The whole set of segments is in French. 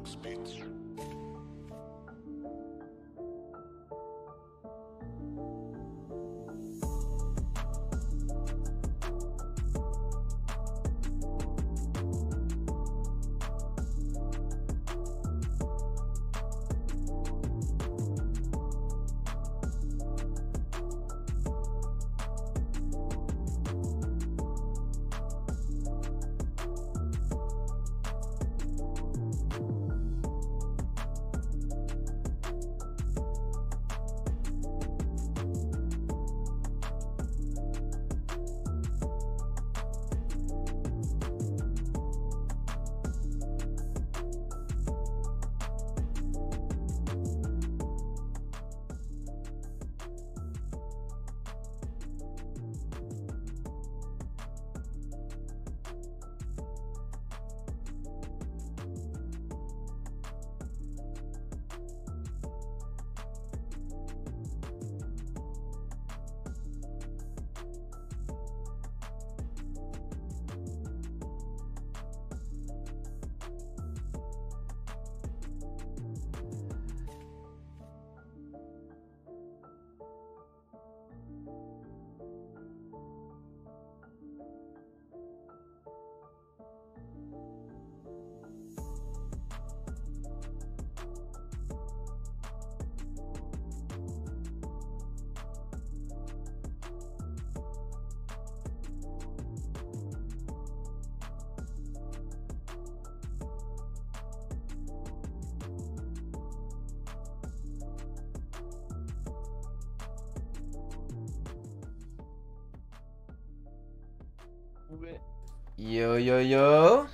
Ouais. Yo yo yo.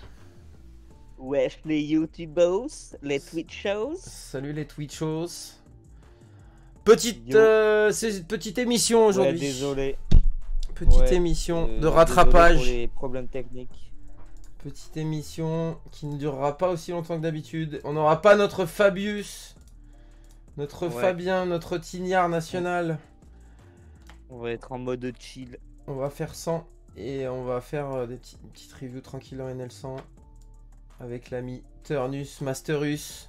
Wesh les YouTubers, les Twitchos. Salut les Twitchos. Petite, c'est une petite émission aujourd'hui. Ouais, désolé. Petite émission de rattrapage. Pour les problèmes techniques. Petite émission qui ne durera pas aussi longtemps que d'habitude. On n'aura pas notre Fabius, notre Fabien, notre Tignard national. On va être en mode chill. On va faire 100 et on va faire des petites reviews tranquilles en NL100 avec l'ami Turnus, Masterus.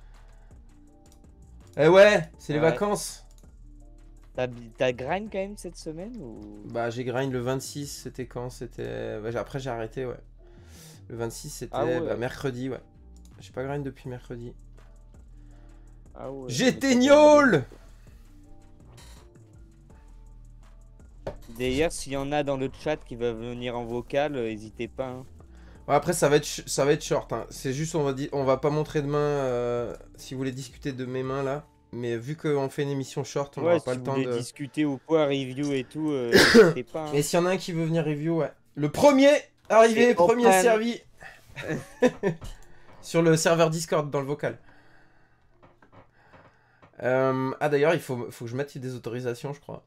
Eh ouais, c'est les vacances. T'as grind quand même cette semaine ou... Bah j'ai grind le 26, c'était quand? C'était... Bah, après j'ai arrêté, ouais. Le 26 c'était mercredi, ouais. J'ai pas grind depuis mercredi. Ah ouais. J'étais gnôle. D'ailleurs, s'il y en a dans le chat qui veulent venir en vocal, n'hésitez pas. Hein. Ouais, après ça va être short, hein. C'est juste on va pas montrer de main si vous voulez discuter de mes mains là. Mais vu qu'on fait une émission short, on n'aura pas le temps de discuter ou quoi, review et tout, n'hésitez pas. Hein. Mais s'il y en a un qui veut venir review, ouais. Le premier arrivé, premier servi. Sur le serveur Discord dans le vocal. Ah d'ailleurs, il faut que je mette des autorisations, je crois.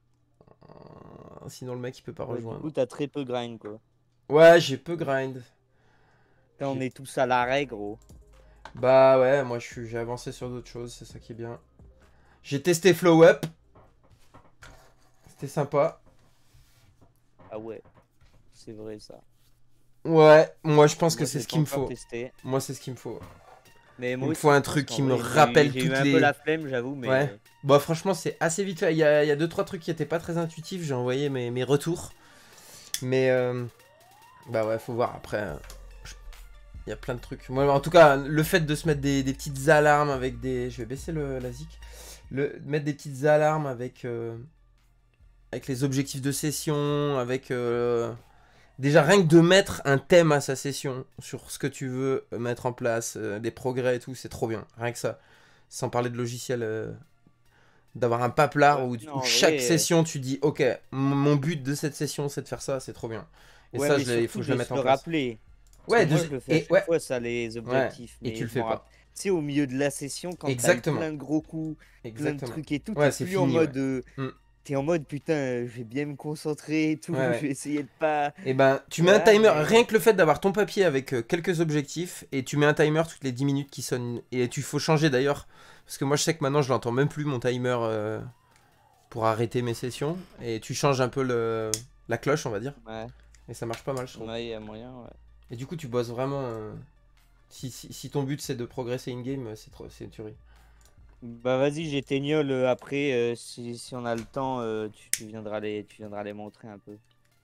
Sinon le mec il peut pas rejoindre. Du coup, t'as très peu grind quoi. Ouais, j'ai peu grind. Là, on est tous à l'arrêt, gros. Bah ouais, moi j'ai avancé sur d'autres choses, c'est ça qui est bien. J'ai testé Flow Up. C'était sympa. Ah ouais, c'est vrai ça. Ouais, moi je pense que c'est ce qu'il me faut. Testé. Moi c'est ce qu'il me faut. Mais moi il me faut un truc qui me rappelle toutes les... J'ai eu un peu la flemme, j'avoue, mais... Ouais. Bon, franchement, c'est assez vite fait. Il y a 2-3 trucs qui étaient pas très intuitifs. J'ai envoyé mes retours. Mais, bah ouais, faut voir. Après, il y a plein de trucs. Moi, en tout cas, le fait de se mettre des petites alarmes avec des... Je vais baisser la zik. Mettre des petites alarmes avec les objectifs de session, avec... Déjà, rien que de mettre un thème à sa session sur ce que tu veux mettre en place, des progrès et tout, c'est trop bien. Rien que ça. Sans parler de logiciel, d'avoir un paplard où chaque session, tu dis, ok, mon but de cette session, c'est de faire ça, c'est trop bien. Et ça, il faut que je le mette en place. Rappeler. Ouais, moi, je le fais à chaque fois, ça, les objectifs. Ouais. Et tu le fais pas. Tu sais, au milieu de la session, quand t'as plein de gros coups, plein de trucs et tout, t'es plus en mode... T'es en mode putain, je vais bien me concentrer et tout, je vais essayer de pas... Et ben, tu mets un timer, rien que le fait d'avoir ton papier avec quelques objectifs, et tu mets un timer toutes les 10 minutes qui sonne. Et tu faut changer d'ailleurs, parce que moi je sais que maintenant je l'entends même plus mon timer pour arrêter mes sessions. Et tu changes un peu la cloche, on va dire. Ouais. Et ça marche pas mal, je trouve. Ouais, il y a moyen, ouais. Et du coup, tu bosses vraiment Si ton but c'est de progresser in-game, c'est une tuerie. Bah vas-y, j'ai tes gnolls après, si on a le temps, tu viendras les montrer un peu.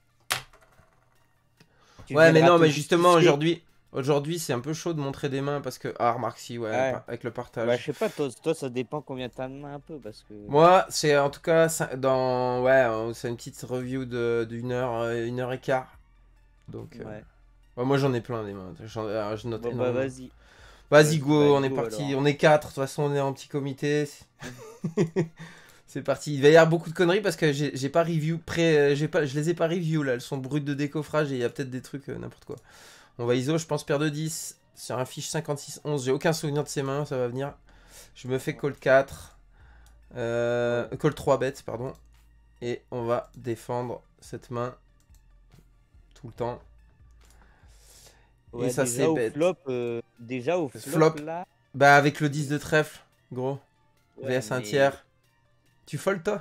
Ouais, mais non, mais justement, aujourd'hui, c'est un peu chaud de montrer des mains parce que. Ah, remarque, si, ouais, avec le partage. Bah, je sais pas, toi, ça dépend combien t'as de mains un peu parce que. Moi, c'est en tout cas dans. Ouais, c'est une petite review d'une heure, 1h15. Donc. Ouais. Ouais, moi, j'en ai plein des mains. Je note bah vas-y. Vas-y, go, on est parti. Alors. On est 4, de toute façon, on est en petit comité. C'est parti. Il va y avoir beaucoup de conneries parce que j'ai pas review je les ai pas review là. Elles sont brutes de décoffrage et il y a peut-être des trucs n'importe quoi. On va ISO, je pense paire de 10 sur un fiche 56-11. J'ai aucun souvenir de ses mains, ça va venir. Je me fais call 4. Call 3 bêtes, pardon. Et on va défendre cette main tout le temps. Ouais, et ça c'est bête. Déjà au flop là. Bah avec le 10 de trèfle, gros. Ouais, VS un tiers. Tu fold toi?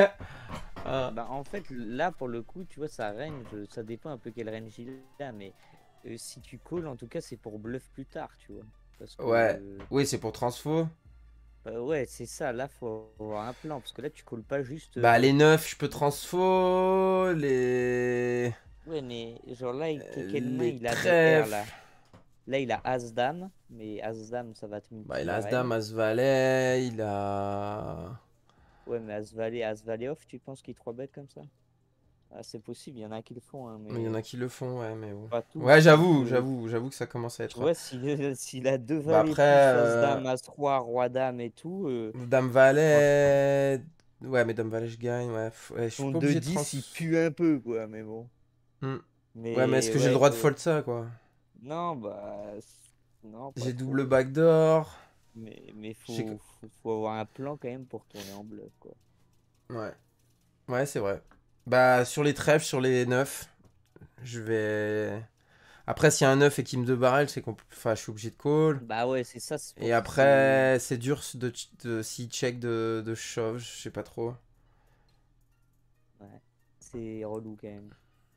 Bah en fait là pour le coup tu vois ça range, ça dépend un peu quel range il a mais si tu calls en tout cas c'est pour bluff plus tard tu vois. Parce que, ouais, oui c'est pour transfo. Ouais c'est ça, là faut avoir un plan parce que là tu calls pas juste. Bah les 9 je peux transfo, les... Ouais mais genre là quelle main il a de R là? Là il a As-Dame, mais As-Dame ça va te mettre. Bah il a As-Dame, As-Valet, il a... Ouais mais As-Valet off tu penses qu'il 3 bêtes comme ça? Ah, c'est possible, il y en a qui le font. Hein, mais il y en a qui le font, ouais, mais bon. Pas tout, ouais, j'avoue que ça commence à être. Ouais, s'il a deux valets, plus As-Dame, As-Roi, Roi-Dame et tout. Dame-Valet. Ouais, mais Dame-Valet, je gagne, ouais. Je suis pas obligé de 10, il pue un peu, quoi, mais bon. Ouais, mais est-ce que j'ai le droit de fold ça, quoi? Non, bah. Non, j'ai double backdoor. Mais faut avoir un plan quand même pour tourner en bluff, quoi. Ouais. Ouais, c'est vrai. Bah, sur les trèfles, sur les 9, je vais... Après, s'il y a un 9 et qu'il me 2 barrel, c'est compliqué. Enfin, je suis obligé de call. Bah ouais, c'est ça. Et après, c'est dur s'il check de shove, je sais pas trop. Ouais, c'est relou quand même.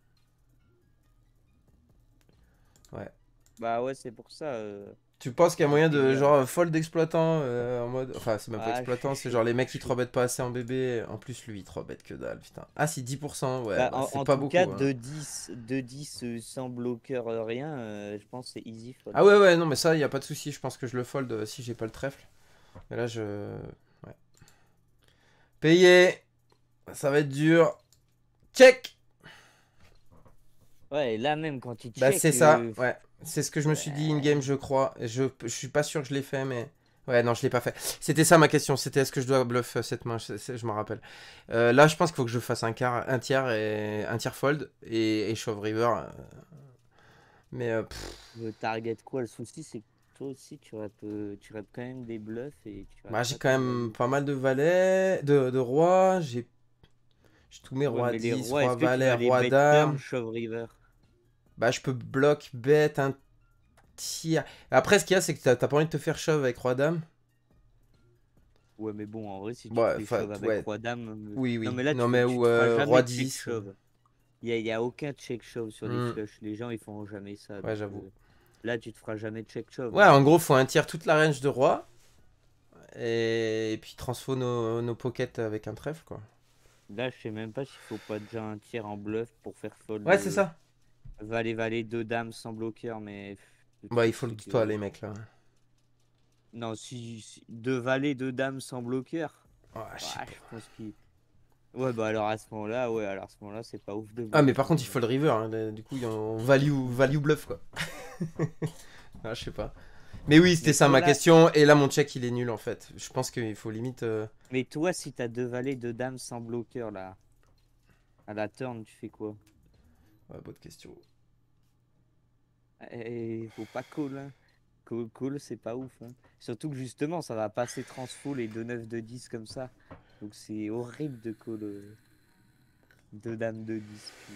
Ouais. Bah ouais, c'est pour ça. Tu penses qu'il y a moyen de genre fold d'exploitant en mode. Enfin, c'est même pas exploitant, c'est genre les mecs qui 3-bet pas assez en bébé. En plus, lui, il 3-bet que dalle, putain. Ah, si 10%, ouais, bah, c'est pas beaucoup. En tout cas, 2-10 sans bloqueur, rien, je pense c'est easy fold. Ah ouais, non, mais ça, y a pas de souci. Je pense que je le fold si j'ai pas le trèfle. Mais là, ouais. Payé. Ça va être dur. Check. Ouais, et là même quand il check. Bah, c'est ça, ouais. C'est ce que je me suis dit in-game, je crois. Je suis pas sûr que je l'ai fait, mais... Ouais, non, je l'ai pas fait. C'était ça ma question, c'était est-ce que je dois bluff cette main, je m'en rappelle. Là, je pense qu'il faut que je fasse un tiers et un tiers fold et shove river. Mais... Le target quoi, le souci c'est que toi aussi tu rep quand même des bluffs et tu bah, j'ai quand même pas mal de valets, de rois, j'ai tous mes rois 10, roi valet, roi dame. Shove river. Bah, je peux bloc bet un tiers. Après, ce qu'il y a, c'est que t'as pas envie de te faire shove avec roi dame. Ouais, mais bon, en vrai, si tu fais shove avec roi dame. Oui. Non, mais là, non, mais roi 10. Il y a aucun check shove sur les flushs. Les gens, ils font jamais ça. Ouais, j'avoue. Là, tu te feras jamais check shove. Ouais, en gros, faut un tiers toute la range de roi. Et puis transfo nos pockets avec un trèfle, quoi. Là, je sais même pas s'il faut pas déjà un tiers en bluff pour faire fold. Ouais, c'est ça. Valet, 2 dames sans bloqueur, mais. Bah, il faut le toi, les mecs, là. Non, si 2 valets, 2 dames sans bloqueur. Je pense qu'il. Ouais, bah alors à ce moment-là, c'est pas ouf de bluff. Ah, mais par contre, il faut le river. Hein. Du coup, on value bluff, quoi. Je sais pas. Mais oui, c'était ça ma question. Et là, mon check, il est nul, en fait. Je pense qu'il faut limite... Mais toi, si t'as 2 valets, 2 dames sans bloqueur, là, à la turn, tu fais quoi? Ouais, bonne question. Faut pas call, hein. Call, c'est pas ouf. Hein. Surtout que justement, ça va passer transfo les 2-9, 2-10 comme ça. Donc c'est horrible de call 2 dames 2-10.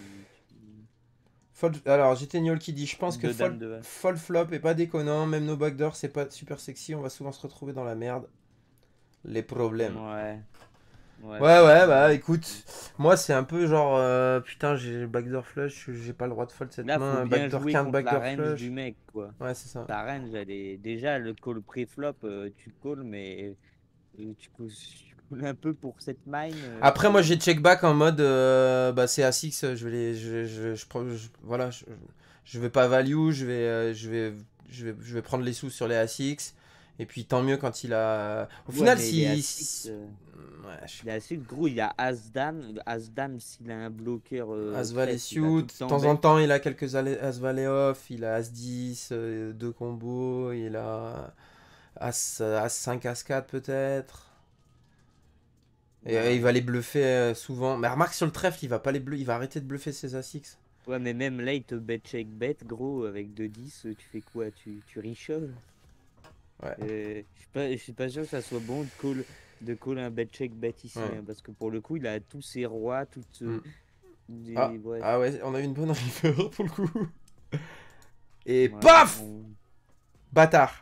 Alors, j'ai Gnol qui dit je pense que fold flop est pas déconnant. Même nos backdoors, c'est pas super sexy. On va souvent se retrouver dans la merde. Les problèmes. Ouais. Ouais, Ouais, ouais, franchement, bah là. écoute, moi c'est un peu genre, putain, j'ai backdoor flush, j'ai pas le droit de fold cette Là, faut main, bien backdoor jouer quinte, contre la backdoor range du flush. mec, quoi. Ouais, c'est ça. Ta range, elle est... Déjà, le call pré-flop, tu call, mais tu calls un peu pour cette mine. Après, moi j'ai check back en mode, bah c'est A6, je vais les. Voilà, je vais pas value, je vais prendre les sous sur les A6. Et puis tant mieux quand il a. Au Ouais, final, mais il est à si. 6. Ouais, je sais Il est pas. à 6, gros, il a As-Dame. As-Dame, s'il a un bloqueur As valet trèfle, il va tout suit, le de temps temps en bet. temps il a quelques as valet off, il a As 10, deux combos, il a As 5, As 4 peut-être. Et il va Ouais. les bluffer souvent. Mais remarque sur le trèfle, il va pas les bluffer, il va arrêter de bluffer ses As-X. Ouais, mais même là, il te bet check bet, gros, avec 2-10, tu fais quoi? Tu reshuffle? Ouais, Je suis pas sûr que ça soit bon de call un bet check bet ici, ouais. hein, parce que pour le coup, il a tous ses rois, toutes. Hmm. Ouais, Ah ouais, on a eu une bonne river pour le coup. Et ouais, paf, bâtard.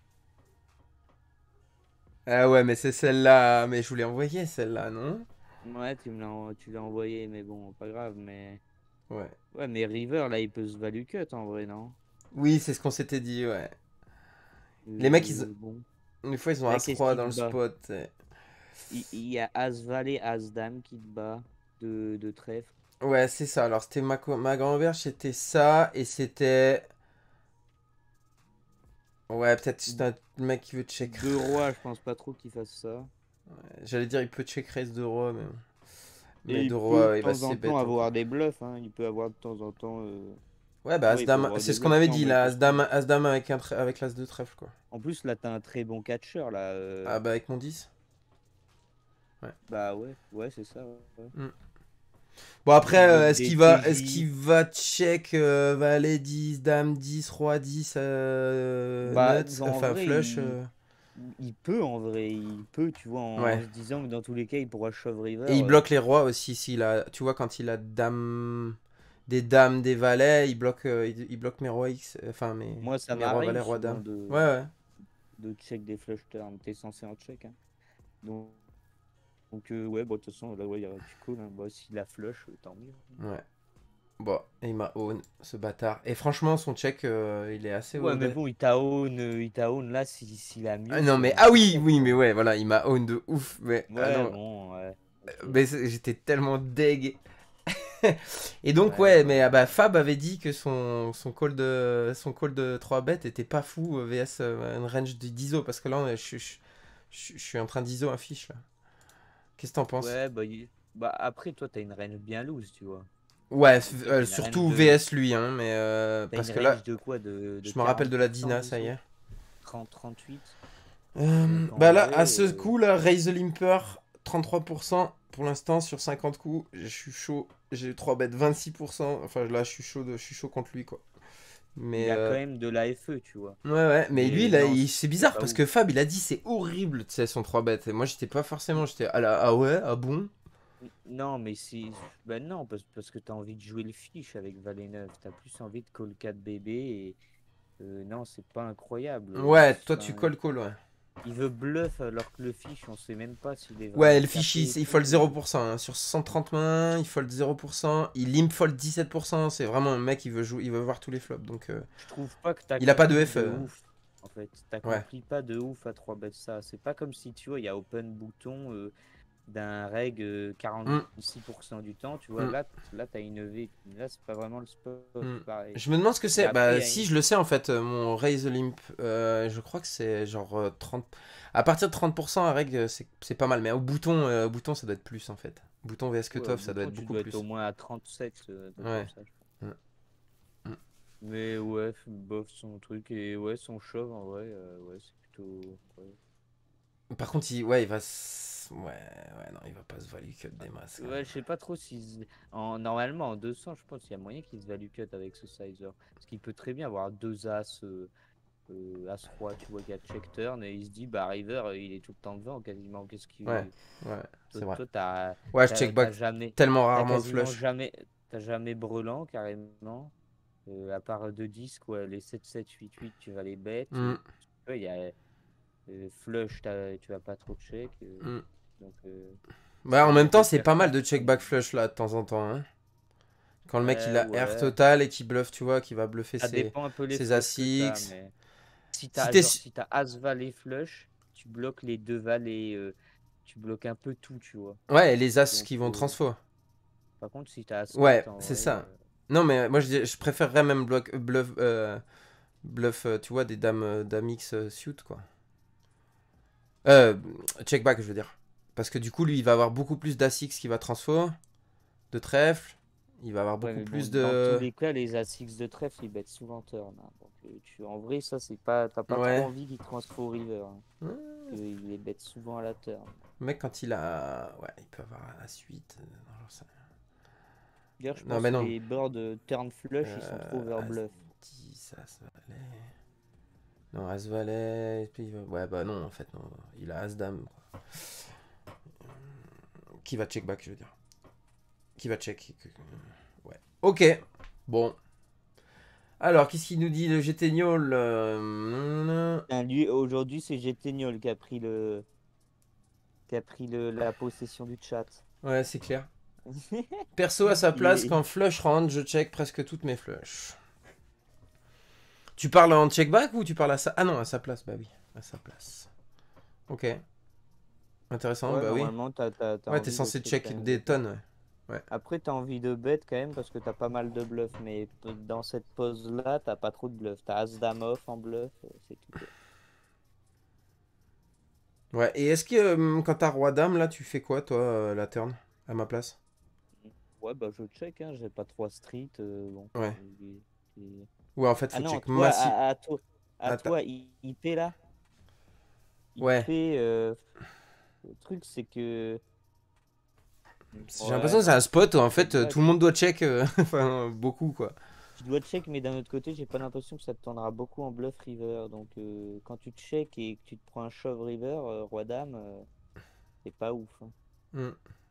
Ah ouais, mais c'est celle-là. Mais je voulais envoyer celle-là, non? ouais, tu l'as envoyé, mais bon, pas grave, mais. Ouais. Ouais, mais River, là, il peut se value cut en vrai, non? Oui, c'est ce qu'on s'était dit, ouais. Les mecs, Bon. des fois, ils ont Là, qu'est-ce As-Roi qui dans te le bat? spot. Il y a As-Valet, As-Dame qui te bat de trèfle. Ouais, c'est ça. Alors, c'était ma grand-mère, c'était ça. Et c'était. Ouais, peut-être c'est un mec qui veut check. Deux rois, je pense pas trop qu'il fasse ça. J'allais dire, il peut check raise de roi, mais. Et Mais il de peut de roi, il va temps se en temps bête encore. avoir des bluffs, hein. Il peut avoir de temps en temps. Ouais, bah Ouais, il peut As-Dame, avoir c'est des ce qu'on bluffs. avait Non, dit mais là. parce que. As-Dame avec, avec l'As de trèfle, quoi. En plus, là, t'as un très bon catcheur, là. Ah, bah avec mon 10. Ouais. Bah ouais, ouais, c'est ça. Ouais. Hmm. Bon, après, Il bloque est-ce des qu'il TJ. va check valet 10, dame 10, roi 10, Bah, nuts, en enfin vrai, flush. il peut, en vrai. Il peut, tu vois, en Ouais. se disant que dans tous les cas, il pourra shove river. Et il bloque les rois aussi. S'il a, tu vois, quand il a dames, des valets, il bloque mes rois X, enfin Moi, ça mes rois valets, m'arrive roi souvent dame. de, Ouais, ouais. de check des flush turns. T'es censé en check, hein. Donc, ouais, bon, de toute façon, là, ouais, tu calls, hein. Bah, s'il a flush, tant mieux. Ouais. Bon, et il m'a own, ce bâtard. Et franchement, son check, il est assez Ouais, mais OD. bon, il t'a own là, s'il a Ah mieux, non, c'est mais ah n'importe oui, quoi, oui, mais quoi. ouais, voilà, il m'a own de ouf. Mais ah Ouais, non, bon, ouais. Ok. mais j'étais tellement deg. Et donc Ouais, ouais, mais bah, ah bah, Fab avait dit que son call de 3 bêtes était pas fou vs une range de d'ISO parce que là je suis en train d'ISO un fiche là. Qu'est-ce que t'en penses? ouais, bah, après, toi, t'as une range bien loose, tu vois. Ouais, Toi, t'as une range surtout de. VS lui hein, mais T'as une parce que là range de quoi? De je me rappelle de la 40% Dina ça y d'ISO? est. 30-38? Donc, en Bah là à vrai. ce coup là Raise the Limper 33% pour l'instant sur 50 coups, je suis chaud, j'ai 3 bêtes 26%, enfin là je suis chaud contre lui quoi. Il Mais a quand même de l'AFE, tu vois. ouais, ouais, mais lui, Mais là, non, c'est c'est bizarre pas parce ouf. que Fab, il a dit c'est horrible, tu sais, son 3 bêtes. Et moi, j'étais pas forcément, j'étais ah ouais, ah bon? Non, mais si. Ben non, parce que t'as envie de jouer le fiche avec Valet 9. T'as plus envie de call 4 bébés. Et non, c'est pas incroyable. Ouais, toi, tu Enfin, call, ouais. il veut bluff alors que le fiche, on sait même pas s'il est Ouais, vraiment le fichier, capé et il tout. fold 0%. Hein. Sur 130 mains, il fold 0%. Il limp fold 17%. C'est vraiment un mec, il veut voir tous les flops. Donc, Je trouve pas que il a pas de t'accomplis de FE. ouf. En fait, Ouais. t'accomplis pas de ouf à 3 bêtes ça. C'est pas comme si tu vois, il y a open bouton d'un reg Hmm, 46% du temps. Tu vois, hmm, là t'as innové. Là, c'est pas vraiment le spot hmm. pareil. Je me demande ce que Mais c'est. après, il y Bah, a si, une. je le sais en fait, mon Raise the Limp. Je crois que c'est genre 30. À partir de 30%, à règle, c'est pas mal. Mais au bouton, ça doit être plus en fait. Bouton vs Ouais, au cutoff, ça doit bouton, être tu beaucoup dois être au plus. moins à 37, un truc comme Ouais. ça, je crois. Mm, Mais ouais, bof son truc et ouais, son shove en vrai, ouais, c'est plutôt. Ouais. mm. Par contre, ouais, il va. Ouais, ouais, non, il va pas se value cut des masses quand Ouais, même. je sais pas trop si. Normalement, en 200, je pense qu'il y a moyen qu'il se value cut avec ce sizer. Parce qu'il peut très bien avoir deux as, as-roi, tu vois, qui a check turn et il se dit, bah, river, il est tout le temps devant quasiment. Qu'est-ce Ouais, qui. ouais, Toi, c'est vrai. toi, t'as Ouais, je t'as- check t'as back jamais. tellement T'as rarement de quasiment flush. jamais. T'as jamais brelan carrément. À part deux disques, ouais, les 7-7-8-8, tu vas les bêtes. Mm, Tu vois, il y a flush, tu vas pas trop check. mm. Donc, Bah, en Sinon, même on temps, peut c'est faire pas mal ça. de check back flush là de temps en temps. Hein. Quand le mec il a air Ouais. total et qu'il bluffe, tu vois, qu'il va bluffer Ça dépend un peu les ses flushs que t'as, As-X. mais si Si t'as t'es. genre si t'as As Valet flush, tu bloques les deux valets, tu bloques un peu tout, tu vois. Ouais, et les As Donc qui vont transfo. par contre si t'as As 4 Ouais, en c'est vrai, ça. Non, mais moi je préférerais même bluff, tu vois, des dames, dames X suit quoi. Euh, Check back, je veux dire. Parce que du coup, lui, il va avoir beaucoup plus d'As-X qui va transfo, de trèfle. Il va avoir ouais, beaucoup mais bon, plus dans tous de. les cas, les As-X de trèfle, ils bêtent souvent turn, hein. Donc, en vrai, ça, c'est pas, t'as pas trop Ouais. envie qu'ils transfo river, hein, Ouais. qu'ils les bêtent souvent à la turn. Le mec, quand il a. Ouais, il peut avoir la suite. Non, j'en sais D'ailleurs, rien. je Non, pense mais que non. les boards turn flush, ils sont trop overbluff. As-10, As-Valet. Non, As-Valet. Et puis, ouais, bah non, en fait, non. Il a As-Dame. Quoi. Qui va check back, je veux dire. Qui va check. Ouais. Ok. Bon. Alors, qu'est-ce qu'il nous dit le GTNiol Lui, aujourd'hui, c'est Getignol qui a pris la possession du chat. Ouais, c'est clair. Perso, à sa place, Il- quand flush rentre, je check presque toutes mes flushs. Tu parles en check back ou tu parles à sa... Ah non, à sa place, bah oui. À sa place. Ok. Intéressant, Ouais, bah oui. normalement, t'as Ouais, t'es envie de censé check quand check même des GT. tonnes, ouais. Ouais. Après, t'as envie de bet quand même parce que t'as pas mal de bluffs, mais dans cette pause-là, t'as pas trop de bluffs. T'as As-Dame off en bluff, c'est tout, quoi. Ouais, et est-ce que quand t'as Roi-Dame, là, tu fais quoi, toi, la turn, à ma place? Ouais, bah je check, hein, j'ai pas 3 streets. Bon. Ouais. Et- Ouais, en fait, Ah faut non, check toi, massif. à Attends. toi, IP là, Ouais. IP, le truc c'est que. J'ai l'impression Ouais, que c'est un non, spot où, en check fait, tout back. le monde doit check, enfin, beaucoup, quoi. Tu dois check, mais d'un autre côté, j'ai pas l'impression que ça te tournera beaucoup en bluff river. Donc quand tu check et que tu te prends un shove river, roi-dame, c'est pas ouf, hein. Hmm.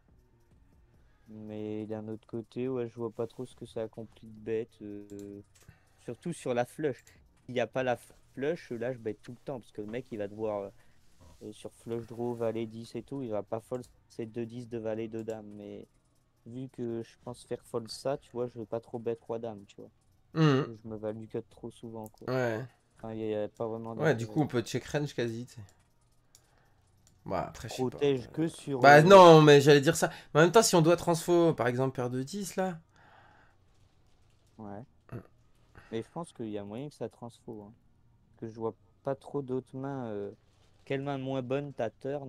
Mais d'un autre côté, ouais, je vois pas trop ce que ça accomplit de bête. Surtout sur la flush. S'il n'y a pas la flush, là, je bête tout le temps. Parce que le mec, il va devoir, sur flush draw, valet 10 et tout, il va pas fold ces 2-10 de valet de dame. Mais vu que je pense faire fold ça, tu vois, je veux pas trop bête roi-dame, tu vois. Hmm. Je me value cut trop souvent, quoi. Ouais. Enfin, il n'y a pas vraiment Ouais, du d'intérêt. coup, on peut check range quasi, tu sais. Bah, après, je sais pas. Protège que sur. Bah, non, mais j'allais dire ça. Mais en même temps, si on doit transfo, par exemple, paire de 10 là. Ouais. Mais je pense qu'il y a moyen que ça transfo, hein. Que je vois pas trop d'autres mains. Quelle main moins bonne ta turn?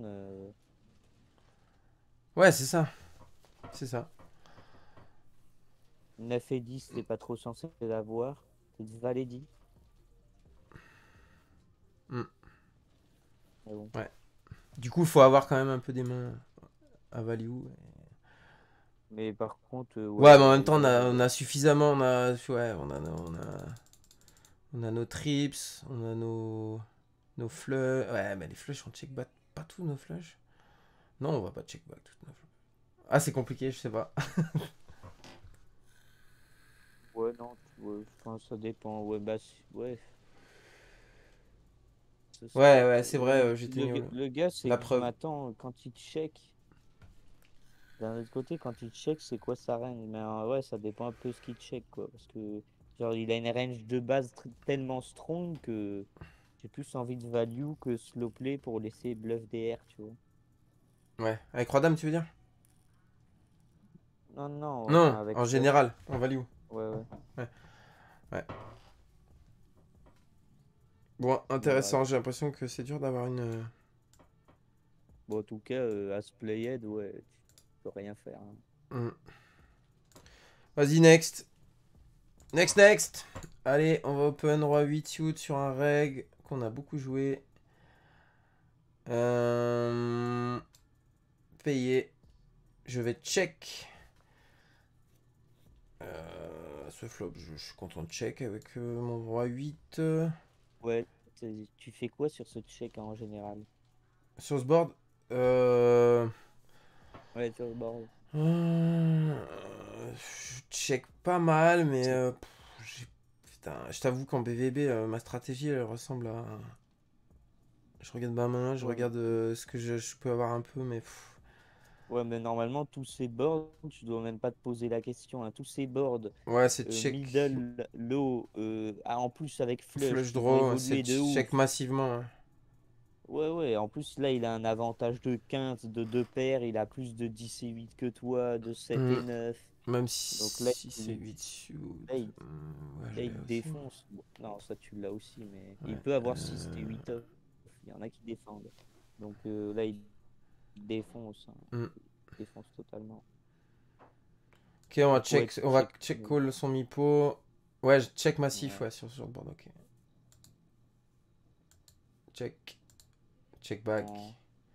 Ouais, c'est ça. C'est ça. 9 et 10, t'es pas trop censé l'avoir. T'es valet 10. Hmm. Mais bon. Ouais. Du coup, il faut avoir quand même un peu des mains à value. Mais par contre, ouais, Ouais, mais en sur même temps, river. on a suffisamment. Ouais, on a nos trips, on a nos flushs. Ouais, mais les flushs, on check back pas tous nos flushs. Non, on va pas check back toutes nos flushs. Ah, c'est compliqué, je sais pas. Ouais, non, ouais, enfin, ça dépend. Ouais, bah, ouais. Ce Ouais, spot. ouais, c'est vrai, j'étais nul. Le gars, c'est La que je preuve. m'attends quand il check. D'un autre côté, quand il check, c'est quoi sa range? Mais ouais, ça dépend un peu ce qu'il check, quoi. Parce que, genre, il a une range de base tellement strong que j'ai plus envie de value que slow play pour laisser bluff DR, tu vois. Ouais. Avec Roi-Dame, tu veux dire? Non, non, Non, enfin, avec en flush. général, en value. Ouais, ouais. Ouais, ouais. Bon, Ouais. intéressant, j'ai l'impression que c'est dur d'avoir une. Bon, en tout cas, à ce playhead, ouais, tu peux rien faire, hein. Hmm. Vas-y, next. Next. Allez, on va open roi 8 suit sur un reg qu'on a beaucoup joué. Payer. Je vais check. Ce flop, je suis content de check avec mon roi 8. Ouais, tu fais quoi sur ce check en général? Sur ce board. Euh, Ouais, sur le board. je check pas mal, mais putain, je t'avoue qu'en BVB, ma stratégie elle ressemble à. Je regarde ma main, je Ouais. regarde ce que je peux avoir un peu, mais. Ouais, mais normalement, tous ces boards, tu dois même pas te poser la question, hein. Tous ces boards, Ouais, c'est check. middle, low, en plus avec flush, Flush qui vont draw, c'est évoluer de check ouf. massivement, hein. Ouais, ouais, en plus, là, il a un avantage de quinte, de deux paires, il a plus de 10 et 8 que toi, de 7 Hmm. et 9. Même Donc là, si c'est 8 shoot. là, il, Ouais, je là, l'ai il te aussi. défonce. Bon, non, ça, tu l'as aussi, mais il Ouais. peut avoir 6 et 8 off. Il y en a qui défendent. Donc là, il défonce, hein. Hmm. Il défonce totalement. Ok, Donc, ouais, tu on va check. check call son mipo. Ouais, check massif, Ouais. ouais, sur le board, ok. Check. Check back. En-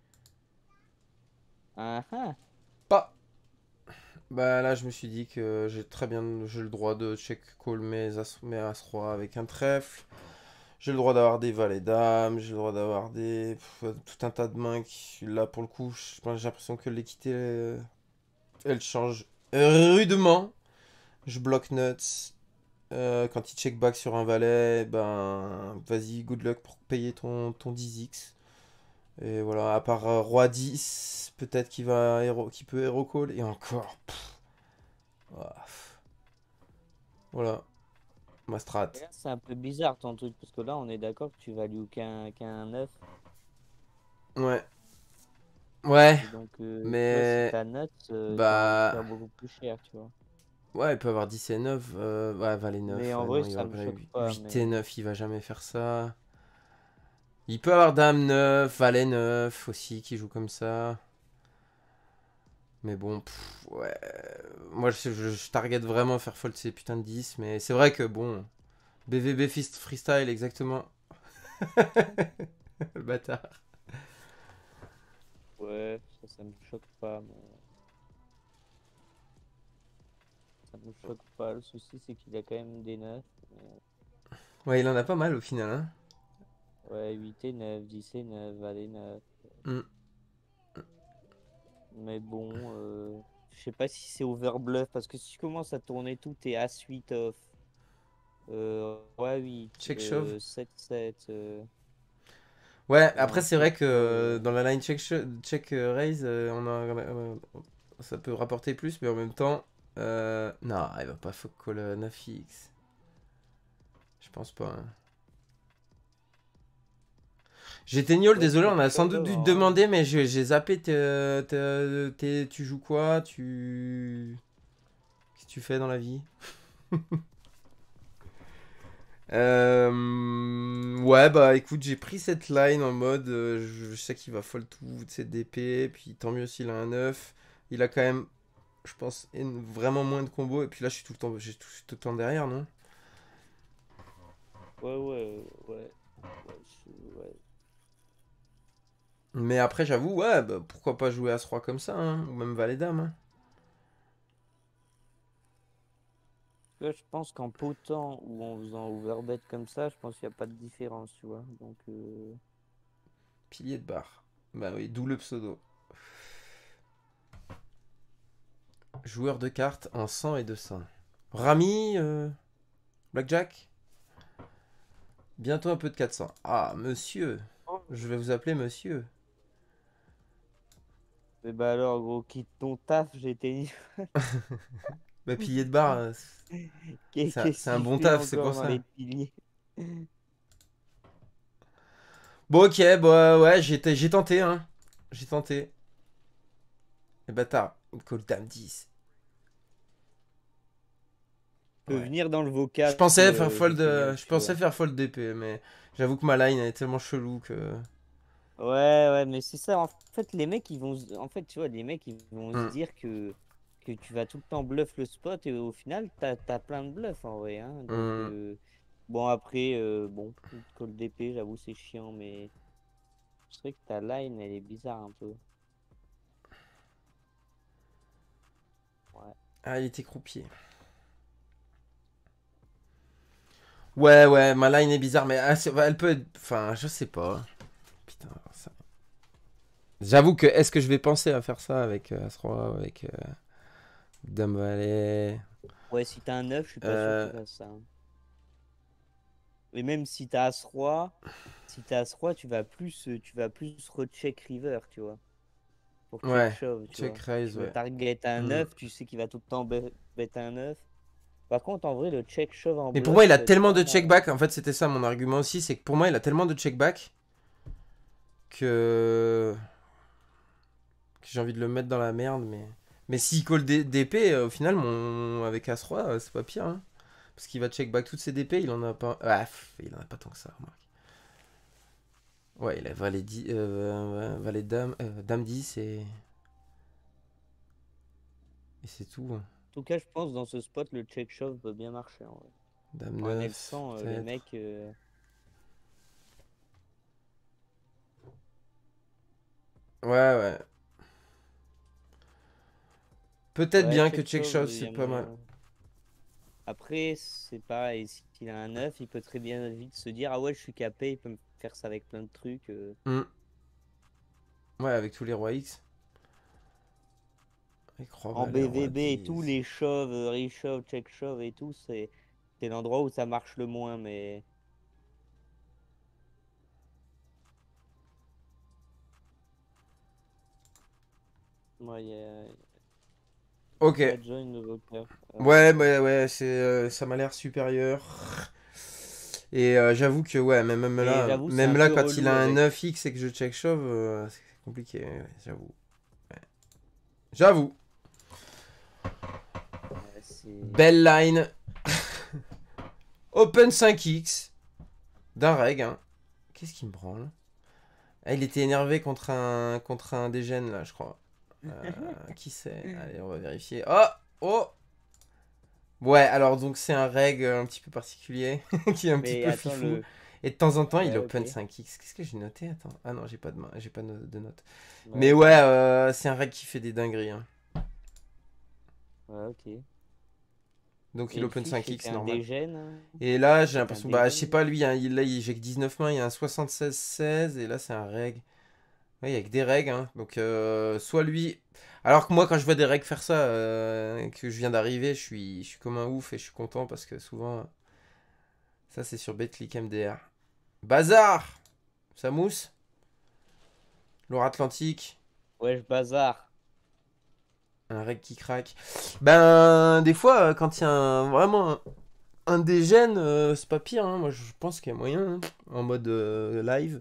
Ah ah. Pas. Bah là, je me suis dit que j'ai le droit de check call mes As-Roi avec un trèfle. J'ai le droit d'avoir des valets dames, j'ai le droit d'avoir tout un tas de mains qui, là, pour le coup, j'ai l'impression que l'équité, elle change rudement. Je bloque nuts. Quand il check back sur un valet, ben, vas-y, good luck pour payer ton 10x. Et voilà, à part roi 10, peut-être qu'il peut hero call, et encore. Ouah. Voilà, ma strat. Et là, c'est un peu bizarre ton truc, parce que là, on est d'accord que tu values qu'un 9. Ouais, ouais, Et donc, tu vois, si mais t'as note, t'as envie de bah, faire beaucoup plus cher, tu vois. ouais, il peut avoir 10 et 9. Ouais, valet Mais 9. en Ouais, vrai, non, il y ça aura me valet choque pas. 8 et Mais 9, il va jamais faire ça. Il peut avoir dame 9, valet 9 aussi qui joue comme ça. Mais bon, ouais. Moi, je target vraiment faire fold ces putains de 10. Mais c'est vrai que bon, BVB freestyle, exactement. Le bâtard. ouais, ça me choque pas. Mais ça me choque pas. Le souci, c'est qu'il a quand même des 9. Ouais, il en a pas mal au final, hein. Ouais, 8 et 9, 10 et 9, valet 9. Hmm. Mais bon, je sais pas si c'est overbluff, parce que si tu commences à tourner tout, t'es à 8 off. Roi 8, Check shove. 7-7. Ouais, après, En c'est check vrai que call. dans la line check raise, ça peut rapporter plus, mais en même temps. Non, il va pas fuck call 9x. Je pense pas, hein. J'étais gnôle, Ouais, désolé, check on a sans doute shove dû te en vrai. demander, mais j'ai zappé. Tu joues quoi? Qu'est-ce que tu fais dans la vie? Ouais, bah écoute, j'ai pris cette line en mode je sais qu'il va fold tout de ses DP, puis tant mieux s'il a un 9. Il a quand même, je pense, vraiment moins de combos, et puis là je suis tout le temps, je suis tout le temps derrière, non? Ouais, ouais, ouais. Ouais, ouais. Mais après, j'avoue, ouais, bah, pourquoi pas jouer As-Roi comme ça, hein, ou même Valet-Dame, hein. Là, je pense qu'en potant ou en faisant overbet comme ça, je pense qu'il n'y a pas de différence, tu vois. Donc, Pilier de barre. Bah oui, d'où le pseudo. Joueur de cartes en 100 et 200. Rami, Blackjack. Bientôt un peu de 400. Ah, monsieur. Je vais vous appeler monsieur. et bah alors, gros, quitte ton taf, j'étais. Bah, pilier de barre, Qu'est-ce c'est un qu'il bon fait taf, c'est encore pour dans les ça. piliers? Bon, ok, bah ouais, j'ai tenté, hein. J'ai tenté. Et bâtard, il call dame 10. Peut Ouais. venir dans le vocal, je te mute, Je tu pensais vois. faire fold d'épée, mais j'avoue que ma line elle est tellement chelou que. Ouais, ouais, mais c'est ça. En fait, les mecs, en fait, tu vois, les mecs, ils vont se Hmm, dire que tu vas tout le temps bluff le spot et au final, t'as plein de bluffs en vrai, hein. Donc, hmm. bon, après, bon, call d'épée, j'avoue, c'est chiant, mais c'est vrai que ta line, elle est bizarre un peu. Ouais. Ah, il était croupier. Ouais, ouais, ma line est bizarre, mais elle peut être. Enfin, je sais pas. Putain, ça. J'avoue que est-ce que je vais penser à faire ça avec As-Roi, avec Dame Valet. Ouais, si t'as un 9 je suis pas sûr que tu euh, fasses ça, hein. Et même si t'as As-Roi, si t'as As-Roi, tu vas plus recheck river, tu vois. pour check Ouais, shove, tu check vois. raise, Tu veux ouais. target un Hmm. 9, tu sais qu'il va tout le temps bet un 9. Par contre, en vrai, le check shove en Mais pour moi, bluff il a peut être tellement pas de mal. check-back. En fait, c'était ça mon argument aussi. C'est que pour moi, il a tellement de check-back que... que j'ai envie de le mettre dans la merde. Mais s'il call d'épée, au final, avec As-Roi, c'est pas pire. Hein. Parce qu'il va check-back toutes ses DP, il en a pas. Ah, il en a pas tant que ça, remarque. Ouais, il a valet, 10, valet dame, dame 10 et c'est tout. Hein. En tout cas, je pense dans ce spot, le check shove peut bien marcher. En vrai. Dame En 9, ML100, les peut-être. mecs. Ouais, ouais. Peut-être Ouais, bien que check check shove, shove, il y c'est a pas mal. moyen. Après, c'est pareil, s'il a un 9, il peut très bien vite se dire: ah ouais, je suis capé, il peut me faire ça avec plein de trucs. Hmm. Ouais, avec tous les rois X. Avec roi En valet, roi BVB et tout, 10. les shoves, reshove, check shove et tout, c'est l'endroit où ça marche le moins. Mais moi, Ok. il y a join le Walker. Ouais, ouais, ça m'a l'air supérieur. Et j'avoue que, ouais, Mais j'avoue, c'est un même là, peu quand il relou a un avec. 9x et que je check shove, c'est compliqué, ouais, j'avoue. Ouais. J'avoue. C'est. Belle line. Open 5x. D'un reg, hein. Qu'est-ce qui me branle? Ah, il était énervé contre un dégène, là, je crois. Qui c'est? Allez, on va vérifier. Oh! Oh! Ouais, alors donc c'est un reg un petit peu particulier, qui est un petit Mais peu attends, fifou. Et de temps en temps, il Ouais, open ok. 5x. Qu'est-ce que j'ai noté? Attends. Ah non, j'ai pas j'ai pas de notes. Ouais, Mais ok. ouais, c'est un reg qui fait des dingueries. Hein. Ouais, ok. Donc il Et le open fiche, 5x c'était un normal. dégène, hein. Et là, j'ai C'était un l'impression, bah, je sais dégène. pas, lui, hein, là, j'ai que 19 mains, il y a un 76-16, et là, c'est un reg. Ouais, il y a que des regs, hein. Donc, soit lui. Alors que moi, quand je vois des regs faire ça, que je viens d'arriver, je suis comme un ouf et je suis content parce que souvent, ça, c'est sur BetClick MDR. Bazar! Ça mousse? Loire Atlantique, Ouais, je bazar. un reg qui craque. Ben, des fois, quand il y a vraiment un dégène, c'est pas pire. Hein. Moi, je pense qu'il y a moyen, hein, en mode live.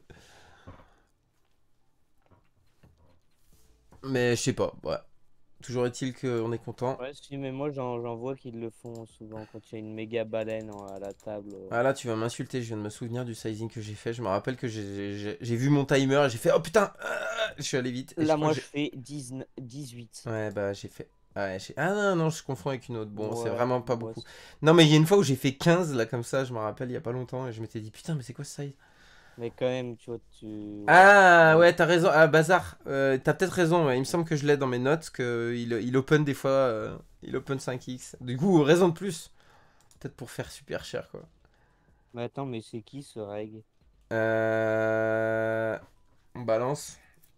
Mais je sais pas, ouais. Toujours est-il qu'on est content. Ouais, si, mais moi, j'en vois qu'ils le font souvent quand il y a une méga baleine à la table. Ah là, tu vas m'insulter, je viens de me souvenir du sizing que j'ai fait. Je me rappelle que j'ai vu mon timer et j'ai fait oh putain, je suis allé vite. Et je Là, crois que moi, je j'ai. fais 18. Ouais, bah j'ai fait. Ouais, ah non, non, je confonds avec une autre. Bon, c'est Ouais, vraiment pas moi, beaucoup. Non, mais il y a une fois où j'ai fait 15 là, comme ça, je me rappelle, il y a pas longtemps. Et je m'étais dit putain, mais c'est quoi ce size? mais quand même, tu vois, Ouais. Ah Mais ouais, t'as raison. Ah, bazar. T'as peut-être raison. Ouais. Il me semble que je l'ai dans mes notes que il open des fois. Il open 5x. Du coup, raison de plus. Peut-être pour faire super cher quoi. mais attends, mais c'est qui ce reg? Euh... On balance.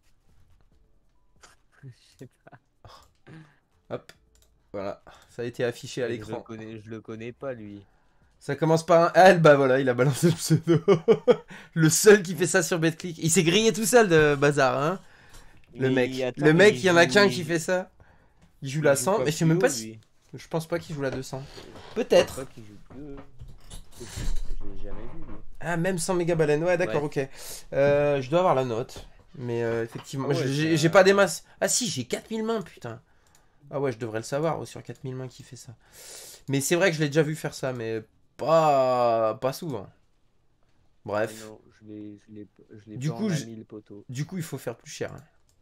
Je sais pas. Hop. Voilà. Ça a été affiché à l'écran. Je le connais pas, lui. Ça commence par un L. Bah voilà, il a balancé le pseudo. Le seul qui fait ça sur BetClick. Il s'est grillé tout seul de bazar, hein. Le Mais mec. attends, Le mais mec, il y en a qu'un qui fait ça. Il joue la il joue 100, pas mais je sais plus même pas haut, si. lui. Je pense pas qu'il joue la 200. Je pense Peut-être. pas qu'il joue plus haut. Je l'ai jamais vu, lui. Ah, même sans méga baleine. Ouais, d'accord, Ouais. ok. Je dois avoir la note. Mais effectivement, Ah ouais, j'ai pas des masses. Ah si, j'ai 4000 mains, putain. Ah ouais, je devrais le savoir, sur 4000 mains qui fait ça. Mais c'est vrai que je l'ai déjà vu faire ça, mais pas souvent. Ah Bref. non, je l'ai Du pas coup, en ami, le poteau. il faut faire plus cher. Hein.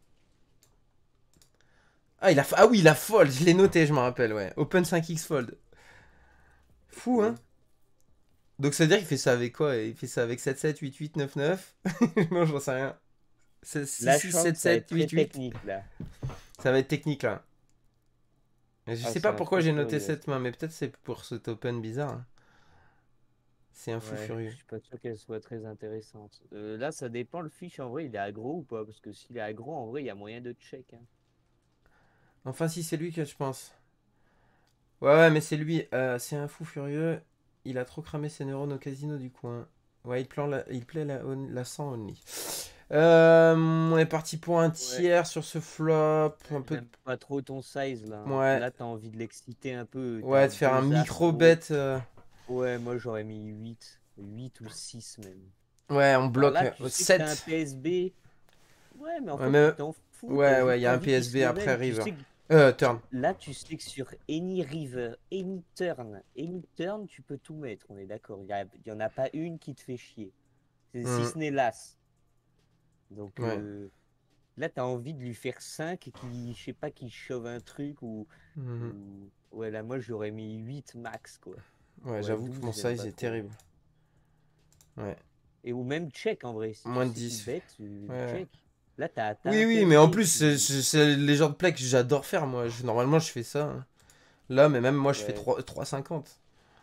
Ah, ah oui, la fold, je l'ai noté, je me rappelle, ouais. Open 5x fold. Fou, hein. Ok. Donc ça veut dire qu'il fait ça avec quoi? Il fait ça avec 7 7 8 8 9 9. Non, j'en sais rien. 6 Là, 6 je sens 7 que ça va être 7 très 8 8. technique, là. Ça va être technique, là. Je Ah, sais c'est pas un pourquoi fou j'ai noté furieux. cette main, mais peut-être c'est pour cet open bizarre. Hein. C'est un fou Ouais, je furieux. suis pas sûr qu'elle soit très intéressante. Là, ça dépend, le fiche, en vrai, il est aggro ou pas? Parce que s'il est aggro, en vrai, il y a moyen de check, hein. Enfin, si, c'est lui que je pense. Ouais, ouais, mais c'est lui. C'est un fou furieux. Il a trop cramé ses neurones au casino du coin. Ouais, il plaît la 100 only. On est parti pour un Ouais. tiers sur ce flop. Un peu. J'aime pas trop ton size là, hein. Ouais. Là, t'as envie de l'exciter un peu. Ouais, T'as de faire un deux as micro haut. bet. Ouais, moi j'aurais mis 8 ou 6 même. Ouais, on Alors bloque là, tu sais que t'as un 7. PSB. Ouais, mais en Ouais, fait, tu mais... t'en fous. T'as ouais, ouais, juste il y a un envie qu'il se PSB après level. River. Turn. Là, tu sais que sur any turn, tu peux tout mettre. On est d'accord. Il y en a pas une qui te fait chier. Si Hmm, ce n'est l'as. Donc ouais. là, tu as envie de lui faire 5 et qu'il, je sais pas, qu'il chauffe un truc Mhm. Ouais, là, moi, j'aurais mis 8 max, quoi. Ouais, Ouais, j'avoue que 12 mon j'aime size pas est trop. terrible. Ouais. Et ou même check, en vrai. Si tu Moins de sais qu'il 10. bet, Ouais. check. Là, t'as Oui, un oui, mais en PSB. plus, c'est les genres de play que j'adore faire, moi. Normalement, je fais ça, hein. Là, mais même moi, je fais Ouais, 3,50.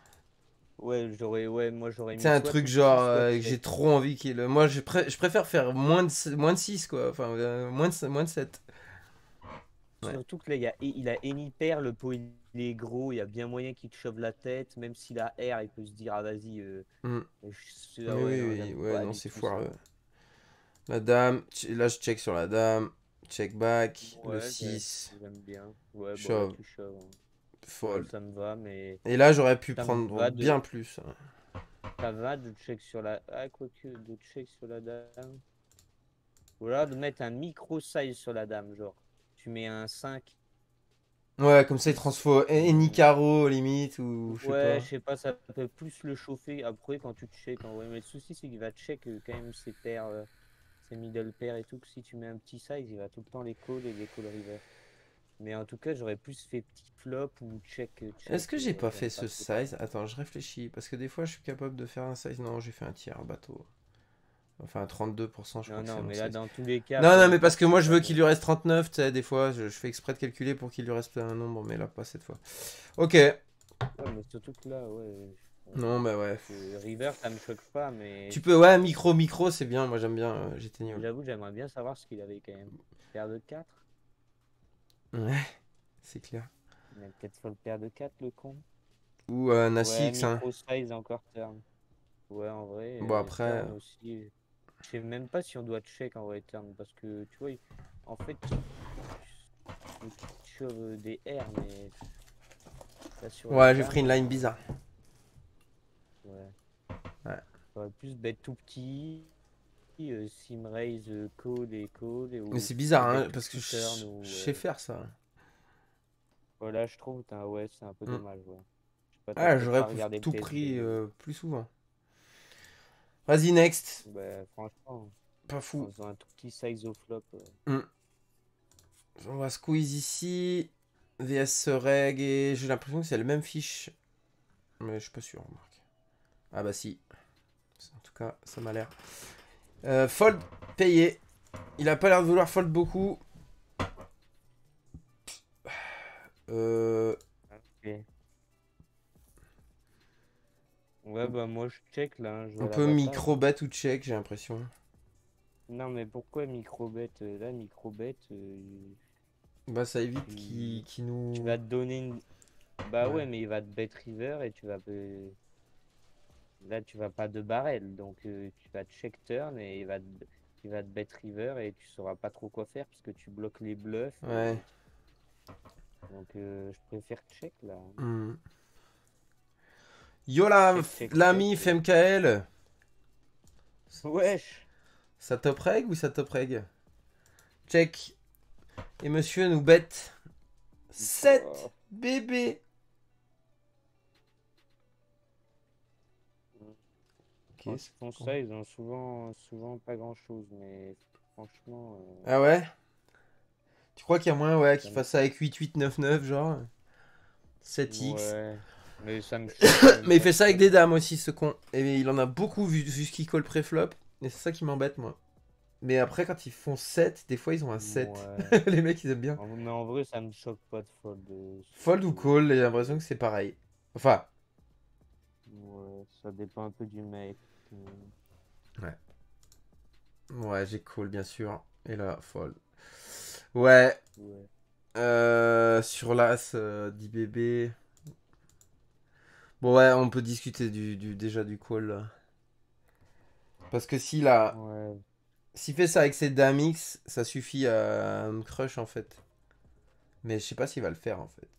ouais, moi, j'aurais C'est mis un soit truc tout petit, genre, soit j'ai check. trop envie qu'il... Moi, je préfère faire moins de 6 quoi. Enfin, moins de 7. Ouais. Surtout que là, il a any pair, le pot il est gros, il y a bien moyen qu'il te chauffe la tête, même s'il a air, il peut se dire, ah vas-y, Hmm. ah Mais ouais, oui, non, oui, j'aime ouais, pas non, du c'est tout ça. foireux. La dame, là, je check sur la dame. Check back, le Ouais, 6. j'aime bien. Ouais, bon là Shove, tu chauves, hein. Ouais, fold. ça me va, mais Et là, j'aurais pu ça me prendre va de, bien plus, hein. ça va de check sur la, ah quoique, de check sur la dame. Ou alors de mettre un micro size sur la dame, genre, tu mets un 5 Ouais, comme ça, il 6 transfo any carreau, limite, ou je sais Ouais, pas. je sais pas, ça peut plus le chauffer après quand tu check en vrai. Mais le souci, c'est qu'il va check quand même ses paires, ses middle pairs et tout. Que si tu mets un petit size, il va tout le temps les call et les call river. Mais en tout cas, j'aurais plus fait petit flop ou check, Est-ce check. que j'ai Ouais, pas j'aime fait pas ce trop ça. size? Attends, je réfléchis. Parce que des fois, je suis capable de faire un size. Non, j'ai fait un tiers bateau. Enfin, 32%, je crois Non, que c'est non, mon mais là, size. dans tous les cas, Non, peu non, mais parce importe, que c'est moi, je pas veux qu'il bon. lui reste 39. Tu sais, des fois, je fais exprès de calculer pour qu'il lui reste un nombre, mais là, pas cette fois. Ok. Ouais, mais surtout que là, ouais. Non, bah ouais. River, ça me choque pas, mais Tu peux, ouais, micro, c'est bien. Moi, j'aime bien GT Newell. j'avoue, j'aimerais bien savoir ce qu'il avait quand même. Paire de 4. Ouais, c'est clair. Il a peut-être fait le paire de 4 le con. Ou Nasi Ouais, X, hein. micro size encore turn. Ouais, en vrai, Bon, après. turn aussi. Je sais même pas si on doit check en vrai turn parce que tu vois, en fait, tu veux qu'il te chauffe des airs, mais là sur la Ouais, j'ai pris une dame, line bizarre. ouais, Ouais. j'aurais plus bet tout petit, sim raise, call et call, Mais ou c'est et bizarre, bet hein, tout parce que petit turn, je ou sais faire ça. voilà, je trouve, ouais, c'est un peu Hmm. dommage, ouais. Je sais pas, t'as Ah, peut-être j'aurais pas regardé le tout pris PSB, plus souvent. Vas-y, next. bah, franchement, Pas en fou. faisant un tout petit size au flop. Hmm. On va squeeze ici. VS reg et j'ai l'impression que c'est le même fiche. Mais je suis pas sûr, remarque. Ah bah si. En tout cas, ça m'a l'air. Fold payé. Il a pas l'air de vouloir fold beaucoup. Euh, Ok. Ouais, bah moi je check là, hein, je on vois peut l'avantage, micro hein. bet ou check, j'ai l'impression. Non, mais pourquoi microbet là, microbet, Bah ça évite tu... qu'il tu nous... vas te donner une. Bah Ouais. ouais, mais il va te bet river et là tu vas pas de barrel, donc tu vas check turn et il va te bet river et tu sauras pas trop quoi faire parce que tu bloques les bluffs Ouais. donc je préfère check là. Hmm. Yo la, Check, check, check. l'ami FMKL. Wesh! Ça top reg ou ça top reg? Check. Et monsieur nous bête 7 Oh. bébés. Quand Qu'est-ce ils font qu'on... ça, ils ont souvent pas grand-chose, mais franchement, Ah ouais? Tu crois qu'il y a moyen, ouais, qu'il ça me- fasse ça avec 8-8-9-9, genre 7x. ouais, mais ça me choque quand même Mais il pas fait ça avec trop. des dames aussi, ce con. Et il en a beaucoup vu ce qu'il call préflop. Et c'est ça qui m'embête, moi. Mais après, quand ils font 7 des fois, ils ont un 7. Ouais. Les mecs, ils aiment bien. Mais en vrai, ça me choque pas de fold, Fold ou surtout call, j'ai parce l'impression que que c'est pareil. Enfin, ouais, ça dépend un peu du mec. ouais. Ouais, j'ai call, bien sûr. Et là, fold. Ouais. Ouais. Sur l'as, 10 bébés. Bon, ouais, on peut discuter déjà du call, là. Parce que si, là, Ouais. S'il fait ça avec ses dames X, ça suffit à me crush en fait. Mais je sais pas s'il va le faire en fait.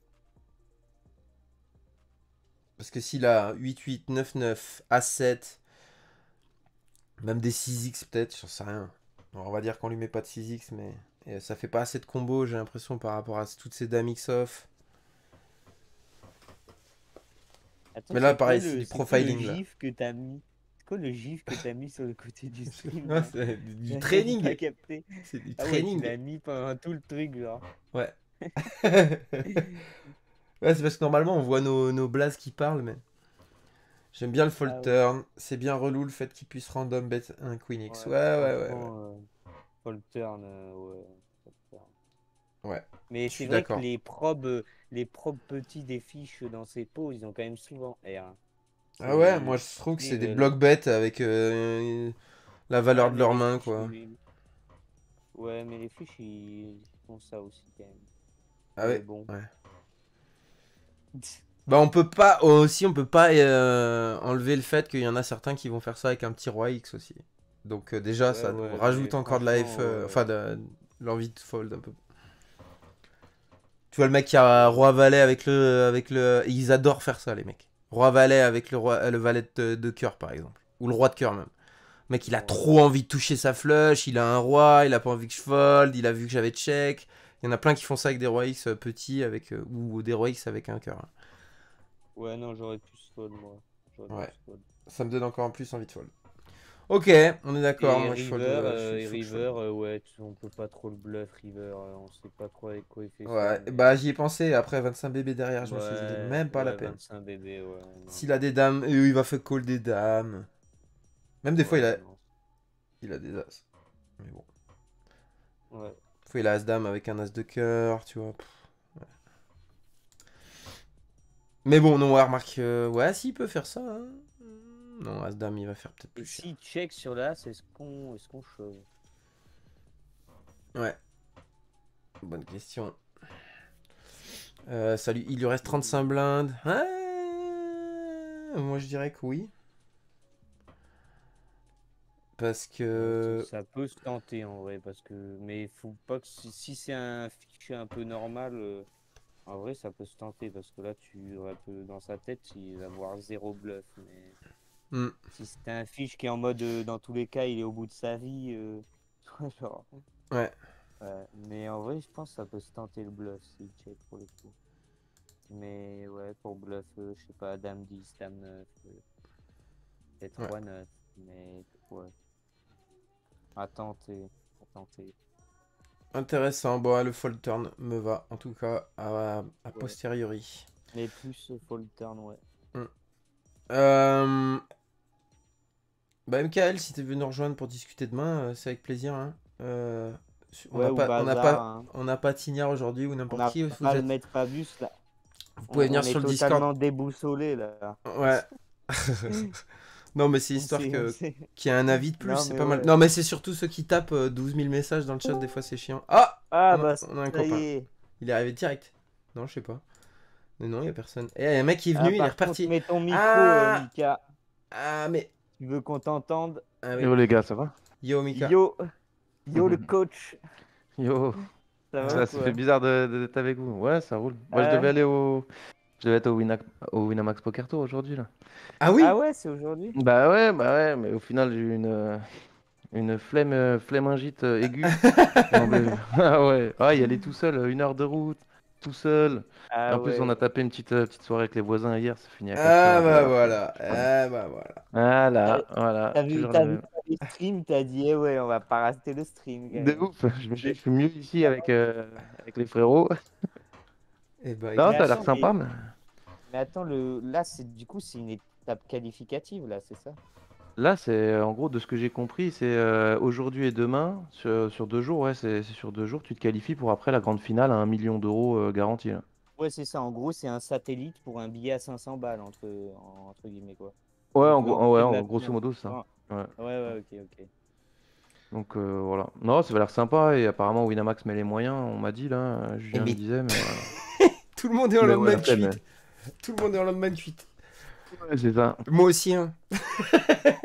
Parce que s'il a 8-8, 9-9, A7, même des 6X peut-être, j'en sais rien. Alors, on va dire qu'on lui met pas de 6X, mais ça fait pas assez de combos, j'ai l'impression, par rapport à toutes ces dames X off. Attends, Mais là, pareil, c'est du c'est quoi le profiling là. gif que t'as mis? C'est quoi le gif que t'as mis sur le côté du stream Ouais, là? c'est du J'ai pas training. capté. C'est du Ah ouais, tu training. l'as mis pendant tout le truc, genre. Ouais. Ouais, c'est parce que normalement on voit nos blazes qui parlent, mais j'aime bien le fall Ah ouais. turn. C'est bien relou le fait qu'il puisse random bet un Queen X. Ouais, Ouais, ouais, ouais, ouais. franchement, faut le turn, ouais. Faut le turn. Ouais, Mais je c'est suis vrai que d'accord. les probes petits des fiches dans ces pots, ils ont quand même souvent R, hein. Ah ouais, C'est moi je trouve que c'est des level. block bets avec la Ouais, valeur de mais leur les main, fiches, quoi. ouais, mais les fiches, ils font ça aussi quand même. Ah Mais ouais, bon. ouais. Bah on peut pas, aussi on peut pas enlever le fait qu'il y en a certains qui vont faire ça avec un petit roi X aussi. Donc déjà Ouais, ça nous ouais, mais rajoute encore de la franchement, FE, enfin de l'envie de fold un peu. Tu vois le mec qui a ouais. roi valet avec le, ils adorent faire ça les mecs. Roi valet avec le valet de cœur par exemple, ou le roi de cœur même. Le mec il a Ouais. trop envie de toucher sa flush, il a un roi, il a pas envie que je fold, il a vu que j'avais check. Il y en a plein qui font ça avec des rois X petits avec ou des rois X avec un cœur. Ouais, non, j'aurais pu fold, moi. J'aurais pu Ouais, fold. ça me donne encore plus envie de fold. Ok, on est d'accord, moi Et il faut que je fold. River, ouais, on peut pas trop le bluff, River. On sait pas trop avec quoi il fait ça, Ouais, mais. bah j'y ai pensé, après 25 bébés derrière, je me suis dit Ouais, même pas la ouais, peine. 25 bébés, ouais, non. S'il a des dames, il va faire call des dames. Même des fois Ouais, non. il a des as. Mais bon. Ouais. Des fois il a as-dame avec un as de cœur, tu vois. Ouais. Mais bon, non, ouais, remarque, ouais, s'il peut faire ça, hein. Non, as-dame il va faire peut-être Et plus cher. si check sur l'as, est-ce qu'on shove? Ouais, bonne question. Salut, il lui reste 35 blindes. Ah, moi je dirais que oui. Parce Ouais, que... ça peut se tenter en vrai, parce que. Mais faut pas que. Si c'est un fichier un peu normal, en vrai, ça peut se tenter, parce que là, tu un peu dans sa tête, il va avoir zéro bluff. Mais Hmm, si c'est un fiche qui est en mode, dans tous les cas, il est au bout de sa vie, genre. ouais. Ouais. Mais en vrai, je pense que ça peut se tenter le bluff s'il check pour le coup. Mais ouais, pour bluff, je sais pas, dame 10 dame 9 peut-être Ouais. roi 9. Mais ouais, à tenter. À tenter. Intéressant. Bon, ouais, le fold turn me va. En tout cas, à Ouais. posteriori. Mais plus full turn, ouais. Hmm. Euh, Bah, MKL, si t'es venu nous rejoindre pour discuter demain, c'est avec plaisir, hein. On Ouais, n'a ou pas, on n'a bazar, pas, hein. on n'a pas Tignard aujourd'hui ou On n'importe n'a qui. Vous pas le êtes. maître Fabius là. Vous pouvez venir On sur est le Discord. totalement déboussolé là. Ouais. Non, mais c'est On histoire sait, on que sait. qu'il y ait un avis de plus, Non, c'est mais pas mal. ouais. Non, mais c'est surtout ceux qui tapent 12 000 messages dans le chat, des fois c'est chiant. Ah! Ah, On a, bah, on a un ça y copain. est. Il est arrivé direct. Non, je sais pas. Mais non, il y a personne. Et y a un mec qui est Ah, venu, il est par contre, reparti. mets ton micro, Ah! Mika. Ah, mais. Tu veux qu'on t'entende? Ah oui. Yo les gars, ça va? Yo, Mika. Yo, yo le coach. Yo, Ça va ou ça fait quoi? bizarre d'être avec vous. Ouais, ça roule. Moi, Ah, je devais être au Winamax Poker Tour aujourd'hui là. Ah ah oui? ouais, c'est aujourd'hui? Bah ouais, mais au final j'ai eu une flémingite aiguë. Ah ouais, ah, y aller tout seul, 1 heure de route, tout seul. Et Ah en plus, on a ouais. tapé une petite soirée avec les voisins hier, ça finit à 4 Ah heures. bah Voilà, voilà. je suis pas bien. Ah bah voilà. T'as Voilà, toujours les t'as vu mêmes. les streams, t'as dit, eh ouais, on va pas rater le stream quand De même. ouf, je me suis dit, je suis mieux ici avec les frérots. Eh bah Non, Mais ça a écoute. l'air attends, sympa, mais. mais attends, là, du coup, c'est une étape qualificative, là, c'est ça? Là, c'est en gros de ce que j'ai compris, c'est aujourd'hui et demain, sur 2 jours, ouais, c'est sur 2 jours, tu te qualifies pour après la grande finale à 1 million d'euros garantie, là. Ouais, c'est ça. En gros, c'est un satellite pour un billet à 500 balles, entre guillemets, quoi. Ouais, Donc, ouais, l'entrée de en la grosso finale. modo, c'est ça. Ouais, Ouais. ouais, ok, ok. Donc voilà. Non, ça va l'air sympa et apparemment Winamax met les moyens, on m'a dit là, Eh Julien me mais disait, mais, tout le monde est en mais ouais, lendemain la de flemme. suite. Tout le monde est en lendemain de suite. Ouais, c'est ça. Moi aussi, hein.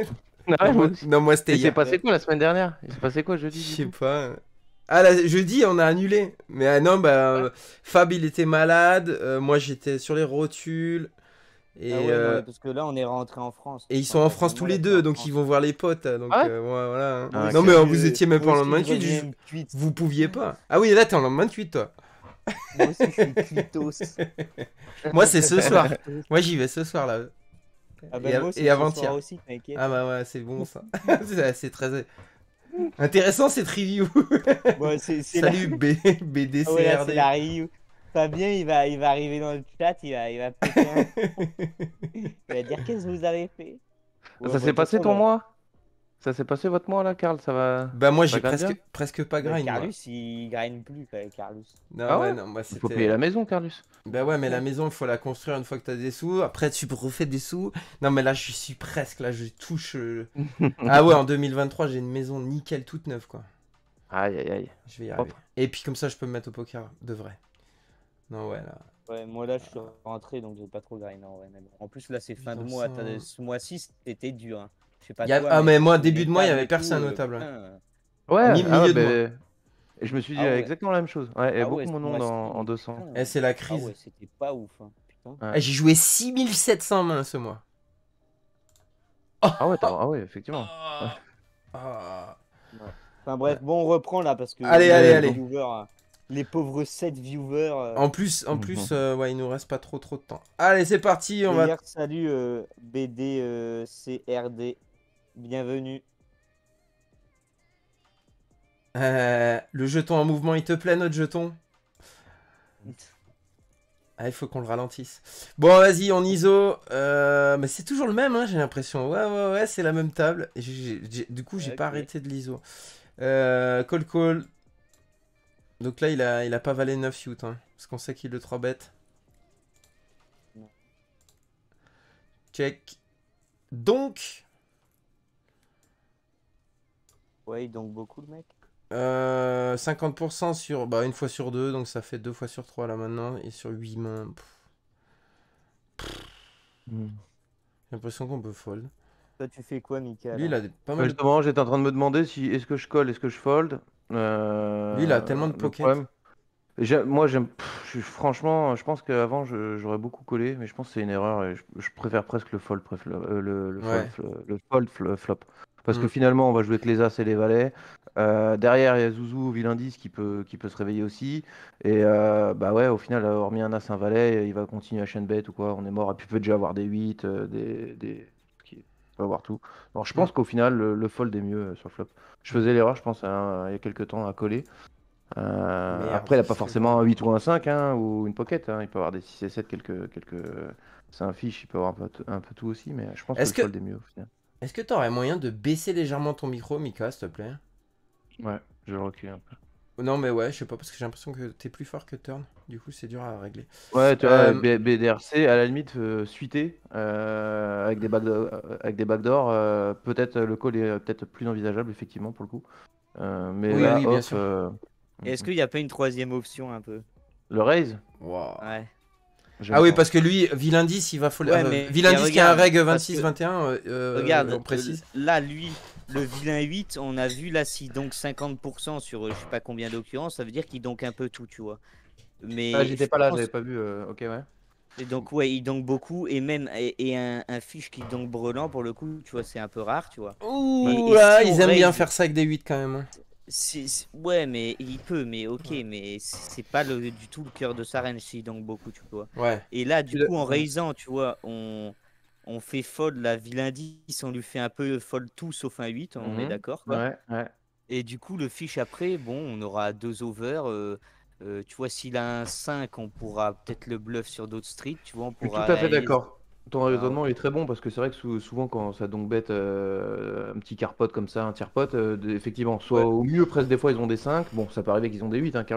Ah ouais, moi aussi. Non, moi c'était Il s'est hier. passé quoi la semaine dernière? Il s'est passé quoi Je jeudi sais du coup? pas. Ah, là, jeudi, on a annulé. Mais non, bah, Ouais. Fab, il était malade. Moi, j'étais sur les rotules. Ah Et, ouais, non, euh, mais parce que là, on est rentré en France. et ils sont En en fait, France même tous moi, les là, je suis deux, en donc ils France. vont voir les potes. Donc Ah ouais? voilà. Hein. Moi Ah, Non, ok. mais aussi, vous étiez même pas moi en aussi, lendemain de je cuite. reviens de cuite. Vous pouviez pas. Ah oui, là, t'es en lendemain de cuite, toi. Moi aussi, je suis cuitos. Moi, c'est ce soir. Cuitos. Moi, j'y vais ce soir, là. Ah Et, ben moi, et c'est ce soir avant-hier. aussi, t'inquiète. Ah bah ouais, c'est bon, ça. C'est très intéressant, cette review. Bon, c'est la... Salut, Ah ouais, là, c'est BDCRD. la review. Fabien, il va arriver dans le chat, il va péter un... Il va dire, qu'est-ce que vous avez fait? Ouais, Ça bah, de s'est toute passé façon, ton mois? Ça s'est passé votre mois là, Karl? Bah moi, Ça j'ai gagne bien? presque pas grind, moi. Carlus, il grind plus, Carlus. Non, Ah ouais, ouais? non, moi, Il faut payer la c'était... maison, Carlus. Bah ouais, mais la maison, il faut la construire une fois que t'as des sous. Après, tu refais des sous. Non, mais là, je suis presque, là, je touche... Ah ouais, en 2023, j'ai une maison nickel, toute neuve, quoi. Aïe aïe aïe. Je vais y arriver. Propre. Et puis, comme ça, je peux me mettre au poker, de vrai. Non, ouais, là... Ouais, moi là, je suis rentré, donc j'ai pas trop grind en vrai. Mais bon. En plus, là, c'est fin de Putain, mois. ça- Ce mois-ci, c'était dur. Hein. Je sais pas Y a- toi, Ah, mais moi, les début de mois, il y tables avait et tout, personne au table. putain. Ouais, ah ouais, Milieu de mois. ben, je me suis dit Ah ouais. exactement la même chose. Ouais, et Ah beaucoup ouais, ce mon nom mois-ci, en 200. putain. Eh, c'est la Ah crise. ouais, c'était pas ouf. Hein. Putain. Ouais. Eh, j'ai joué 6700 mains ce mois. Ah ouais, ah ouais, effectivement. Ouais. Ah. Ouais. Enfin bref, bon, on reprend là parce que Allez, les allez, pauvres allez. viewers, hein, les pauvres 7 viewers. En plus, ouais, il nous reste pas trop de temps. Allez, c'est parti, on va... D'ailleurs, salut BDCRD, bienvenue. Le jeton en mouvement, il te plaît, notre jeton? Ah, il faut qu'on le ralentisse. Bon, vas-y, on ISO. Mais c'est toujours le même, hein, j'ai l'impression. Ouais, c'est la même table. Et du coup, j'ai pas Ok. arrêté de l'ISO. Call. Donc là, il a pas valé 9 shoot, hein, parce qu'on sait qu'il le 3 bête. Non. Check. Donc, Ouais, donc beaucoup le mec. 50% sur une fois sur 2, donc ça fait 2 fois sur 3 là maintenant, et sur 8 mains. Hmm. J'ai l'impression qu'on peut fold. Toi, tu fais quoi, Mika? Lui, il Là a pas mal de... Justement, j'étais en train de me demander si est-ce que je colle, est-ce que je fold. Lui, il a tellement de Le pocket. problème, moi, franchement, je pense qu'avant, j'aurais beaucoup collé, mais je pense que c'est une erreur et je préfère presque le fold, Ouais. flop. Parce que Mm. finalement, on va jouer que les As et les Valets. Derrière, il y a Zouzou, Vilain 10 qui peut se réveiller aussi. Et bah ouais, au final, hormis un As, un Valet, il va continuer à chaîne bet ou quoi, on est mort. Et puis, il peut déjà avoir des 8, il peut avoir tout. Alors, je pense Mm. qu'au final, le fold est mieux sur le flop. Je faisais l'erreur, je pense, il y a quelques temps à coller. Merde, Après, il n'a pas je forcément un 8 ou un 5 hein, ou une pocket. Hein. Il peut avoir des 6 et 7, c'est un fiche, il peut avoir un peu tout aussi, mais je pense que Est-ce le que fold est mieux au final. est-ce que t'aurais moyen de baisser légèrement ton micro, Mika, s'il te plaît? Ouais, je recule un peu. Non, mais ouais, je sais pas, parce que j'ai l'impression que t'es plus fort que Turn. Du coup, c'est dur à régler. Ouais, tu vois, Euh, BDRC, à la limite, suité, avec des backdoors, peut-être le call est peut-être plus envisageable, effectivement, pour le coup. Mais Oui, là, oui, bien off, sûr. Et est-ce qu'il n'y a pas une troisième option un peu? le raise, Wow. Ouais. j'aime Ah oui, pas. parce que lui, Vilain 10, il va fold. Ouais, mais Vilain 10 qui a un regarde, reg parce que 26-21, regarde, on précise. là, lui, le vilain 8, on a vu là, si donc 50% sur je sais pas combien d'occurrences, ça veut dire qu'il donc un peu tout, tu vois. Mais Ah, j'étais je pas là, pense- j'avais pas vu. Ok, ouais. et donc, ouais, il donc beaucoup, et même un fiche qui donc brelan, pour le coup, tu vois, c'est un peu rare, tu vois. Ouh et là, si on ils aiment bien raise- faire ça avec des 8 quand même. Hein. Ouais, mais il peut, mais ok, mais c'est pas du tout le cœur de sa range, si donc beaucoup, tu vois. Ouais. Et là, du Tu le- coup, en raisant, tu vois, on fait fold la vilain 10, on lui fait un peu fold tout sauf un 8, on est Mhm. d'accord, quoi. Ouais. Et du coup, le fiche après, bon, on aura 2 over. Tu vois, s'il a un 5, on pourra peut-être le bluff sur d'autres streets, tu vois, on Je suis tout pourra à fait aller. d'accord. Ton Ah, raisonnement est très bon parce que c'est vrai que souvent quand ça donc bête un petit carpot comme ça, un tiers-pot, effectivement, soit Ouais. au mieux presque des fois ils ont des 5, bon ça peut arriver qu'ils ont des 8, hein,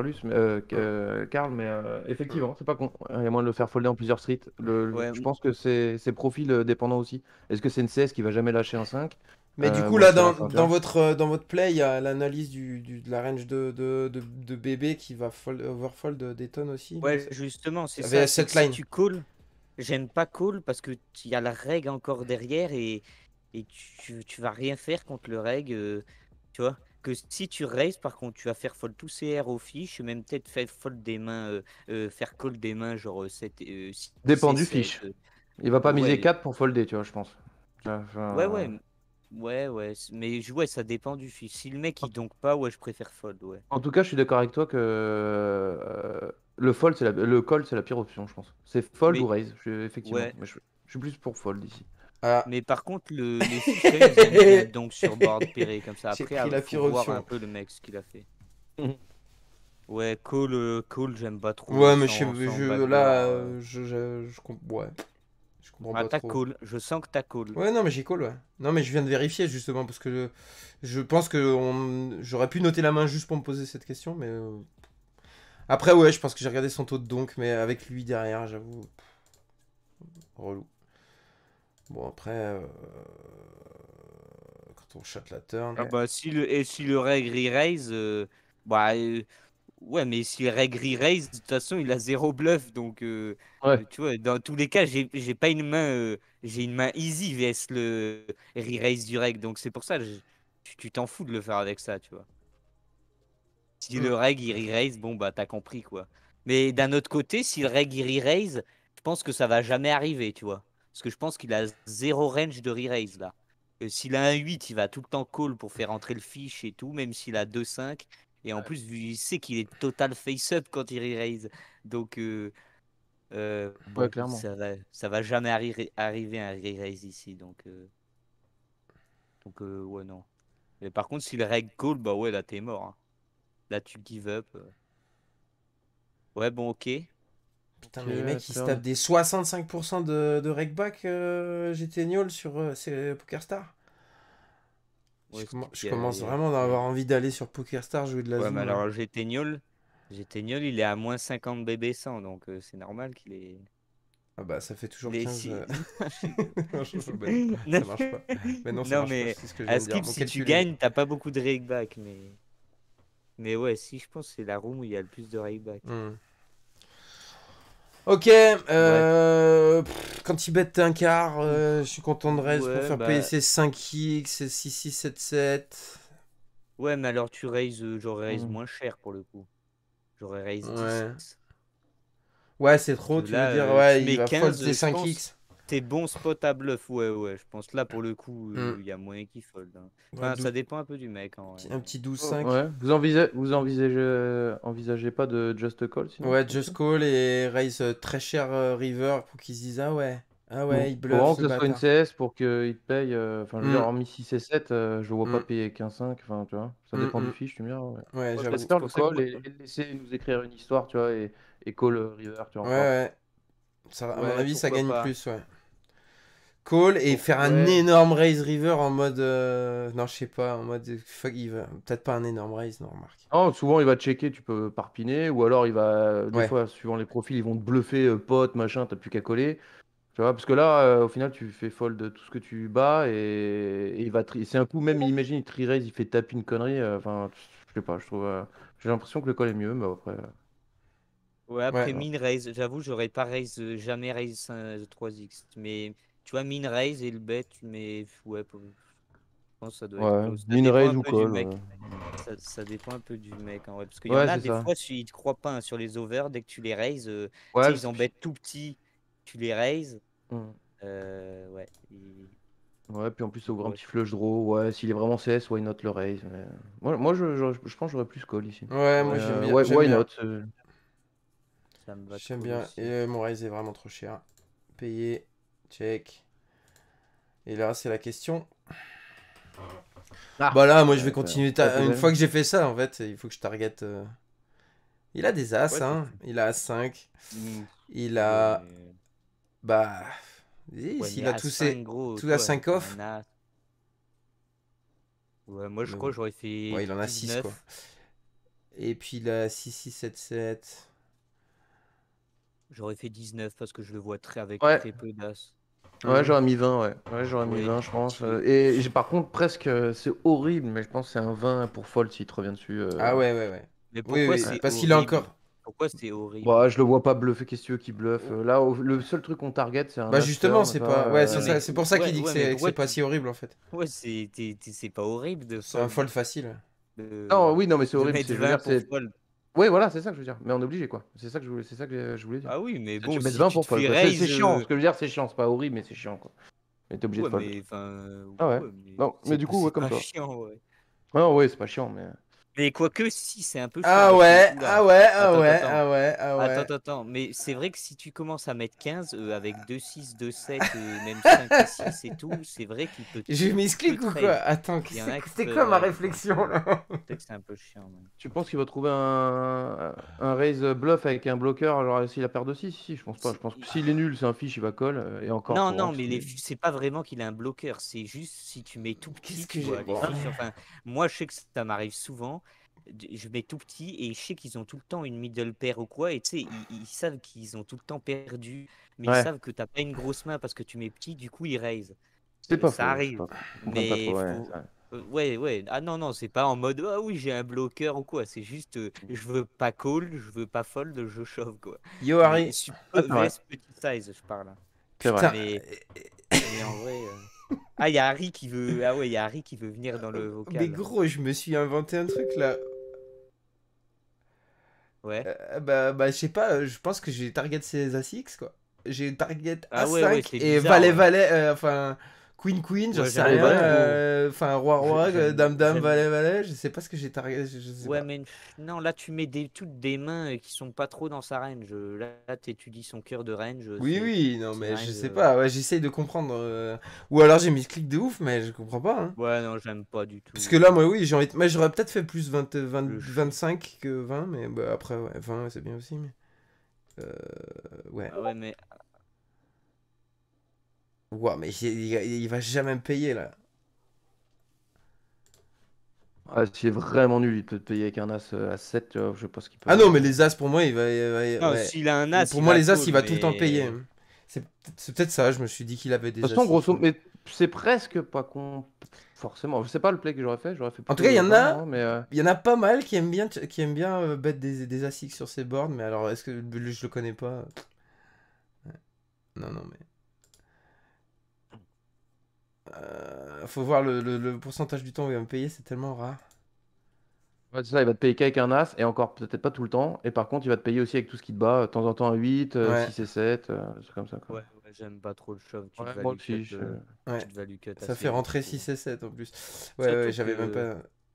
Karl, mais effectivement c'est pas con, il y a moyen de le faire folder en plusieurs streets. Ouais, Je pense que c'est profil dépendant aussi. Est-ce que c'est une CS qui va jamais lâcher un 5 Mais du coup, ou là, un tir à 21? dans votre play, il y a l'analyse de la range de bébé qui va overfold des tonnes aussi. ouais, justement, c'est Avec ça. cette C'est que line. si tu call, j'aime pas call parce que il y a la règle encore derrière et et tu vas rien faire contre le reg, tu vois. Que si tu raise, par contre, tu vas faire fold tous CR aux fiches, même peut-être faire fold des mains, faire call des mains, genre 7, 6 Dépend et du 7. fiche. Il va pas miser Ouais, 4 pour folder, tu vois, je pense. ouais, Enfin, ouais, ouais, mais ouais, ça dépend du fiche. Si le mec il donk pas, ouais, je préfère fold, ouais. en tout cas, je suis d'accord avec toi que le fold, le call, c'est la pire option, je pense. C'est fold ou Mais raise, effectivement. ouais, Mais je suis plus pour fold ici. Ah, mais par contre, les fiches, quand même, ils aiment bien donc sur board pairé comme ça. j'ai Après, pris la faut pire voir un option. peu le mec ce qu'il a fait. Ouais, call, j'aime pas trop Ouais, mais sans là, backdoor. ouais, je comprends Ah, pas t'as trop. call, je sens que t'as call. Ouais, non, mais j'ai call, ouais. Non, mais je viens de vérifier justement parce que je pense que j'aurais pu noter la main juste pour me poser cette question, mais après, ouais, je pense que j'ai regardé son taux de donk, mais avec lui derrière, j'avoue, relou. Bon, après, quand on chatte la turn. Ah bah si le reg re-raise, bah ouais, mais si le reg re-raise, de toute façon il a zéro bluff, donc Ouais, tu vois, dans tous les cas j'ai pas une main, j'ai une main easy vs le re-raise du reg, donc c'est pour ça tu t'en fous de le faire avec ça, tu vois. Si Hmm. le reg il re-raise, bon bah t'as compris quoi. Mais d'un autre côté, si le reg il re-raise, je pense que ça va jamais arriver, tu vois. Parce que je pense qu'il a zéro range de re-raise là. S'il a un 8, il va tout le temps call pour faire entrer le fiche et tout, même s'il a 2-5. Et en plus, il sait qu'il est total face-up quand il re-raise. Donc ouais, bon, clairement. ça va jamais arriver un re-raise ici. Donc ouais, non. Mais par contre, si le reg call, bah ouais, là t'es mort, hein. Là tu give up. Ouais, bon, ok. Putain, Ok, mais les mecs, ils se tapent turn. des 65% de rakeback GT Niol sur PokerStar. Ouais, Je commence vraiment à y a- avoir envie d'aller sur PokerStar jouer de la ouais, mais Zoom là. alors GT Niol, il est à moins 50 BB100, donc c'est normal qu'il est. Ah bah ça fait toujours Les 15. si... Non, bah non, Non, ça marche pas. Mais non, ça non, marche pas, mais c'est ce que je à viens de dire. Skip, Mon si tu calcul est bon. gagnes, t'as pas beaucoup de rakeback, mais ouais, si je pense que c'est la room où il y a le plus de rakeback. Hmm. Ok, Ouais, quand il bet un quart, je suis content de raise pour ouais, faire payer bah, ses 5x, ses 7. ouais, mais alors tu raises, j'aurais raise Hmm. moins cher pour le coup. J'aurais raise 10. Ouais. Ouais, c'est Parce que trop, tu veux là, dire, tu ouais, il mets va fold 15, ses je pense. 5x. T'es bon spot à bluff, ouais. Je pense là, pour le coup, Hmm. il y a moyen qu'il fold, hein. Ouais, Enfin, ça dépend un peu du mec, en vrai, un mais. petit Oh, 12-5. ouais. Envisagez pas de just a call sinon Ouais, just aussi? call et raise très cher river pour qu'ils se disent ah ouais, Bon, il faut bluffe vraiment ce que ce soit une bâtard. CS pour qu'il te paye. Enfin, je veux dire, Hmm, hormis 6 et 7, je le vois pas hmm, payer 15-5. Enfin, tu vois, ça hmm, dépend du hmm. fiche, tu me diras. Ouais. Ouais, Moi, je laisse j'avoue. C'est faire le pour ça que call moi. et le laisser nous écrire une histoire, tu vois, et call river, tu vois, Ouais, encore. ouais. Ça, à mon Ouais, avis, ça pourquoi gagne pas. plus, ouais. Call et faire un Ouais. énorme raise river en mode. Non, je sais pas, en mode. Fuck, il va. Peut-être pas un énorme raise, non, remarque. Non, souvent il va checker, tu peux parpiner, ou alors il va, des Ouais. fois, suivant les profils, ils vont te bluffer, pote, machin, t'as plus qu'à coller. Tu vois, parce que là, au final, tu fais fold tout ce que tu bats et il va c'est un coup, même imagine, il tri-raise, il fait taper une connerie. Enfin, je sais pas, je trouve. J'ai l'impression que le call est mieux, mais après. Ouais, Ouais. après min raise, j'avoue, j'aurais pas raise, jamais raise 3x. Mais tu vois, min raise et le bet, mais ouais, je pense que ça doit être Ouais, close. Ça min dépend raise un ou peu du call. mec. Ça dépend un peu du mec en vrai. Parce qu'il y en Ouais, a c'est des ça. fois, ils te croient pas, hein, sur les overs, dès que tu les raises, tu Ouais, sais, ils en bettent tout petit, tu les raises. Hmm. Ouais. Ouais, puis en plus, au grand Ouais. petit flush draw, ouais, s'il est vraiment CS, why not le raise. Mais... Moi je pense que j'aurais plus call ici. Ouais, moi Mais j'aime bien. ouais, J'aime why bien. not? Ça me va de J'aime call bien. Et aussi. mon raise est vraiment trop cher. Payé. Check. Et là, c'est la question. Ah, Bah là, moi je vais ouais, continuer. t'as tes Une amis. fois que j'ai fait ça, en fait, il faut que je target. Il a des as, Ouais, hein. Il a As-5. Mm. Il Ouais, a. mais. Bah. Ouais, mais S'il a à tous 5 ses. gros, Tout à toi, 5 t'as off. un as. Ouais, moi, je Mais crois bon. que j'aurais fait Ouais, il en a 6 quoi. 19. Et puis il a 6-6-7-7. J'aurais fait 19 parce que je le vois avec Ouais, très peu d'as. ouais, j'aurais mis 20, ouais. Ouais, j'aurais mis Ouais, 20, je pense. tu... Et par contre, presque, c'est horrible, mais je pense que c'est un 20 pour fold s'il te revient dessus. Ah ouais, ouais, ouais. Mais Oui, pourquoi oui. c'est Parce qu'il a horrible? encore. Pourquoi c'est horrible? Bah, je le vois pas bluffer, qu'est-ce que tu veux qu'il bluffe? Là, le seul truc qu'on target, c'est un Bah justement, As-turn, c'est tu pas... vois, Ouais, Non c'est ça, mais c'est pour ça qu'il dit ouais, mais que c'est pourquoi pas tu... si horrible en fait. Ouais, c'est pas horrible C'est un fold facile. Non, oui, non, mais c'est De horrible, mettre je veux 20 dire, pour c'est... fold. Oui, voilà, c'est ça que je veux dire, mais on est obligé, quoi. C'est ça que je voulais dire. Ah oui, mais C'est que tu bon, mets si 20 tu pour te fold, fais quoi. C'est raise... chiant, ce que je veux dire, c'est chiant, c'est pas horrible, mais c'est chiant, quoi. Mais t'es obligé de Ouais, fold. mais enfin... Ah ouais. Ouais, mais Non, mais du coup, ouais, c'est comme pas toi. chiant, ouais. Non, ouais, c'est pas chiant, mais... Mais quoique, si, c'est un peu chiant, Ah parce que... ouais, Oula. ah ouais, ah Attends, ouais, attends. ah ouais, ah Attends, ouais. attends, attends. Mais c'est vrai que si tu commences à mettre 15, avec 2 6 2 7 même 5 et 6 et tout, c'est vrai J'ai mis ce tu peux clic te ou quoi? raise. Attends, Il y en a qui c'était peuvent quoi ma raise, donc réflexion là? c'est vrai que c'est un peu chiant, man. Tu penses qu'il va trouver un raise bluff avec un bloqueur, genre s'il a paire de 6? Si, je pense pas. Je pense que s'il est nul, c'est un fiche, il va call, et encore Non, pour non, rendre. mais c'est pas vraiment qu'il a un bloqueur, c'est juste si tu mets tout petit, Qu'est-ce que tu j'ai... vois, les Bon. fiches. Enfin, moi, je sais que ça m'arrive souvent. Je mets tout petit et je sais qu'ils ont tout le temps une middle pair ou quoi. Et tu sais, ils savent qu'ils ont tout le temps perdu, mais ils Ouais, savent que t'as pas une grosse main parce que tu mets petit, du coup, ils raise. c'est pas Ça faux, je sais arrive, pas. Je comprends pas mais trop, ouais. faut. Ouais, ouais. Ah non, non, c'est pas en mode ah oui, j'ai un bloqueur ou quoi. C'est juste je veux pas call, je veux pas fold, je shove quoi. Yo Mais Harry, Ah, c'est vrai, VS petit size, je parle. c'est vrai. putain, Mais en vrai. Ah, il y a Harry qui veut. Ah ouais, il y a Harry qui veut venir dans le mais vocal. gros, je me suis inventé un truc là. Ouais. Bah je sais pas, je pense que j'ai target ces A6 quoi. J'ai target Ah ouais, ouais, A5 c'est et bizarre, valet ouais. valet, enfin Queen Queen, j'en Ouais, sais j'aime Allez, rien. pas valet. trop. Enfin Roi Roi, Dame Dame, J'aime. Valet Valet, je sais pas ce que j'ai target, je sais Ouais, pas. mais non, là, tu mets toutes des mains qui sont pas trop dans sa range. Là, t'étudies son cœur de range. Oui oui, non C'est mais une je range. sais pas, ouais, j'essaye de comprendre. Ou alors j'ai mis ce clic de ouf, mais je comprends pas. Hein. Ouais, non, j'aime pas du Parce tout. que là, moi, oui, j'ai envie de... Moi, j'aurais peut-être fait plus 20, Le ch- 25 que 20, mais bah, après, ouais, 20, c'est bien aussi, mais... Euh... Ouais. Ah ouais, mais. Ouah, mais il va jamais me payer, là. Ah, s'il est vraiment nul, il peut te payer avec un As à 7, tu vois, je sais pas ce qu'il peut Ah non, avoir. mais les As, pour moi, Non, ouais. s'il a un as, Pour il moi, va les As, call, il va tout le temps payer. mais. C'est peut-être ça, je me suis dit qu'il avait De toute des façon, As grosso fold. mais c'est presque pas con. Forcément, je sais pas le play que j'aurais fait En tout cas, plutôt 20, moi, mais... il y en a pas mal qui aiment bien bet des As X sur ces boards, mais alors, est-ce que je le connais pas? Ouais. Non, non, mais... faut voir le pourcentage du temps où il va me payer, c'est tellement rare. Ouais, c'est ça, il va te payer qu'avec un As, et encore peut-être pas tout le temps. Et par contre, il va te payer aussi avec tout ce qui te bat, de temps en temps un 8, Ouais, 6 et 7, c'est comme ça, quoi. Ouais, ouais, j'aime pas trop le shove. Ouais, moi aussi. ouais. Tu te value cut Ça assez fait vite, je rentrer trouve. 6 et 7 en plus. Ouais, ouais, Surtout j'avais même que. pas.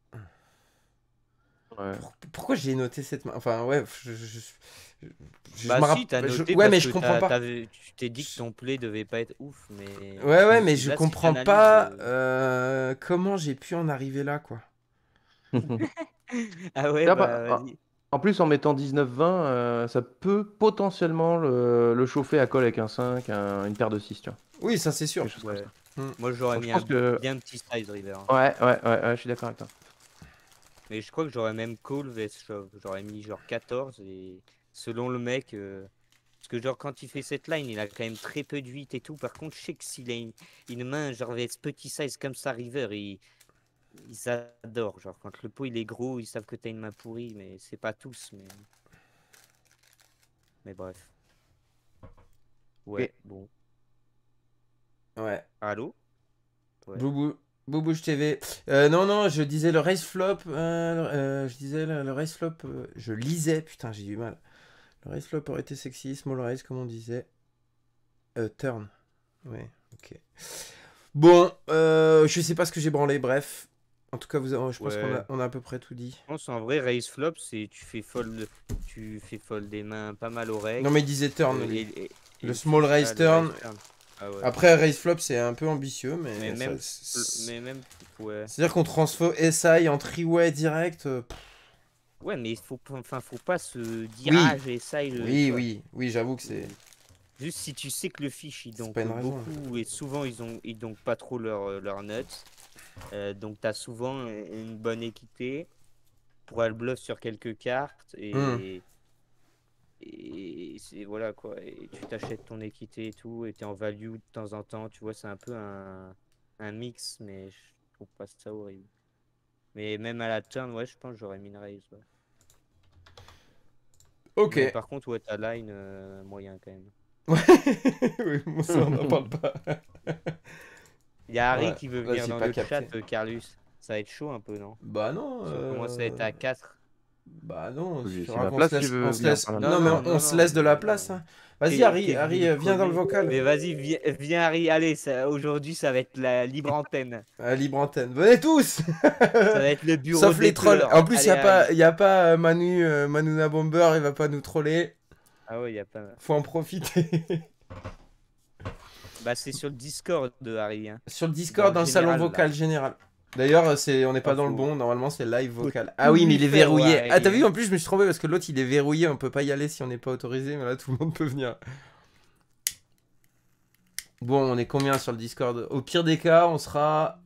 Ouais. Pourquoi j'ai noté cette main? Enfin, ouais, je Bah me si, t'as rappelle. noté Ouais, parce mais que je comprends pas. tu t'es dit que ton play devait pas être ouf, Ouais, ouais, mais mais je là, si comprends t'analyses. pas comment j'ai pu en arriver là, quoi. Ah ouais, Là, bah en vas-y. en plus, en mettant 19-20, ça peut potentiellement le chauffer à call avec un 5, une paire de 6, tu vois. Oui, ça c'est sûr. Quelque chose comme Ouais. ça. Hmm. Moi, j'aurais Donc, je mis pense un que. bien petit size river, hein. Ouais, je suis d'accord avec toi. Mais je crois que j'aurais même call vs shove. J'aurais mis genre 14 et selon le mec. Parce que genre quand il fait cette line, il a quand même très peu de 8 et tout. Par contre, je sais que s'il a une main genre vs petit size comme ça river, ils adorent. Genre quand le pot il est gros, ils savent que t'as une main pourrie, mais c'est pas tous. Mais bref. Ok. Ouais, bon. Ouais. Allô? Ouais. Boubou. Boubouche TV. Non, non, je disais le race flop. Je disais le race flop. Je lisais, putain, j'ai du mal. Le race flop aurait été sexy, small race, comme on disait. Turn. Ouais, ok. Bon, je sais pas ce que j'ai branlé, bref. En tout cas, je pense qu'on Ouais. a à peu près tout dit. Je pense en vrai, raise flop, c'est tu fais fold des mains pas mal au reg. Non, mais il disait turn, lui. Et Le le small fiche, raise le raise turn. turn. Ah ouais. Après, raise flop, c'est un peu ambitieux, Mais mais même, mais même, ouais. c'est-à-dire qu'on transfo SI en three-way direct. Ouais, mais faut pas se dire, Oui, ah, j'ai ça, tu oui, vois. oui, oui, j'avoue que c'est Juste si tu sais que le fiche, il c'est pas donc une raison. beaucoup, et souvent, ils donc pas trop leur nuts. Donc, t'as souvent une bonne équité pour le bluff sur quelques cartes Hmm. et c'est voilà quoi. Et tu t'achètes ton équité et tout, et t'es en value de temps en temps. Tu vois, c'est un peu un mix, mais je trouve pas ça horrible. Mais même à la turn, ouais, je pense que j'aurais mis une raise. Ouais. Ok. Mais par contre, ouais, ta line, moyen quand même. Oui, bon, ça, on n'en parle pas. Il y a Harry Ouais, qui veut là, venir j'ai dans pas le chat, capté. Carlus. Ça va être chaud un peu, non? Bah non. Si on commence à être à 4. Bah non, il C'est faudra ma qu'on se place qui laisse. veut On se venir laisse. par là. Non, Non, mais non, on non, se non, laisse de la mais place. non. Hein. Vas-y, Harry, T'es venu nous Viens dans le troller. vocal. Mais vas-y, viens Harry, allez, aujourd'hui ça va être la libre antenne. Libre antenne. Venez tous. Ça va être le bureau Sauf des les trolls. pleurs. En plus, Allez, Harry. y a pas Manuna Bomber, il va pas nous troller. Ah ouais, il y a pas. Faut en profiter. Bah, c'est sur le Discord de Harry. Hein. Sur le Discord, dans le salon général, là. vocal général. D'ailleurs, on n'est pas Ah, dans le faut- bon. Normalement, c'est live faut vocal. tout Ah oui, mais lui il est faire, verrouillé. ouais, Ah, t'as Harry, vu, hein. en plus, je me suis trompé parce que l'autre, il est verrouillé. On peut pas y aller si on n'est pas autorisé. Mais là, tout le monde peut venir. Bon, on est combien sur le Discord? Au pire des cas, on sera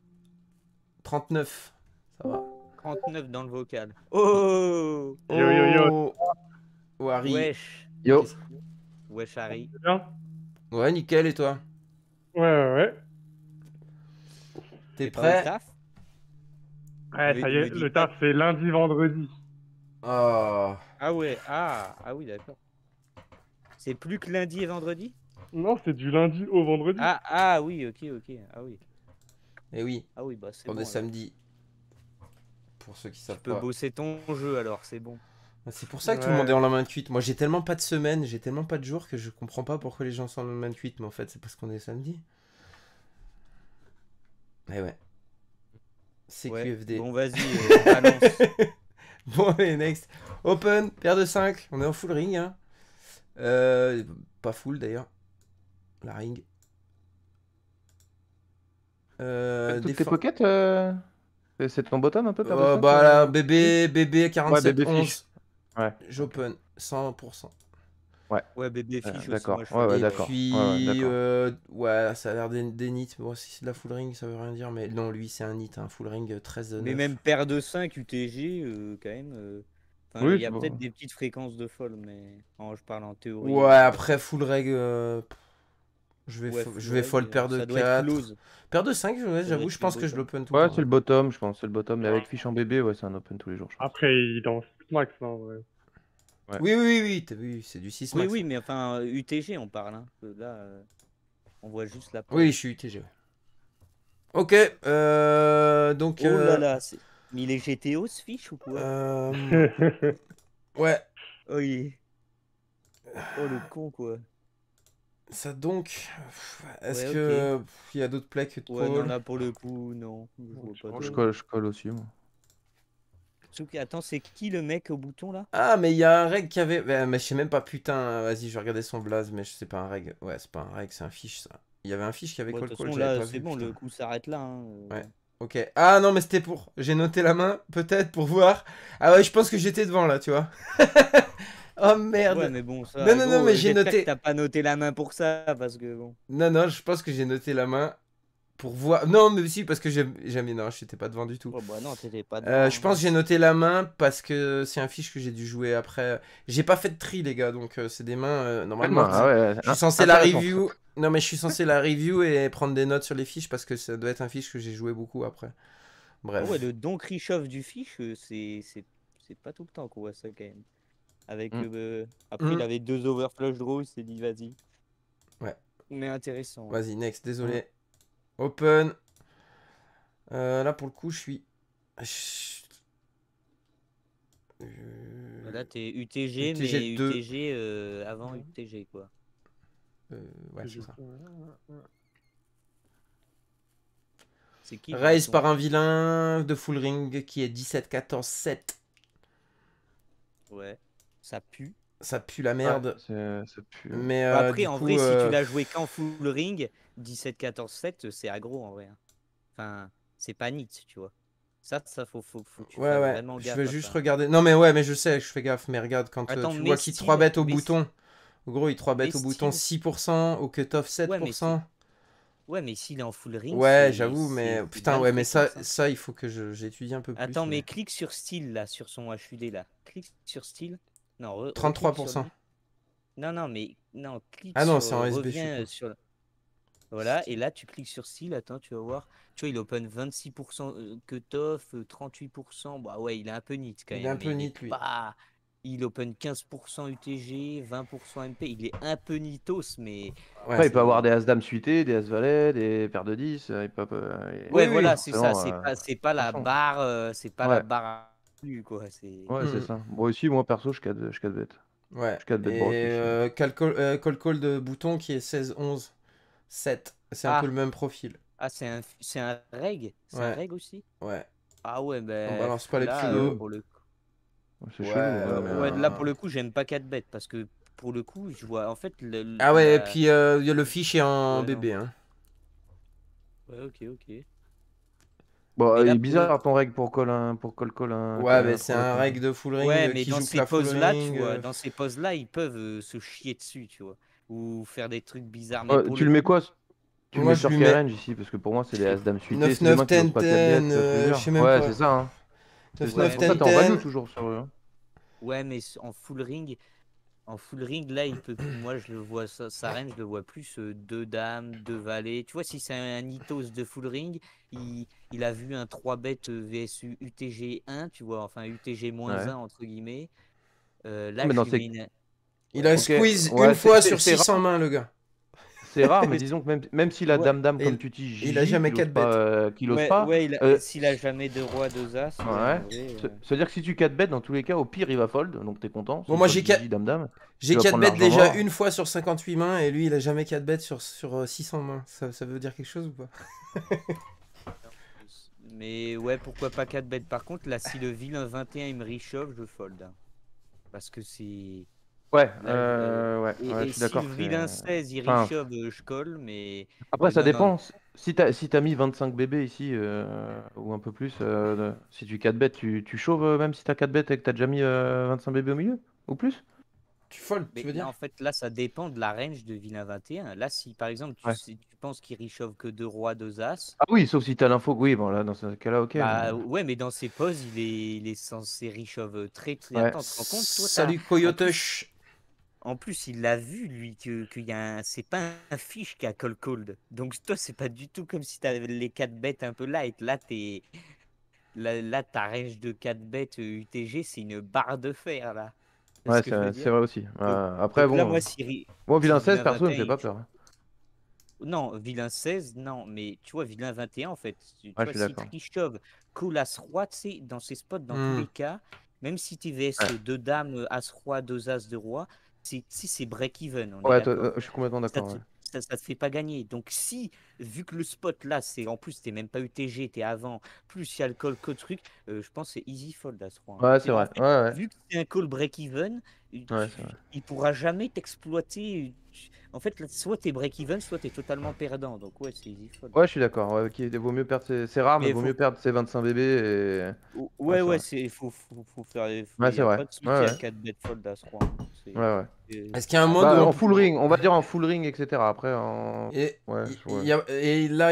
39. Ça va. 39 dans le vocal. Oh Yo, yo, yo. Oh, oh, Harry. Wesh. Yo. Qu'est-ce- Wesh, Harry. C'est bien? Ouais, nickel, et toi? Ouais. T'es T'es pas au prêt? taf? Ouais, Me- ça y me est, dis le pas- taf, c'est lundi, vendredi. Oh. Ah ouais, ah oui, d'accord. C'est plus que lundi et vendredi? Non, c'est du lundi au vendredi. Ah oui, ok. Ah oui. Et oui, Ah oui, bah c'est on bon. est alors. samedi. Pour ceux qui savent Tu peux pas. bosser ton jeu alors, c'est bon. C'est pour ça que tout le monde est en la main cuite. Moi, j'ai tellement pas de semaine, j'ai tellement pas de jours que je comprends pas pourquoi les gens sont en la main cuite. Mais en fait, c'est parce qu'on est samedi. Eh ouais. C'est Ouais. QFD. Bon, vas-y, balance. Bon, allez, next. Open, paire de 5. On est en full ring. Hein. Pas full d'ailleurs. La ring. Toutes tes pockets, c'est ton bottom un peu, paire de cinq, bah là, bébé 47 bébé 11. fiche. Ouais. J'open 100%. Ouais, bébé fiche aussi, d'accord. moi je Ouais, fais Et d'accord. puis, d'accord. ouais, ça a l'air des nits. Bon, si c'est de la full ring, ça veut rien dire. Mais non, lui, c'est un nit, un full ring 13 9. Mais même paire de 5 UTG, quand même. Enfin, Oui, il y a c'est bon. peut-être des petites fréquences de folle, mais je parle en théorie. Ouais, après full reg, je vais, Ouais, je vais fold paire de ça doit être 4. close. Paire de 5, ouais, doit j'avoue, être je pense le que je bottom. l'open tout le Ouais, temps. c'est le bottom, je pense. C'est le bottom. Mais avec fiche en bébé, ouais, c'est un open tous les jours, je pense. Après, il est en max, non, ouais. Ouais. Oui, t'as vu, c'est du 6 max. Oui, mais enfin, UTG, on parle. Hein. Là, on voit juste la Oui, je suis UTG. Ok, donc... Oh là là, mais il est GTO ce fiche ou quoi? Ouais, Oh, oh le con quoi. ça donc... Est-ce Ouais, que il y a d'autres plays que de Ouais, non, call? là pour le coup, non. Je vois pas Je de- colle aussi, moi. Tsuki, attends, c'est qui le mec au bouton là? Ah, mais il y a un reg qui avait... Mais je sais même pas, putain, vas-y, je vais regarder son blaze, mais je sais pas un reg. Ouais, c'est pas un reg, c'est un fiche, ça. Il y avait un fiche qui avait Bon, de call toute call, façon, j'avais là, pas c'est vu, bon, putain. le coup s'arrête là. Hein. Ouais. Ok. Ah non, mais c'était pour. J'ai noté la main, peut-être, pour voir. Ah ouais, je pense que j'étais devant, là, tu vois. Oh merde. Ouais, mais bon, ça. Non, gros, mais j'ai j'espère noté. que t'as pas noté la main pour ça, parce que bon. Non, je pense que j'ai noté la main pour voir. Non, mais si, parce que jamais. Non, j'étais pas devant du tout. Oh, bah non, t'étais pas devant. Je pense que j'ai noté la main parce que c'est un fiche que j'ai dû jouer après. J'ai pas fait de tri, les gars, donc c'est des mains. Normalement, Ah ouais, je suis censé la intéressant. review. Non, mais je suis censé la review et prendre des notes sur les fiches parce que ça doit être un fiche que j'ai joué beaucoup après. Bref. Ah ouais, le Don Krichoff du fiche, c'est pas tout le temps qu'on voit ça quand même. Avec après, il avait 2 overflush draw, il s'est dit vas-y. Ouais. Mais intéressant. Vas-y, next, désolé. Open. Là, pour le coup, je suis. Là, t'es UTG, UTG mais 2. UTG avant UTG, quoi. Ouais, c'est ça. C'est qui le Raise bouton par un vilain de full ring qui est 17-14-7. Ouais, ça pue. Ça pue la merde. Ça pue. Mais Bah, après, du en coup, vrai, si tu l'as joué qu'en full ring, 17-14-7, c'est aggro en vrai. Hein. Enfin, c'est pas nit, tu vois. Ça faut que tu fasses vraiment je gaffe. veux à juste ça. regarder. Non, mais ouais, mais je sais, je fais gaffe. Mais regarde, quand Attends, tu mais vois qu'il style, 3 bet au mais bouton. En gros, il 3 bet mais au bouton style. 6%, au cutoff 7%. Ouais, mais s'il est en full ring, Ouais, c'est- j'avoue, mais c'est putain, bonne ouais, mais fréquence, hein. ça, il faut que j'étudie un peu plus. Attends, mais clique sur style là, sur son HUD là. Clique sur style. Non, reclique sur 33%. lui. Non, mais non, clique Ah non, sur. c'est en SB, je reviens suppose. sur. Voilà, et là tu cliques sur style. Attends, tu vas voir. Tu vois, il open 26% cutoff, 38%. Bah ouais, il est un peu nit quand Il même. est un peu mais nit, lui. il open 15% UTG, 20% MP. Il est un peu nitos, mais Ouais, Après, il peut avoir des As-Dame suités, des As-Valet, des paires de 10. Il peut, ouais, oui, voilà, c'est ça. forcément, C'est pas la attention. barre, c'est pas la Ouais, barre absolue, quoi. C'est ouais, c'est Mm. ça. Moi aussi, moi perso, je 4 bêtes. Ouais. Je 4 bêtes broc Et ici. Call Call de Bouton qui est 16-11, 7. C'est un peu ah le même profil. c'est un reg, c'est un Ouais, reg aussi. ouais. Ah ouais, On ben balance pas les là pseudos. pour le C'est Ouais, chelou, hein, mais. ouais, là pour le coup j'aime pas 4 bêtes parce que pour le coup je vois en fait Ah ouais, et puis le fiche est en ouais non bébé. Hein. ouais ok Bon, mais il là est pour le bizarre ton règle pour call Ouais, mais un c'est 3 bêtes un comme ça. reg de full ring ouais mais qui dans joue que ces la full poses là tu ring. vois dans ces poses là ils peuvent se chier dessus tu vois ou faire des trucs bizarres mais Ouais, pour tu le le mets coup quoi? Tu le Moi, mets je sur lui quel mets range ici? Parce que pour moi, c'est des As-Dame suités. 9, C'est des 9, mains qui 10, n'osent pas 4 10, bêtes, tu vois ce que je veux je dire? sais même Ouais, pas. c'est ça, hein. C'est 9, ça. 9, C'est ouais pour ça que 10, t'es en value 10. toujours sur eux, hein. ouais mais en full ring, là, il peut. Moi, je le vois, sa reine, je le vois plus deux dames, deux valets. Tu vois, si c'est un Itos de full ring, il a vu un 3 bet VSU UTG 1, tu vois, enfin UTG-1 Ouais. entre guillemets. Non, Là, mais je dans lui mets ces. une. Il a Ok, squeeze une ouais, fois sur c'est 600 rare. mains, le gars. C'est rare, mais disons que même si la Ouais, dame-dame, Et comme tu dis, il a Gigi, jamais 4 bêtes. qu'il ose pas. ouais, euh, s'il a jamais de roi, deux as, ouais, en ouais. vrai. C'est-à-dire que si tu 4 bêtes, dans tous les cas, au pire, il va fold, donc t'es content. Bon, S'il moi, fold Gigi, dame-dame, tu j'ai vas 4 prendre bêtes l'argent déjà mort. une fois sur 58 mains, et lui, il a jamais 4 bêtes sur 600 mains. Ça veut dire quelque chose ou pas? Mais ouais, pourquoi pas 4 bêtes. Par contre, là, si le vilain 21 il me réchauffe, je fold, hein. Parce que c'est. Ouais, Là, ouais, je et suis si d'accord le que c'est. vilain 16 il Enfin, reshove, je colle, mais après, ça non, non. dépend. Si t'as mis 25 bébés ici, ou un peu plus, si tu 4 bêtes, tu chauves même si t'as 4 bêtes et que t'as déjà mis 25 bébés au milieu? Ou plus? Tu fold, tu Mais veux là, dire? en fait, là, ça dépend de la range de vilain 21. Là, si par exemple, Ouais. tu penses qu'il reshove que deux rois, deux as, Ah oui, sauf si t'as l'info. Oui, bon, là, dans ce cas-là, ok. Mais. bah ouais, mais dans ses poses, il est censé reshove très, très. Ouais. Attends, tu te rends compte, toi, Salut, En plus, Coyote. en plus, il l'a vu, lui, qu'il y a un. C'est pas un fiche qui a call cold. Donc, toi, c'est pas du tout comme si t'avais les 4 bêtes un peu light. Là, ta range de 4 bêtes UTG, c'est une barre de fer, là. C'est ce Ouais, que je veux c'est dire. vrai aussi. Donc, Après, donc là, bon. moi, Moi, si vilain 16, vilain perso, il me 21, fait pas peur, hein. non, vilain 16, non, mais tu vois, vilain 21, en fait, tu Ouais, je vois, suis si d'accord. Trichov, cool As-Roi, tu sais, dans ces spots, dans tous Hmm. les cas, même si tu VS Ouais, 2 dames, As-Roi, 2 As de Roi, c'est break-even, on est ouais, d'accord. je suis complètement d'accord, ouais. Ça te fait pas gagner. Donc, si, vu que le spot là, c'est en plus, t'es même pas UTG, t'es avant, plus il y a le call que truc, je pense que c'est easy fold As-Roi, hein. Ouais, c'est En vrai. fait, Ouais, ouais. vu que c'est un call break-even, Ouais, c'est vrai. il pourra jamais t'exploiter. En fait, là, soit t'es break-even, soit t'es totalement perdant. Donc, ouais, c'est easy fold. Ouais, je suis d'accord. Ouais, ok, vaut mieux perdre c'est rare, mais Mais vaut mieux faut. perdre ses 25 bébés et. Ouais, Ouais, c'est ouais, vrai. faut faire. Ouais, Il n'y c'est a vrai. pas de Ouais, souci à ouais. 4 bet fold As-Roi, hein. Ouais, ouais. Est-ce qu'il y a un Ah, mode où Bah, on en peut... full ring, on va dire en full ring, etc. Après, en. Et, Ouais, ouais. et là,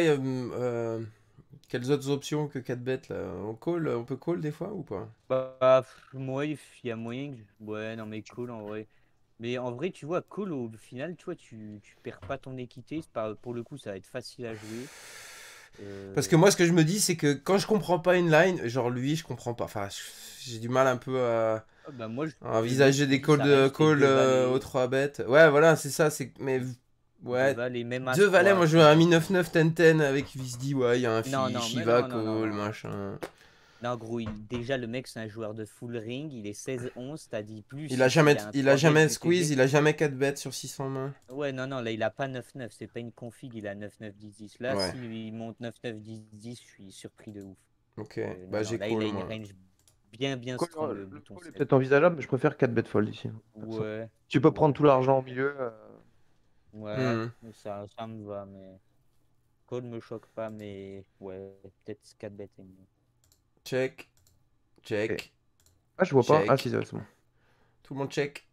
quelles autres options que 4 bêtes là? On peut call des fois ou pas? moi, il y a moyen que. Ouais, non, mais cool en vrai. Mais en vrai, tu vois, cool au final, tu vois, tu perds pas ton équité. C'est pas, pour le coup, ça va être facile à jouer. Parce que moi, ce que je me dis, c'est que quand je comprends pas une line, genre lui, je comprends pas. Enfin, j'ai du mal un peu Bah, moi, à moi, je envisager te des dis, ça c'est calls deux aux valets. 3 bêtes. Ouais, voilà, c'est ça. Mais Deux ouais, valets, même deux valets. As-Roi, Moi, je veux tu un vois. mi 9-9, 10-10 avec il se dit, ouais, il y a un Non, non, fiche, il mais va non, non, non, call, non. machin. Non, gros, déjà, le mec, c'est un joueur de full ring. Il est 16-11. T'as dit Il a plus, il jamais, a un il a 3 bet jamais squeeze, UTG. il a jamais 4 bêtes sur 600 mains. Ouais, non, non, là, il a pas 9-9. C'est pas une config, il a 9-9, 10-10. Là, Ouais, s'il monte 9-9, 10-10, je suis surpris de ouf. ok. Non, Bah, non, j'ai là, il call, a une moi. range bien strong, Le bouton call est 16. peut-être envisageable, mais je préfère 4 bet fold ici. Perso. Ouais, Tu peux ouais, prendre tout l'argent au milieu. ouais, Hmm. ça me va, mais call me choque pas, mais ouais, peut-être 4 bêtes et mieux. Check, Ok. check, Ah, je vois pas. Ah, si, check. c'est bon. Tout le monde check.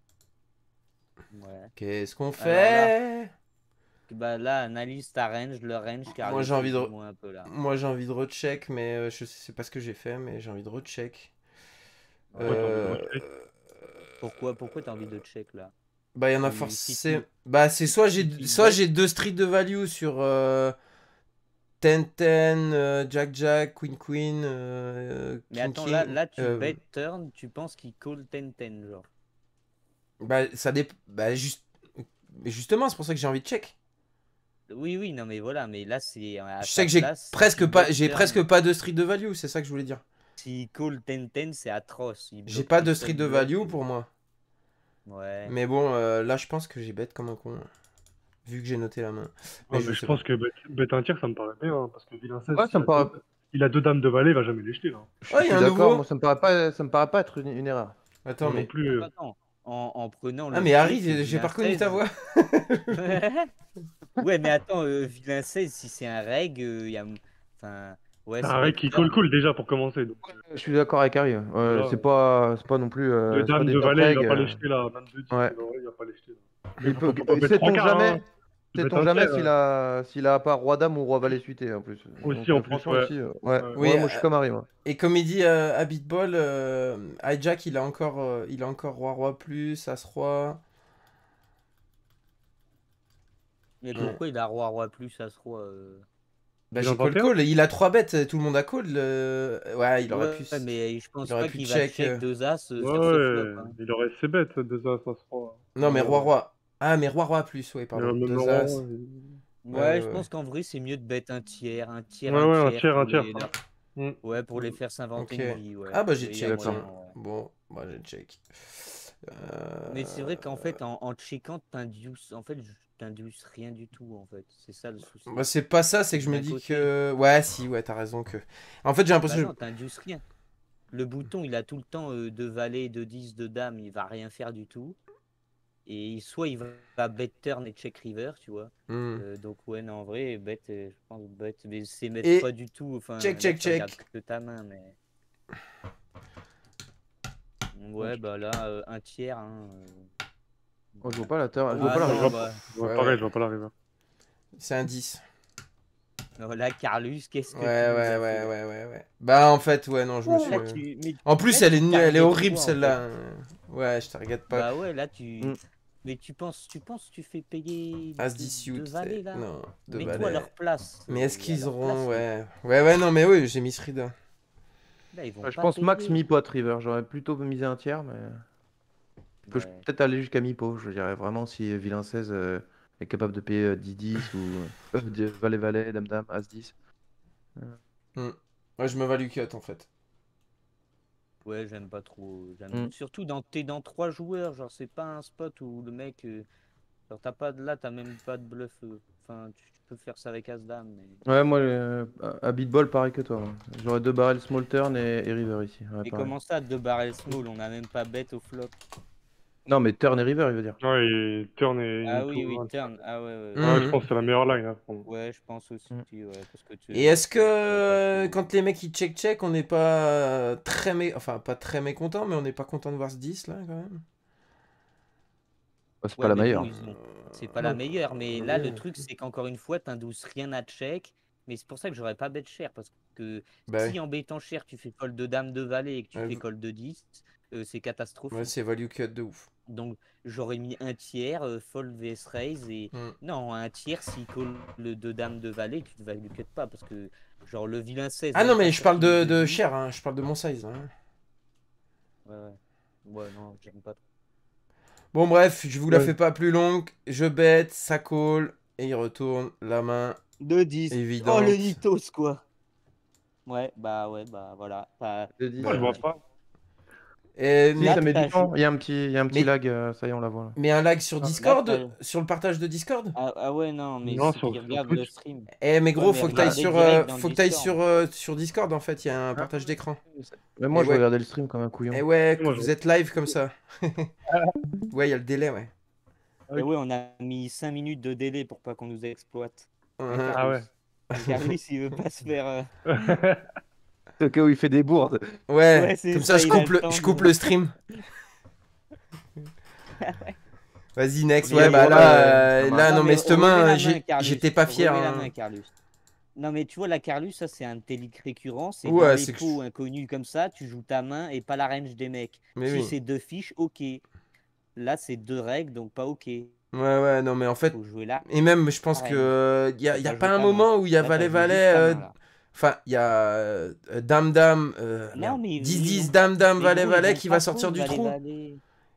Ouais. Qu'est-ce qu'on Alors là, fait? bah là, analyse ta range, le range, Moi, Carlos, j'ai envie de, dis-moi un peu là. moi, j'ai envie de recheck, mais je sais pas ce que j'ai fait, mais j'ai envie de recheck. Ouais, Ouais, t'as envie de Euh... recheck. pourquoi t'as envie de check là? Bah, il y en a Si forcément. tu Bah, c'est soit si tu soit bet, j'ai deux streets de value sur 10-10, Jack-Jack, Queen-Queen, Mais attends, King-King. là tu bet turn, tu penses qu'il call 10-10, genre. Bah, ça dépend. Bah, justement, c'est pour ça que j'ai envie de check. Oui, non, mais voilà, mais là, c'est à Je sa sais que j'ai place, si presque tu pas, bet j'ai turn, presque pas de street de value, c'est ça que je voulais dire. s'il call 10-10, c'est atroce. Il J'ai bloque pas tout de seul street de bluff. value pour moi. Ouais. Mais bon, là, je pense que j'ai bet comme un con. Vu que j'ai noté la main. Mais Ouais, je mais je sais pense pas. que bet un tiers, ça me paraît bien, hein, parce que vilain 16, Ouais, ça me paraît. il a deux dames de valet, il va jamais les jeter, là. Je Oh, il y suis a un d'accord, nouveau. moi ça me paraît pas être une erreur. Attends, Moi non mais. plus. Attends, en prenant Ah, le mais fait Harry, que j'ai pas vilain reconnu ta 16... voix. Ouais, mais attends, vilain 16, si c'est un reg, il y a... Enfin, ouais, C'est c'est un bet mec qui turn. cool déjà pour commencer. Donc, Je suis d'accord avec Harry. voilà. C'est pas non plus. Le C'est pas dame des de top valet, il va reg. pas les jeter là. Dame de 10, Ouais. non, il va pas les jeter là. Mais Il faut pas mettre trois Sait-on quarts, hein. jamais, Tu bêtes sait-on un jamais tiers. s'il a pas roi dame ou roi valet suité en plus. Aussi, Donc en plus, franchement ouais. ici, ouais. Ouais. Oui, Ouais, moi je suis comme Harry, moi. et comme il dit à Beatball, Hijack, il a encore roi-roi plus, as-roi. Mais Hmm. pourquoi il a roi plus as-roi Bah, Il a j'ai call 21. call, il a 3 bêtes, tout le monde a call. Ouais, il aurait Ouais, pu. mais je Il pense aurait pas pu qu'il va check. check deux as Ouais, sur ce flop. ouais. Hein. Il aurait ses bêtes, deux as, ça se froid. Non, mais roi-roi. Ah, mais roi-roi plus, oui, Mais pardon. même le 2 roi. as. Ouais, Ouais, ouais, je ouais. pense qu'en vrai, c'est mieux de bet un tiers, Ouais, un ouais, tiers un pour tiers. ouais, pour les faire s'inventer Ok. une vie. Ouais, Ah, bah, j'ai il y a check, d'accord. moyen. tiens. Ouais. Bon, bah, j'ai check. Mais c'est vrai qu'en fait, en checkant, t'induces rien du tout, en fait. C'est ça le souci. Bah, c'est pas ça, c'est que je me D'un dis côté. que. Ouais, si, ouais, t'as raison que. En fait, j'ai Bah l'impression. non, t'induces rien. Le bouton, il a tout le temps de valet, de 10, de dame, il va rien faire du tout. Et soit il va bet turn et check river, tu vois. Hmm. Donc ouais, non, en vrai, bet, je pense bet, mais c'est mettre Et pas du tout. Enfin, check, là, check, tu regardes check. que ta main, mais ouais, bah là, un tiers. Hein, Moi, je vois pas la terre, je vois Ah pas la Je non, river. vois bah Ouais, pareil, ouais. je vois pas la river. C'est un 10. non, là, Carlus, qu'est-ce Ouais, que tu nous ouais, as ouais, fait? ouais. Bah, en fait, ouais, non, je me suis. Là, mais En plus, là, elle tu est targetes horrible quoi, en celle-là. Ouais, je te regarde pas. Bah ouais, là, tu. Mm. Mais tu fais payer As 10 suit. deux valets, là? Non, deux Mets-toi à valets. leur place. Mais est-ce À qu'ils leur auront. place, Ouais. Ouais, non, mais oui, j'ai mis ce reader. là, ils vont Ouais, je pas pense max payer. mi-pot river. J'aurais plutôt misé un tiers, mais je peux Ouais. peut-être aller jusqu'à mi-pot. Je dirais vraiment si vilain 16 est capable de payer 10-10 ou valet-valet, dame-dame, as-10. Ouais, je me value cut en fait. Ouais, j'aime pas trop. Mm. Surtout t'es dans trois joueurs, genre c'est pas un spot où le mec, genre t'as même pas de bluff. Enfin, tu peux faire ça avec As-Dame, mais. Ouais, moi, à beatball, pareil que toi. Moi. J'aurais deux barrels small turn et river ici. Ouais, Mais pareil. comment ça, deux barrels small, on a même pas bet au flop. Non, mais turn et river, il veut dire. Ouais, et turn et Ah une oui, tour. oui, turn. Ah ouais, Ouais, je Mhm. pense que c'est la meilleure line. Hein, pour moi. ouais, je pense aussi, Mm. ouais, parce que Et est-ce que pas trop- quand les mecs ils check, on n'est pas enfin pas très mécontent, mais on n'est pas content de voir ce 10 là quand même. Bah, c'est pas Ouais, la mais bon, meilleure. c'est pas la Non. meilleure, mais là, Oui. le truc, c'est qu'encore une fois, t'indouces rien à check. Mais c'est pour ça que j'aurais pas bet cher, parce que Bah si en bettant cher, tu fais call de dame de valet et que tu ouais, fais call de 10, c'est ouais, catastrophique. c'est value cut de ouf. Donc, j'aurais mis un tiers, fold vs raise, et Mm. non, un tiers, s'il call le de dame de valet, tu ne value cut pas, parce que, genre, le vilain 16, Ah non, même pas mais je parle chercher les de 2-10. cher, hein, je parle de mon size. Hein. Ouais, ouais, non, j'aime pas trop. Bon bref, je vous la Ouais. fais pas plus longue. Je bête, ça call et il retourne la main 2-10. évidente. Oh, le Nitos, quoi. Ouais, bah voilà. J'ai dit, Moi, je vois pas. Et, Si, Là, ça met t'as du temps. Il y a un petit Mais- lag. Ça y est, on la voit. Là. mais un lag sur Ah, Discord, là, sur le partage de Discord. Ah ouais, non, mais Non, ceux sur qui regardent Twitch. le stream. Eh mais gros, Ouais, mais faut que t'ailles regardez sur, direct dans le Discord. sur Discord en fait, il y a un partage d'écran. Mais moi, Et je ouais. regardais le stream comme un couillon. Et ouais, Moi, vous je- êtes live comme ça. Ouais, il y a le délai, ouais. Et ouais, on a mis 5 minutes de délai pour pas qu'on nous exploite. Mhm. Ah ouais. Carlis, il veut pas se faire. Au cas où il fait des bourdes. Ouais, Ouais, c'est comme ça, ça, il a le temps je de- coupe le stream. Vas-y, next. Mais Ouais, il y bah a- là, ça là, non, mais cette main, Carlus. j'étais pas fier. Remets la Hein. main, Carlus. Non, mais tu vois, la Carlus, ça, c'est un délit récurrent. C'est Ouais, dans les c'est que pots inconnus comme ça, tu joues ta main et pas la range des mecs. Mais Si oui. c'est deux fiches, ok. Là, c'est deux règles, donc pas ok. Ouais, non, mais en fait, Faut jouer là. et même, je pense Pareil. que y a T'as pas joué un ta moment main. où il y a Là, t'as joué juste valet-valet. ta main, là. Enfin, il y a Dame-Dame, Non, merde, mais 10-10, vont... Dame-Dame, mais gros, ils valet-valet vont qui pas va sortir call du trou. valet.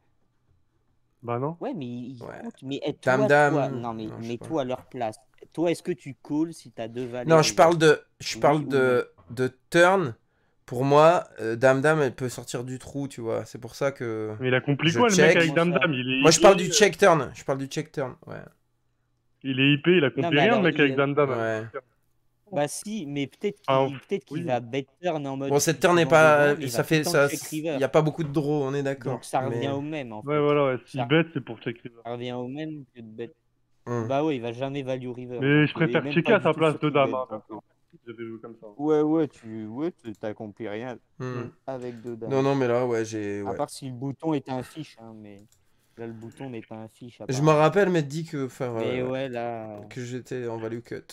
Bah non. Ouais, mais ils Ouais. comptent. Mais toi, Dame-Dame. non, mais Non, je sais pas. mets-toi à leur place. Toi, est-ce que tu call si t'as 2 valets Non, je river? parle Oui ou non? de turn. Pour moi, Dame-Dame, elle peut sortir du trou, tu vois. C'est pour ça que Mais il a compris je quoi, le mec check. avec Comment ça? Dame-Dame? Il est Moi, je IP, parle du check turn. Je parle du check turn, ouais. il est IP, il a Non, compris mais rien, le alors, mec avec Dame-Dame. Ouais. bah si, mais peut-être Ah, qu'il oui. va bet turn en mode Bon, je cette suis turn n'est souvent devant, pas. mais il Ça va tout le fait. temps Ça. check Il river. n'y a pas beaucoup de draw, on est d'accord. Donc ça revient Mais... au même en Ouais, fait. voilà, ouais. S'il Ça, bet, c'est pour check river. ça revient au même que de bet. Hmm. Bah ouais, il va jamais value river. Mais Donc, je il est préfère même checker pas à du sa tout place sur de qui Dame, bet. hein, Donc, perso. J'avais vu comme ça. ouais, t'as compris rien Hmm. avec 2 dames. Non, mais là, ouais, j'ai. À Ouais. part si le bouton est un fiche, hein, mais là le bouton n'est pas un fiche. Je me Apparemment. rappelle m'être dit que. Enfin, Mais ouais, là. que j'étais en value cut.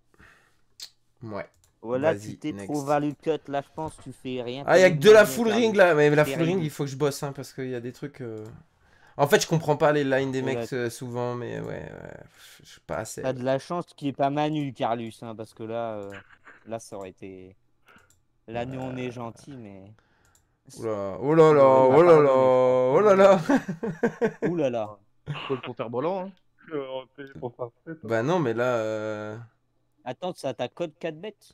Ouais. Voilà, tu Vas-y, t'es next. trop value cut. Là, je pense que tu fais rien. Ah, il y a comme que une de la maison, full Carlos. ring là. Mais la C'est full ring, terrible. il faut que je bosse, hein, parce qu'il y a des trucs. En fait, je comprends pas les lines des Voilà. mecs souvent, mais ouais, je suis pas assez. T'as de la chance qu'il n'y ait pas Manu, Carlus, hein, parce que là, ça aurait été. Là, nous, on est gentils, mais. Oula, oh là là, On oh aurait là pas là, pardonné, oh là là. Ouh là là. Call pour faire brelan, hein. On paye pour faire ça. Bah non, mais là, Attends, ça t'a code 4 bêtes?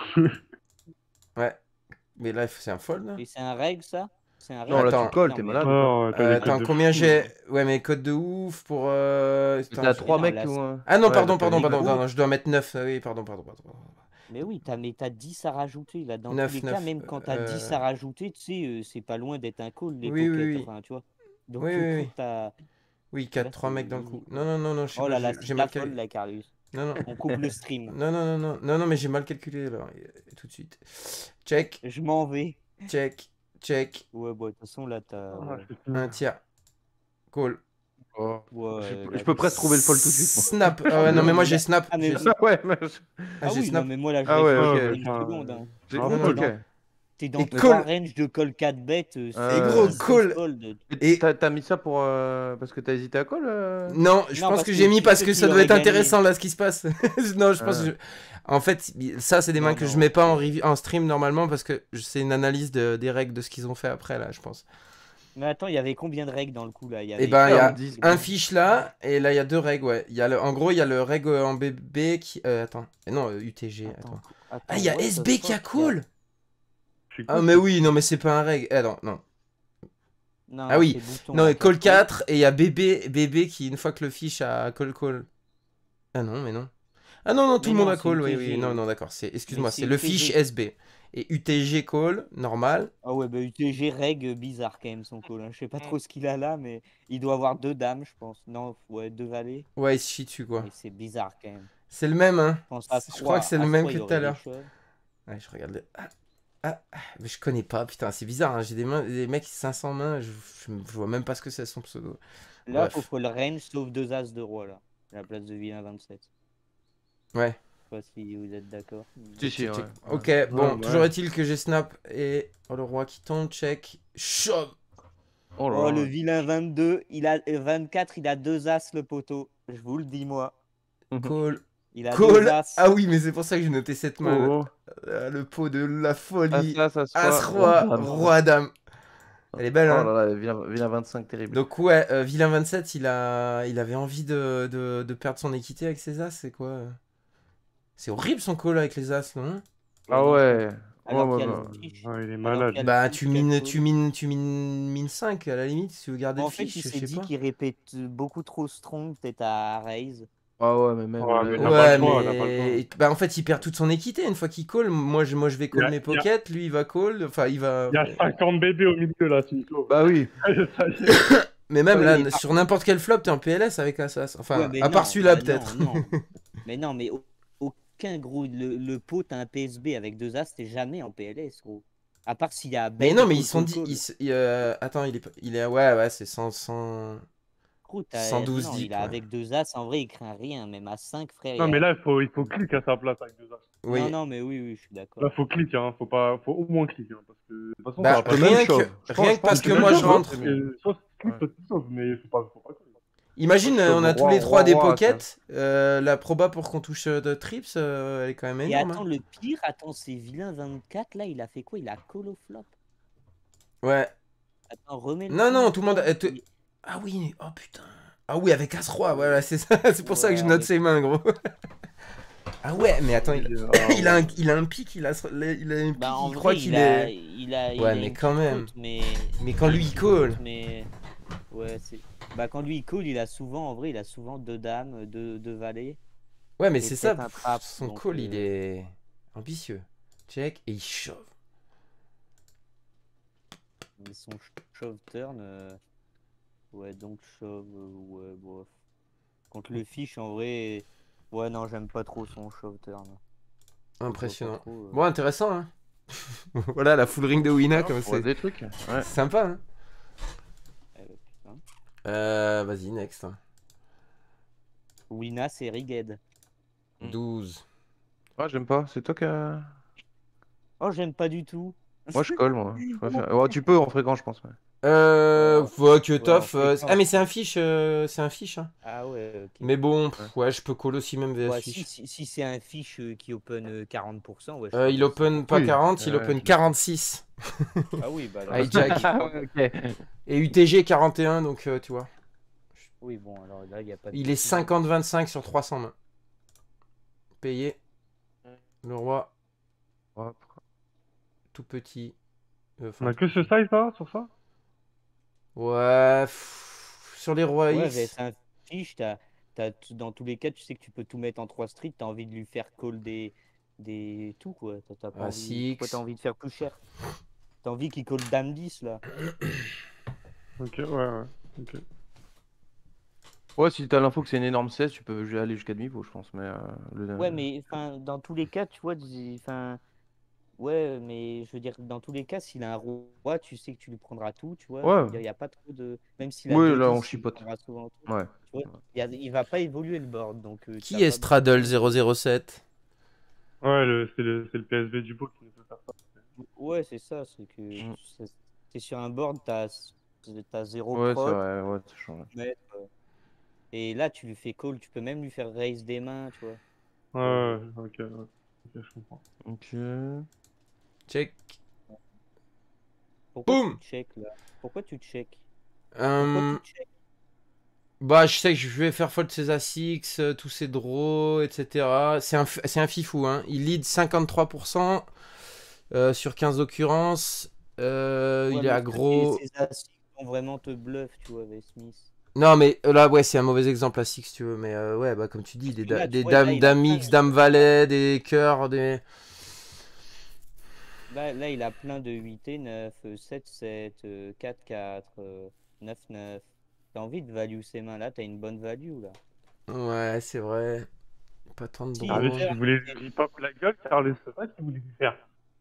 ouais. Mais là, c'est un fold, là. Et c'est un règle, ça? C'est un Non, règle? là, Attends. tu colles, Non, t'es mais- malade. Non, t'as des codes Attends, de combien fou, j'ai... Ouais, mais code de ouf pour... T'as attends, 3 non, mecs là, ou... Ah non, Ouais, pardon, bah, t'as pardon, huit pardon, codes. non, je dois mettre 9. Oui, pardon. Mais oui, t'as 10 à rajouter, là. Dans 9, tous les cas, 9, même quand t'as 10 à rajouter, tu sais, c'est pas loin d'être un call, les Oui, pockets. oui. Enfin, tu vois. Donc, Oui, du oui, coup, oui. t'as. Oui, Là, 4, 3 c'est mecs dans le easy, coup. quoi. Non, je sais Oh pas, là là, j'ai c'est mal la folle, calculé. la Carlus. Non, On coupe le stream. non, mais j'ai mal calculé, là, tout de suite. Check, Je m'en vais. check. Ouais, bon, de toute façon, là, t'as. Ah, Ouais. c'est fini. Un tiers. Call. Oh. Ouais, Je peux presque trouver le fold tout de suite, moi. Snap. Ah ouais, non, mais moi j'ai snap. Ah, mais J'ai- oui. Ouais, mais... Ah j'ai oui, snap. non, mais moi, là, je Ah ouais, réfléchis ok. une Enfin, seconde. Hein. J'ai- Ah, Gros, non, ok. T'es dans Et 3 call. ranges de call 4 bêtes. gros, call. Fold. Et- T'as mis ça pour... parce que t'as hésité à call Non, je Non, pense parce que que j'ai mis tu parce sais que que ça tu doit être aurais gagné. intéressant là ce qui se passe. Non, je pense Ah. que en fait, ça c'est des mains Non, que je non. mets pas en stream normalement parce que c'est une analyse des règles de ce qu'ils ont fait après là, je pense. Mais attends, il y avait combien de règles dans le coup là? Il y Et avait ben il y a 10, un fiche là et là il y a 2 règles, ouais. Il y a en gros il y a le règle en BB qui attends. Non, UTG, attends. Ah, il y a what the SB qui a fuck, il y a- call. Je suis Ah cool. mais oui, non mais c'est pas un règle. Non. Non, Ah oui. c'est bouton, Non, là, et call qui a 4 et il y a BB qui une fois que le fiche a call. Ah non, mais non. Ah non, tout Mais le monde non, a call, c'est oui. UTG. Non, d'accord. Excuse-moi, Mais c'est c'est le UTG. fiche SB. Et UTG call, normal. Ah ouais, bah UTG règle bizarre quand même son call. Hein. Je sais pas trop ce qu'il a là, mais il doit avoir 2 dames, je pense. Non, ouais, 2 valets. Ouais, il se chie dessus, quoi. Mais c'est bizarre quand même. C'est le même, hein. Je pense à Je crois que c'est le même que tout à l'heure. l'heure. Ouais, je regarde le... mais je connais pas, putain, c'est bizarre, hein. J'ai des mecs 500 mains, je vois même pas ce que c'est son pseudo. Là, Bref. faut le range sauf 2 as de roi là. À la place de vilain 27. Ouais. Je sais pas si vous êtes d'accord. Si, ouais. Ok, bon, ouais. toujours est-il que j'ai snap et... Oh, le roi qui tombe, check. Shove. Oh là Oh, là. le vilain 22, il a 24, il a 2 as le poteau. Je vous le dis, moi. Call. Il a 2 Call. as. Ah oui, mais c'est pour ça que j'ai noté cette main. Oh, Le pot de la folie. Ça As-roi, roi-dame. Elle est belle, Oh hein. là là, vilain 25, terrible. Donc ouais, Vilain 27, il avait envie de perdre son équité avec ses as, c'est quoi C'est horrible son call avec les as, non Ah ouais. Alors Ouais, qu'il y a ouais, le fiche. ouais, il est Alors malade. qu'il y a le Bah fiche tu qui a mines, call. mine 5 à la limite si tu veux garder En le fait, fiche, il je s'est sais dit pas. qu'il répète beaucoup trop strong, peut-être à raise. Ah ouais, mais même... Ouais, mais là- t'as pas Ouais, le choix, t'as pas le mais bah en fait il perd toute son équité une fois qu'il call. Moi je vais call Y a- mes y a- pockets, lui il va call, enfin il va. Il y a 50 bébés au milieu là, s'il faut. Bah oui. Ça y est. Mais même Ouais, là mais par sur n'importe quel flop t'es en PLS avec as. Enfin Ouais, mais à part non, celui-là bah peut-être. non, non. Mais non, mais aucun gros. Le pot, t'as un PSB avec 2 as, t'es jamais en PLS, gros. À part s'il y a Mais Ben non mais call, ils sont call, dit, call. attends il est ouais c'est 100. Gros, 112 non, deep, il a ouais. avec 2 as, en vrai, il craint rien. Même à 5, frère. Non, mais là, il faut clic à sa place avec 2 as. Oui. Non, mais oui, je suis d'accord. Là, faut clic, hein. Faut au moins clic, hein. Parce que de toute façon, Bah, ça va pas. même rien shove. que, Je pense rien que parce que que même moi je shove, rentre. c'est Soit clic, soit tu sauves, mais faut pas clic. Imagine, Shove on a tous roi, les trois roi, des roi, pockets. La proba pour qu'on touche de trips, elle est quand même Et énorme. attends, le pire, attends, c'est vilain 24, là, il a fait quoi? Il a call au flop. Ouais. Attends, remets le Non, non, turn tout le monde. turn, Ah oui, oh putain. Ah oui, avec As-Roi, voilà, c'est ça. C'est pour ça que je Ouais, note avec- ses mains, gros. Ah ouais, mais attends, il a un pic, il a un pic, Bah, en il croit vrai, qu'il est. il a Ouais, mais une quand petite même. faute, mais quand il a lui, une il petite call. faute, mais ouais, c'est. Bah, quand lui il call, il a souvent, en vrai, il a souvent deux dames, deux valets Ouais, mais et c'est ça, peut-être un trap. son Donc, call, il est ambitieux. Check, et il shove. mais son shove turn, ouais, donc shove, ouais, bof. Contre le fish, en vrai, ouais, non, j'aime pas trop son shove turn. Je vois pas Impressionnant. trop, Bon, intéressant, hein. Voilà, la full ring de Wina, Ouais, comme on voit c'est des trucs. Ouais. sympa, hein. putain. Vas-y, next. Wina, c'est Rigged. 12. Ouais, j'aime pas. C'est toi qui a... Oh, j'aime pas du tout. Moi, je colle, moi. Je préfère. Ouais, tu peux en fréquent, je pense. Ouais. Ouais, que Ouais, tough. en Ah, mais fréquence. c'est un fiche, hein. Ah ouais, ok. Mais bon, Ouais. ouais, je peux call aussi même vs Ouais, fiche. si c'est un fiche qui open 40%, ouais, je Il crois que c'est open bon. pas Oui. 40, il Ouais, open je- 46. Ah oui, bah alors, Hijack. ok. Et UTG 41, donc tu vois. oui, bon, alors là, il n'y a pas de Il est souci. 50-25 sur 300 mains. Payé. Le roi, tout petit. On a que ce size là sur ça? Ouais. Sur les rois Ouais, X. VS un fiche, dans tous les cas, tu sais que tu peux tout mettre en 3 streets, t'as envie de lui faire call des tout, quoi. T'as pas Ah, envie. Pourquoi 6. t'as envie de faire plus cher? T'as envie qu'il call dame 10, là. Ok, ouais. Ok. Ouais, si t'as l'info que c'est une énorme 16, tu peux aller jusqu'à demi-pot, je pense. Mais Ouais, mais enfin, dans tous les cas, tu vois, enfin. Ouais, mais je veux dire, dans tous les cas, s'il a un roi, tu sais que tu lui prendras tout, tu vois. Je Ouais. veux dire, il n'y a pas trop de. Même s'il a Oui, deux là, 10 on tu lui chipote. prendras souvent tout. Ouais. Tu vois, il va pas évoluer le board, donc Qui t'as est pas Straddle besoin de- 007? Ouais, c'est le PSV du pot qui nous peut faire ça. Ouais, c'est ça, c'est que Mm. t'es sur un board, t'as zéro Ouais, c'est prot, vrai. Ouais, ça change. et là, tu lui fais call, tu peux même lui faire raise des mains, tu vois. Ouais, ok, ouais. Ok, je comprends. Ok. Check. Pourquoi Boum. tu check là? Pourquoi tu check? Pourquoi tu check? Bah, je sais que je vais faire fold ses As-X, tous ses draws, etc. C'est un fifou, hein. Il lead 53% sur 15 occurrences. Ouais, Il est mais aggro. ces as vont vraiment te bluff, tu vois, avec Smith. Non, mais là, ouais, c'est un mauvais exemple à 6, tu veux. Mais ouais, bah, comme tu dis, Parce que là, tu des vois, là, dames, il a dames plein X, dames valet, des cœurs, là, il a plein de 8 et 9, 7, 7, 4, 4, 9, 9. T'as envie de value ces mains-là, t'as une bonne value là. Ouais, c'est vrai. Pas tant de Si, Carlis, draws. tu voulais lui rip-up la gueule, Carlis, c'est ça qu'il voulait lui faire.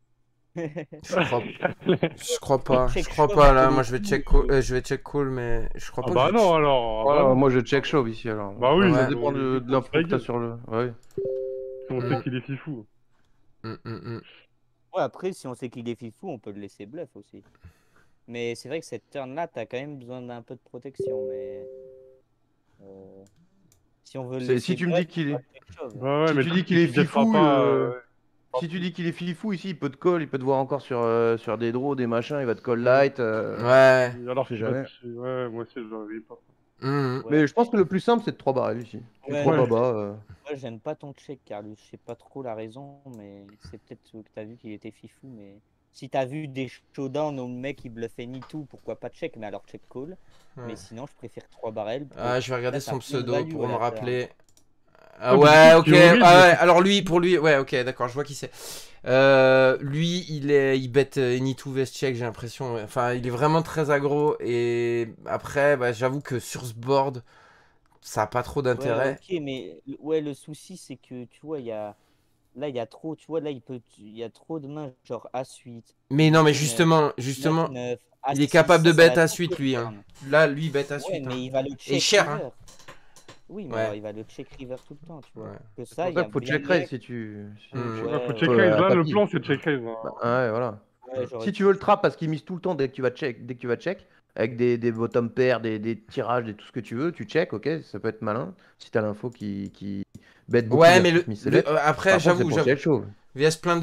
Je crois pas. Je Check crois shove, pas là. pour Moi le je vais coup, check call, je vais check call, mais je crois Ah pas bah que non, alors. Ouais, bah non. moi, je check shove ici alors. Bah oui, Ouais. Ça dépend de l'info que t'as sur le. Ouais. On sait qu'il est fifou. Ouais, après, si on sait qu'il est fifou, on peut le laisser bluff aussi. Mais c'est vrai que cette turn-là, t'as quand même besoin d'un peu de protection. Mais si on veut le laisser Si tu me bluff, dis qu'il on est. va check shove. Bah ouais, Si mais tu le dis truc, qu'il c'est est qu'il gettera fifou, pas. si tu dis qu'il est fifou ici, il peut te call, il peut te voir encore sur des draws, des machins, il va te call light. Ouais. Alors sais qu'il jamais. Ouais, moi aussi, je l'avais pas. Mhm. Mais je pense que le plus simple, c'est de 3 barrels ici. Tu Ouais, 3 moi, baba. moi, j'aime pas ton check, Carlos. Je sais pas trop la raison, mais c'est peut-être que t'as vu qu'il était fifou. Mais si t'as vu des showdowns où le mec il bluffait ni tout, pourquoi pas check? Mais alors check call. Ouais. Mais sinon, je préfère 3 barrels. Ah, je vais regarder Là, t'as son plein de pseudo value pour à me la rappeler. turn. Ah Ouais, mais ouais, du coup, ok. ce qui est horrible, Ah ouais, c'est- alors lui, pour lui, ouais, ok, d'accord, je vois qui c'est. Lui, il bet any two vest check, j'ai l'impression. Enfin, il est vraiment très aggro. Et après, bah, j'avoue que sur ce board, ça a pas trop Ouais, d'intérêt. ok, mais ouais, le souci, c'est que tu vois, là, il y a trop, tu vois, là, il y a trop de mains, genre A8, Mais non, mais 8 et 9, justement, 9, il est A6, capable de ça va bet à être suite, trop lui. de Hein. turn. Là, lui, bet à Ouais, suite. Hein. mais il va le Et check cher, hein. river. Oui, mais Ouais. alors il va le check river tout le temps, tu vois. Ouais. Que C'est ça, pour il y ça a qu'il faut bien check moyen. raise si tu. Mm. Ouais, faut check ouais, raise. Là, le papy. plan, c'est check raise. Hein. Bah, ouais, voilà. ouais, j'aurais Si tu veux le trap parce qu'il mise tout le temps dès que tu vas check, avec des bottom pairs, des tirages, tout ce que tu veux, tu check, ok, ça peut être malin. Si t'as l'info qui bête beaucoup Ouais, mais versus Misselect. après, Par contre, c'est j'avoue, pour check show. VS plein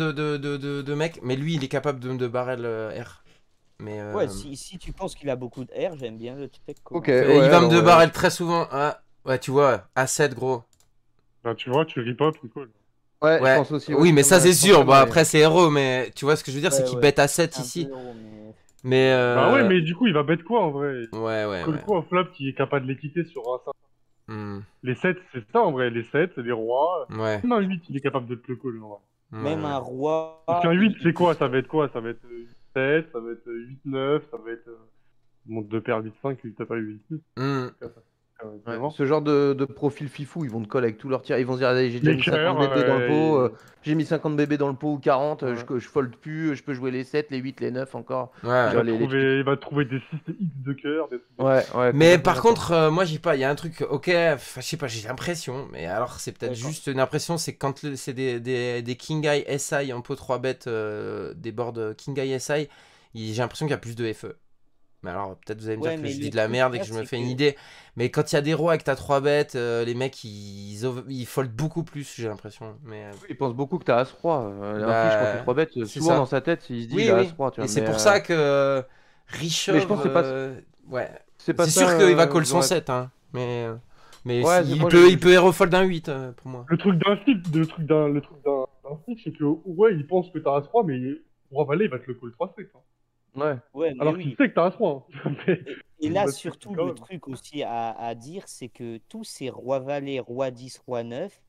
de mecs, mais lui, il est capable de barrel R. Mais Ouais, si tu penses qu'il a beaucoup de R, j'aime bien le check call. Ok, hein. ouais, il va me alors, de barrel très souvent. Ah, ouais, tu vois, A7, gros. Ben, tu vois, tu rip up, tu call. ouais, je Ouais, pense aussi, oui, ouais, mais ça, c'est je pense sûr. comme Bon, Marie. après, c'est héros, mais tu vois ce que je veux dire, c'est Ouais, qu'il ouais. bête A7 C'est un ici. peu héros, mais. Mais Bah ouais, mais du coup, il va bet quoi en vrai? ouais, ouais, Call ouais. quoi au flop qui est capable de les quitter sur un 5? Hmm, Les 7, c'est ça en vrai. Les 7, c'est les rois. ouais, Même un 8, il est capable de te le call en vrai. ouais, Même ouais. un roi. Parce qu'un 8, c'est peut quoi? se- Ça va être quoi? Ça va être 8-7, ça va être 8-9, ça va être. Monte de paire 8-5, 8 pas 8-6. Hmm, Ouais, Vraiment. ce genre de profil fifou, ils vont te coller avec tous leurs tirs. Ils vont se dire, allez, j'ai déjà Les mis 50 cœurs, bébés dans le pot, j'ai mis 50 bébés dans le pot ou 40, ouais. je fold plus, je peux jouer les 7, les 8, les 9 encore. ouais. Genre les trucs. Il va trouver des 6 X de cœur, des trucs. Ouais, ouais, Mais complètement par d'accord. contre, moi, j'ai pas. Il y a un truc, ok, enfin, je sais pas, j'ai l'impression, mais alors, c'est peut-être Ouais, juste une impression, c'est quand c'est des King Eye SI en pot 3 bêtes, des boards King Eye SI, j'ai l'impression qu'il y a plus de FE. Mais alors, peut-être vous allez me dire Ouais, que mais je dis le de la truc merde et là, que je me c'est fais que. une idée. Mais quand il y a des rois et que t'as 3 bêtes, les mecs, ils foldent beaucoup plus, j'ai l'impression. Mais Ils pensent beaucoup que t'as As-Roi. Un fiche, quand tu bah, 3 bêtes, c'est souvent dans ça. sa tête, il se dit il Oui, a oui. As-Roi, tu Et vois. c'est pour ça que Mais je Richov, pense que ouais. c'est pas C'est ça. sûr qu'il va call son J'aurais. 7, hein. Mais Ouais, il peut hero fold un 8 pour moi. Le truc d'un flip, le truc d'un flip, c'est que, ouais, il pense que t'as As-3, mais Roi Valet, il va te le call 3 sec. Hein. Ouais. Ouais, mais Alors qu'il oui. sait que t'as As-3. Hein. Mais Et il là, respecte surtout, quand le même. truc aussi à dire, c'est que tous ces rois valets, roi 10, roi 9,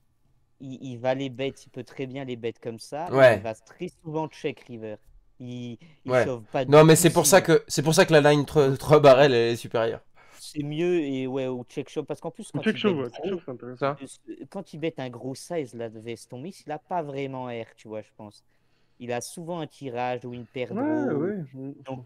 il va les bêtes, il peut très bien les bêtes comme ça, mais il Ouais, va très souvent check river. Il, il ouais. shove pas Non, du mais tout sinon. c'est pour ça que la line 3 barrel elle est supérieure. C'est mieux et ouais, au check shove. Parce qu'en plus, quand Check il show, bête ouais, check show, gros, c'est intéressant. Ça. quand il bête un gros size là de Veston Mix, il a pas vraiment R, tu vois, je pense. Il a souvent un tirage ou une paire Ouais, draw. ouais. Donc,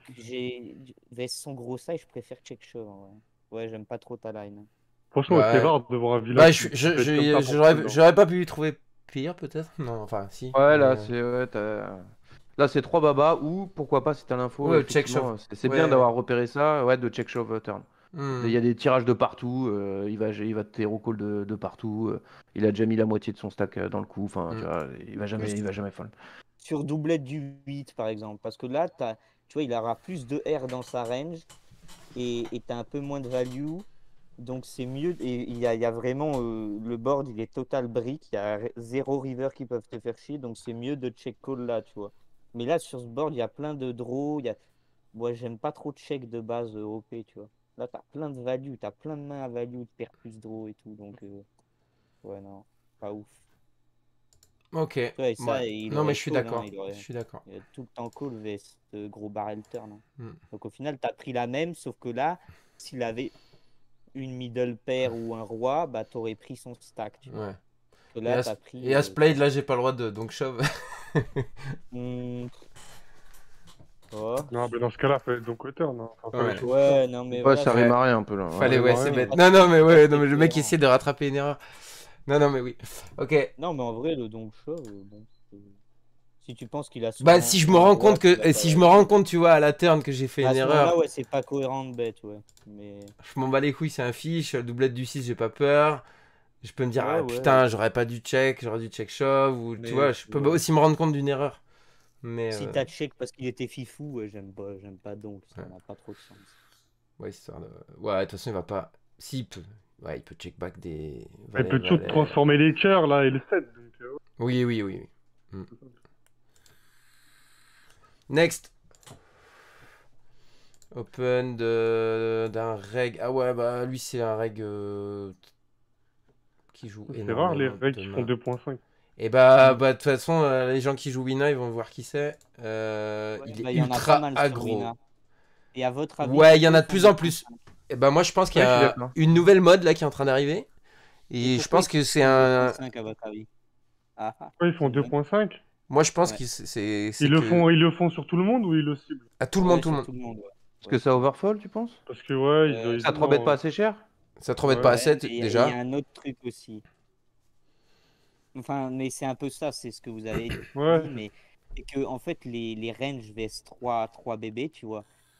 Vest son gros size, je préfère check shove en vrai. Ouais, j'aime pas trop ta line. Franchement, c'est Ouais. rare de voir un vilain Bah, qui pète comme ça pour fold. Hein. j'aurais pas pu trouver pire, peut-être. Non, enfin, si. Ouais, Mais, là, c'est. Ouais, là, c'est 3 babas ou pourquoi pas si t'as l'info, ouais, check shove. effectivement, c'est bien Ouais. d'avoir repéré ça, ouais, de check shove turn. Il Hmm. y a des tirages de partout, il va te hero call de partout, il a déjà mis la moitié de son stack dans le coup, enfin, tu Hmm. vois, Plus il va jamais fold. sur doublette du 8, par exemple. Parce que là, tu vois, il aura plus de R dans sa range et tu as un peu moins de value. Donc, c'est mieux. Et il y a vraiment. Le board, il est total brick. Il y a zéro river qui peuvent te faire chier. Donc, c'est mieux de check call là, tu vois. Mais là, sur ce board, il y a plein de draws. Moi, j'aime pas trop check de base OP, tu vois. Là, tu as plein de value. Tu as plein de mains à value, de paires plus draw et tout. Donc, ouais, non, pas ouf. Ok. Ouais, Ouais. ça, il Non, mais aurait je suis call, hein, d'accord. Je suis d'accord. il aurait tout le temps call vs gros barrel turn. Hein. Hmm. Donc au final, tu as pris la même, sauf que là, s'il avait une middle pair ou un roi, bah t'aurais pris son stack, tu vois. Ouais. Que là, tu as pris. Et à Splade, là, j'ai pas le droit de. Donc, shove. hmm, oh. Non, mais dans ce cas-là, fallait donc turn. Hein. Enfin, fallait Ouais. chaud turn. Ouais, non, mais Ouais, voilà. ça rime à rien un peu là. Fallait, Ouais, ouais, bah, c'est rien. bête. Non, non, mais ouais, non, mais le mec Cohérent. essaie de rattraper une erreur. Non, non, mais oui. Ok. Non, mais en vrai, le donk shove, bon, si tu penses qu'il a Bah, souvent si je me un rends roi compte qu'il a que. pas Si je me rends value, compte, tu vois, à la turn que j'ai fait à une ce moment-là, erreur, ouais, c'est pas cohérent de bête, ouais. Mais je m'en bats les couilles, c'est un fiche. Doublette du 6, j'ai pas peur. Je peux me dire, ouais, ah ouais. putain, j'aurais pas dû check, j'aurais dû check shove. Ou tu Mais vois, je peux ouais. aussi me rendre compte d'une erreur. Mais. Si t'as check parce qu'il était fifou, ouais, j'aime pas donc, ça Ouais. n'a pas trop de sens. Ouais, histoire de. Ouais, de toute façon, il va pas. Si, il peut. Ouais, il peut check back des. Elle peut toujours valets. transformer les cœurs, là, et le 7. Donc, Oui, oui, oui, oui. Hmm. Next. Open d'un reg. Ah ouais, bah lui, c'est un reg qui joue c'est rare les énormément règles de qui font mains. 2.5. Et bah, de toute façon, les gens qui jouent Wina, ils vont voir qui c'est. Ouais, Il est bah, il y en a pas ultra mal sur aggro. Wina. Et à votre avis, Ouais, il y en pourquoi a ils de font plus en plus. 2.5? Et bah, moi, je pense qu'il y Ouais, je suis a d'accord. une nouvelle mode là qui est en train d'arriver. Et Et je pourquoi pense ils que c'est font un. 2.5 à votre avis? Ah, ah, Pourquoi ils c'est font une bonne. 2.5? Moi, je pense Ouais, que Ils ils le font sur tout le monde ou ils le ciblent? à tout le monde, ouais, tout le sur monde. tout le monde. Ouais, Est-ce ouais, que ça tout le monde. overfall, tu penses? Parce que, ouais, Ça te non. embête pas assez cher? Ça te remet pas Ouais. à Ouais, 7 mais il y a déjà. un autre truc aussi. Enfin, mais c'est un peu ça, c'est ce que vous avez Ouais. dit, mais c'est que en fait les ranges vs 3 bébés, tu vois.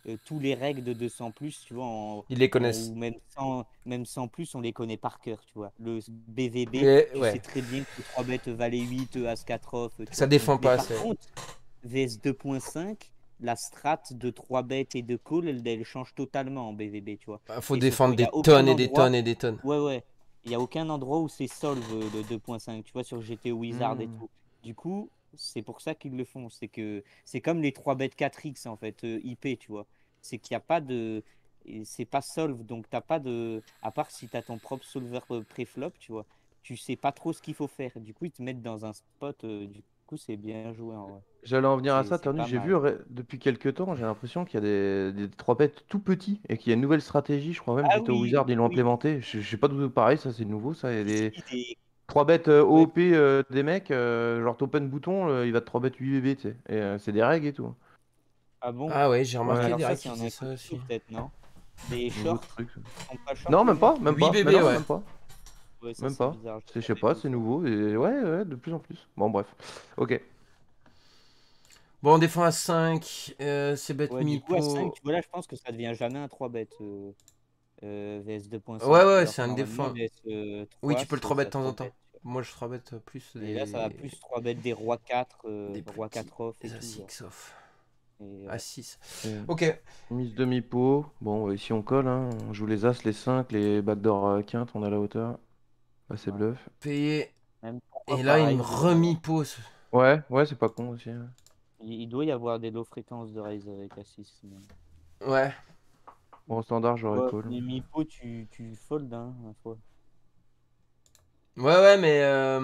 tous les règles de 200+, tu vois, Ils les connaissent. ou même 100+, on les connaît par cœur, tu vois. Le BVB, Mais tu sais ouais, très bien que 3 bêtes valet 8, As 4 off, tu ça vois. défend Mais pas par assez. contre, VS 2.5, la strat de 3 bêtes et de call, elle change totalement en BVB, tu vois. Faut Et défendre surtout, il n'y des a aucun tonnes et des endroit. tonnes et des tonnes. Ouais, ouais. Il n'y a aucun endroit où c'est solve le 2.5, tu vois, sur GT Wizard et Hmm. tout. Du coup, c'est pour ça qu'ils le font. C'est que c'est comme les 3 bêtes 4X en fait, IP, tu vois. C'est qu'il n'y a pas de. C'est pas solve, donc t'as pas de. À part si tu as ton propre solver pré-flop, tu vois. Tu sais pas trop ce qu'il faut faire. Du coup, ils te mettent dans un spot. Du coup, c'est bien joué en vrai. J'allais en venir à ça, C'est Ternus. pas J'ai vu mal. depuis quelques temps, j'ai l'impression qu'il y a des 3 bêtes tout petits et qu'il y a une nouvelle stratégie. Je crois même Ah j'étais au oui, Wizard, ils l'ont oui. implémenté. Je sais pas d'où pareil, ça c'est nouveau. Ça, il y a Si, si, des 3 bêtes ouais. OOP des mecs, genre t'open bouton, il va te 3 bêtes 8 BB, tu sais. Et c'est des règles et tout. Ah bon? Ah ouais, j'ai Ouais, remarqué Alors ça, direct c'est qu'ils en faisaient ça aussi. incognito peut-être, non? Des nouveau shorts? truc. Ça. Ils sont pas shorts Non, les même mecs? pas, même 8 pas. Mais bébés, non, ouais. même pas. Ouais, ça Même c'est pas. bizarre. C'est, je sais Jamais pas, vu c'est ça. nouveau. Et ouais, de plus en plus. Bon, bref. Ok. Bon, on défend à 5. C'est bête Ouais, du coup, à 5, Mipo. tu vois, là, je pense que ça devient jamais un 3 bet VS Ouais, 2.5. ouais, Alors c'est que un normalement, défend. VS Oui, 3, tu peux le c'est 3 bet ça de temps en 3 temps. bet. Moi, je 3 bet plus Et là, ça va plus 3 bet des rois 4, des plus roi petits 4 off et tout. Genre. A6 off. Et, A6. Et Ok. mise demi-pot. Bon, ici on colle, hein. On joue les As, les 5, les backdoor quinte, on a la hauteur. Bah, c'est ouais. bluff. Payé. Même pourquoi Et là, il me pareil, remis pause. Ouais, c'est pas con aussi, hein. il doit y avoir des low fréquences de raise avec A6. Ouais. Bon, au standard, j'aurais Ouais, call. mais Mipo, tu fold, hein, ma foi. Ouais, ouais, mais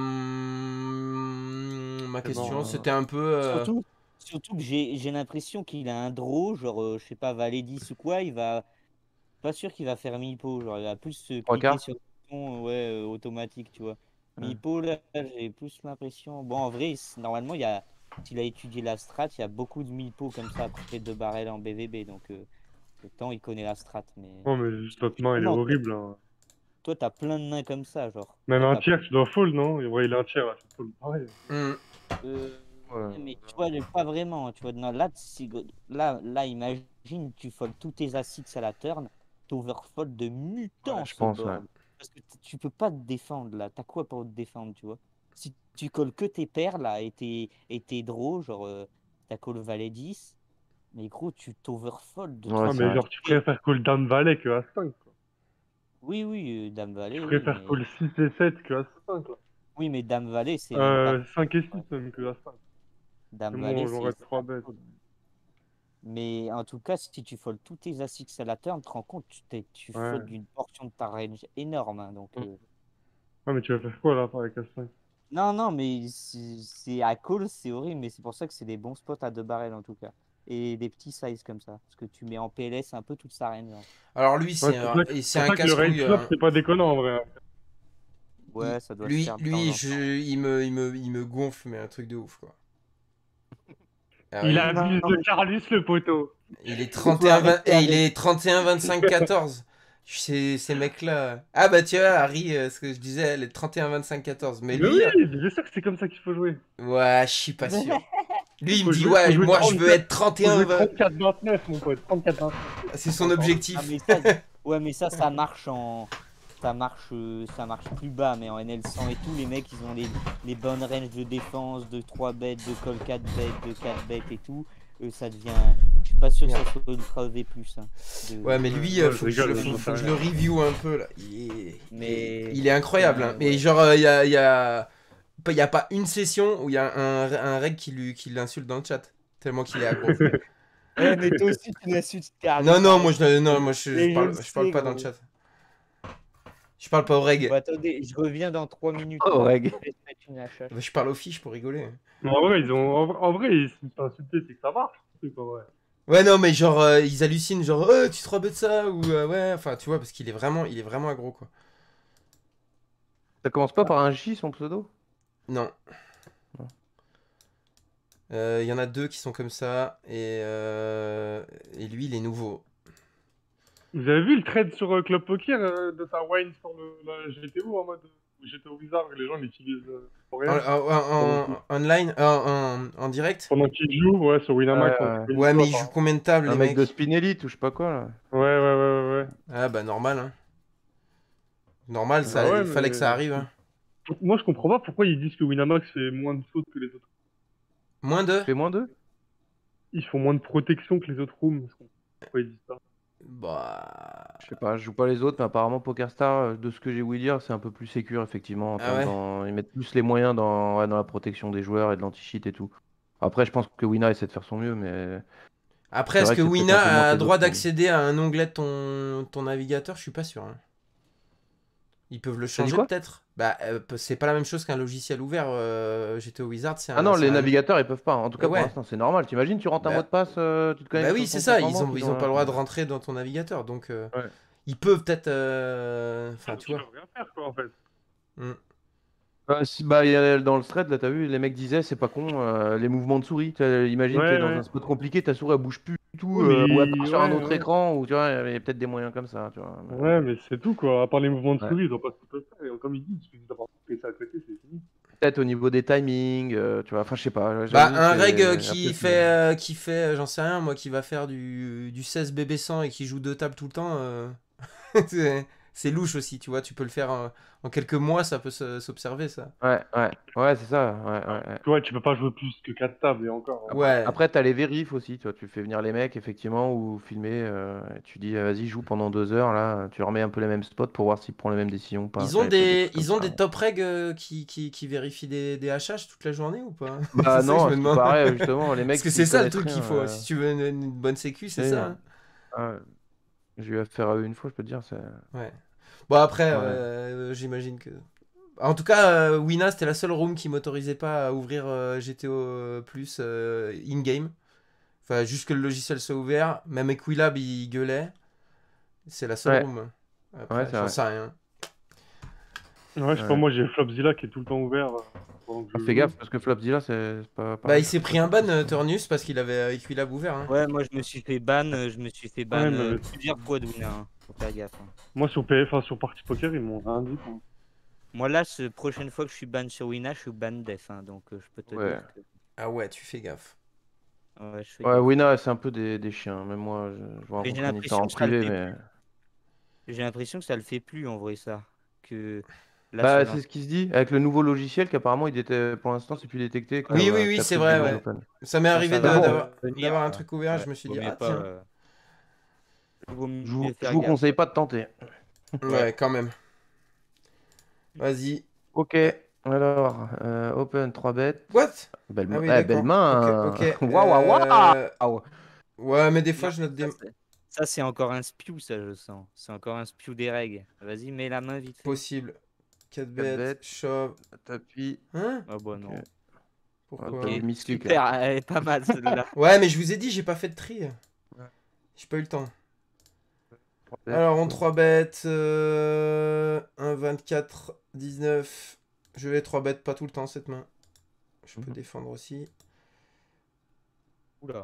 ma C'est question, bon. c'était un peu. Surtout que j'ai l'impression qu'il a un draw, genre, je sais pas, valet 10 ou quoi, il va. Pas sûr qu'il va faire Mipo, genre, il va plus se Trois cliquer quarts. sur le bouton, ouais, automatique, tu vois. Ouais. Mipo, là, j'ai plus l'impression. Bon, en vrai, normalement, s'il a étudié la strat, il y a beaucoup de Mipo comme ça après 2 barrels en BVB, donc autant il connaît la strat. Mais Non, mais juste notre main, elle est justement, horrible. Hein. toi, t'as plein de nains comme ça, genre. Même Toi, un t'as tiers, tu dois fold, non? Et ouais, il a un tiers, là, tu fold pareil. Ouais. Ouais, mais tu vois, pas vraiment. Tu vois, non, là, là, imagine, tu folds tous tes assets à la turn, t'overfold de Ouais, mutant je ce pense, ouais. board. Parce que tu peux pas te défendre là. T'as quoi pour te défendre, tu vois? Si tu colles que tes paires là et tes draws, genre t'as call valet 10, mais gros, tu t'overfold de Ouais, Ah, trois c'est mais vrai. genre, tu côtés. préfères call dame valet que As-5, quoi. Oui, oui, dame Tu valet, oui, préfères mais call 6 et 7 que As-5, là. oui, mais dame valet, c'est même pas. 5 et 6 Ouais, même que As-5. dame Mais valet, bon, c'est j'aurais 3 bêtes. Mais en tout cas, si tu folds tous tes assets à la turn, tu te rends compte, tu Ouais. folds une portion de ta range énorme, hein, donc, Ouais, mais tu vas faire quoi, là, avec As-5? non, non, mais c'est à call, c'est horrible, mais c'est pour ça que c'est des bons spots à 2 barrels en tout cas. Et des petits sizes comme ça. Parce que tu mets en PLS un peu toute sa range, hein. Alors lui, Ouais, c'est pour un ça que le range casse-couille. flop, c'est pas déconnant, en vrai. Ouais, ça doit se Lui, faire de temps lui en temps. il me gonfle, mais un truc de ouf, quoi. Ah, Il abuse de Carlus, le poteau. il est Faut 31, arrêter et il avec. est 31, 25, 14. Ces mecs-là. Ah bah tu vois, Harry, ce que je disais, elle est 31, 25, 14. Mais Mais lui, oui, bien sûr que c'est comme ça qu'il faut jouer. ouais, je suis pas sûr. Lui, il me dit, Faut ouais, jouer moi je veux 34, être faut 31, jouer 20. 34-29, mon pote. 34-29. C'est son Ah, objectif. mais ça, ouais, mais ça marche en. Ça marche plus bas, mais en NL100 et tout, les mecs, ils ont les bonnes ranges de défense, de 3 bêtes, de call 4 bêtes, de 4 bêtes et tout. Ça devient. Je suis pas sûr que Merde. ça soit ultra EV+, hein, Ouais, mais de, lui, Ouais, je faut que rigole, faut que je le review un peu, là. mais Il est incroyable, hein. Mais ouais. genre, il y a pas une session où il y a un reg qui l'insulte dans le chat. Tellement qu'il est aggro. Ouais, mais toi aussi, tu l'insultes Non, Carlis, non, arrête. non, Mais je le je parle sais, pas dans le gros. chat. Je parle pas au Bon, reg. attendez, je reviens dans 3 minutes, Oh, là. reg. Je vais te mettre une HH. Je parle aux fiches pour rigoler. Mais en vrai, en vrai, ils se sont insultés, c'est que ça marche, ce truc, en vrai. Ouais, non, mais genre, ils hallucinent, genre, tu te rebelles de ça, ou ouais, enfin, tu vois, parce qu'il est vraiment aggro, quoi. Ça commence pas par un J, son pseudo? Non. Non. Il y en a deux qui sont comme ça, et lui, il est nouveau. Vous avez vu le trade sur Club Poker de sa wine sur la GTO en mode. GTA Wizard, les gens l'utilisent pour En, rien. online, en direct? Pendant qu'ils jouent, ouais, sur Winamax, en Ouais, Ouais, mais ils jouent apparemment. combien de tables, un les mec de mecs? Spinelli ou je sais pas quoi là. Ouais. Ah, bah, normal, hein. Normal, Bah ça, ouais, il fallait que ça arrive, hein. moi je comprends pas pourquoi ils disent que Winamax fait moins de fautes que les autres. Moins de? Fais moins 2. Ils font moins de protection que les autres rooms. Je comprends pas pourquoi ils disent ça. Bah... Je sais pas, je joue pas les autres, mais apparemment PokerStar, de ce que j'ai ouï dire, c'est un peu plus sécure effectivement. Ah ouais? Ils mettent plus les moyens dans, ouais, dans la protection des joueurs et de l'anti-cheat et tout. Après, je pense que Wina essaie de faire son mieux, mais Après, c'est est-ce vrai que que c'est peut-être un peu moins Wina que a les droit autres. d'accéder à un onglet de ton navigateur? Je suis pas sûr, hein. Ils peuvent le T'as dit changer quoi? peut-être? Bah, c'est pas la même chose qu'un logiciel ouvert. GTO Wizard, Ah non, c'est les un... navigateurs ils peuvent pas. En tout cas, pour Ouais. l'instant, c'est normal. T'imagines, tu rentres un mot Bah, de passe, tu te bah connectes oui, sur c'est ton ça. compte en banque, Ils ont pas le droit de rentrer dans ton navigateur. Donc, Ouais. ils peuvent peut-être... Enfin, Donc tu ils vois. peuvent rien faire, quoi, en fait. Hmm. Bah, dans le thread, là, t'as vu, les mecs disaient, c'est pas con, les mouvements de souris. Imagine, t'es dans Ouais. un spot compliqué, ta souris elle bouge plus du tout, Oui, mais ou elle part sur un autre ouais. écran, ou tu vois, il y a peut-être des moyens comme ça, tu vois. Ouais, mais c'est tout, quoi. À part les mouvements de Ouais. souris, ils ont pas tout faire. Et comme ils disent, il suffit d'avoir un PC à côté, c'est fini. Peut-être au niveau des timings, tu vois, enfin, je sais pas, Bah, j'avoue, un reg c'est un peu flou. qui fait, j'en sais rien, moi, qui va faire du 16 BB100 et qui joue deux tables tout le temps, c'est louche aussi, tu vois. Tu peux le faire en quelques mois, ça peut s'observer, ça. Ouais, c'est ça, Ouais, tu peux pas jouer plus que 4 tables et encore. Ouais. Après, t'as les vérifs aussi, tu vois, tu fais venir les mecs, effectivement, ou filmer, et tu dis, vas-y, joue pendant 2 heures, là, tu remets un peu les mêmes spots pour voir s'il prend les mêmes décisions ou pas. Ils Enfin, ont il y a peut-être trucs comme ils ont ça. des top regs qui vérifient des HH toute la journée ou pas? Bah C'est ça que je non, me à ce qui demande. paraît, justement, les Parce mecs, que c'est s'ils ça le connaissent truc qu'il rien, faut. Si tu veux une bonne sécu, c'est et, ça, hein. ouais, j'ai eu affaire à eux une fois, je peux te dire, c'est... Ouais. Bon, après, Ouais. j'imagine que. En tout cas, Wina, c'était la seule room qui m'autorisait pas à ouvrir GTO Plus in-game. Enfin, juste que le logiciel soit ouvert. Même Equilab, il gueulait. C'est la seule Ouais, room. ouais, Après, c'est j'en vrai. sais rien. Ouais, je sais pas, Ouais. moi j'ai Flopzilla qui est tout le temps ouvert pendant que Ah, je fais joue. gaffe, parce que Flopzilla, c'est pas Bah, il pareil. s'est pris un ban, Turnus, parce qu'il avait Equilab ouvert, hein. Ouais, moi je me suis fait Ouais, ban mais plusieurs fois de Wina, hein. Faut faire gaffe, hein. moi sur PF, enfin, sur Party Poker, ils m'ont rien dit, quoi. Moi là, prochaine fois que je suis ban sur Wina, je suis ban def, hein, donc je peux te Ouais. dire que Ah ouais, tu fais gaffe. ouais, je fais Ouais, gaffe. Wina, c'est un peu des chiens. Même moi, je vais Mais j'ai rencontrer une histoire l'impression en que ça le privé, fait mais... plus. J'ai l'impression que ça le fait plus en vrai ça. Que là sur Bah, l'in- c'est ce qui se dit, avec le nouveau logiciel, qu'apparemment, il était, pour l'instant, c'est plus détecté Oui, oui, que oui, t'as c'est plus de vrai, domaine ouais. open. Ça m'est quand arrivé ça Mais va bon, venir, d'avoir un truc ouvert, ouais, je me suis vaut dit, mieux ah pas, tiens. vaut je mieux je faire vous gaffe. conseille pas de tenter. Ouais. Ouais, quand même. Vas-y. Ok, alors, open 3 bêtes. What? Belle, Ah oui, belle d'accord. Ok, main. ok. Waouh, waouh, waouh. Ouais, mais des Non, fois, je mais note des... ça, c'est encore un spew, ça je sens. C'est encore un spew des règles. Vas-y, mets la main vite fait. Possible. 4 4 bêtes, bêtes, shove. tapis. Hein? Ah bah Ok. non. Ouais, Pourquoi? Ok, t'as des misclics là. super, elle est pas mal celle-là. Ouais, mais je vous ai dit, j'ai pas fait de tri. Ouais. J'ai pas eu le temps. 3 bêtes, Alors, du on coup. 3 bêtes. 1, 24, 19. Je vais 3 bêtes, pas tout le temps cette main. Je peux Mhm. défendre aussi. Oula.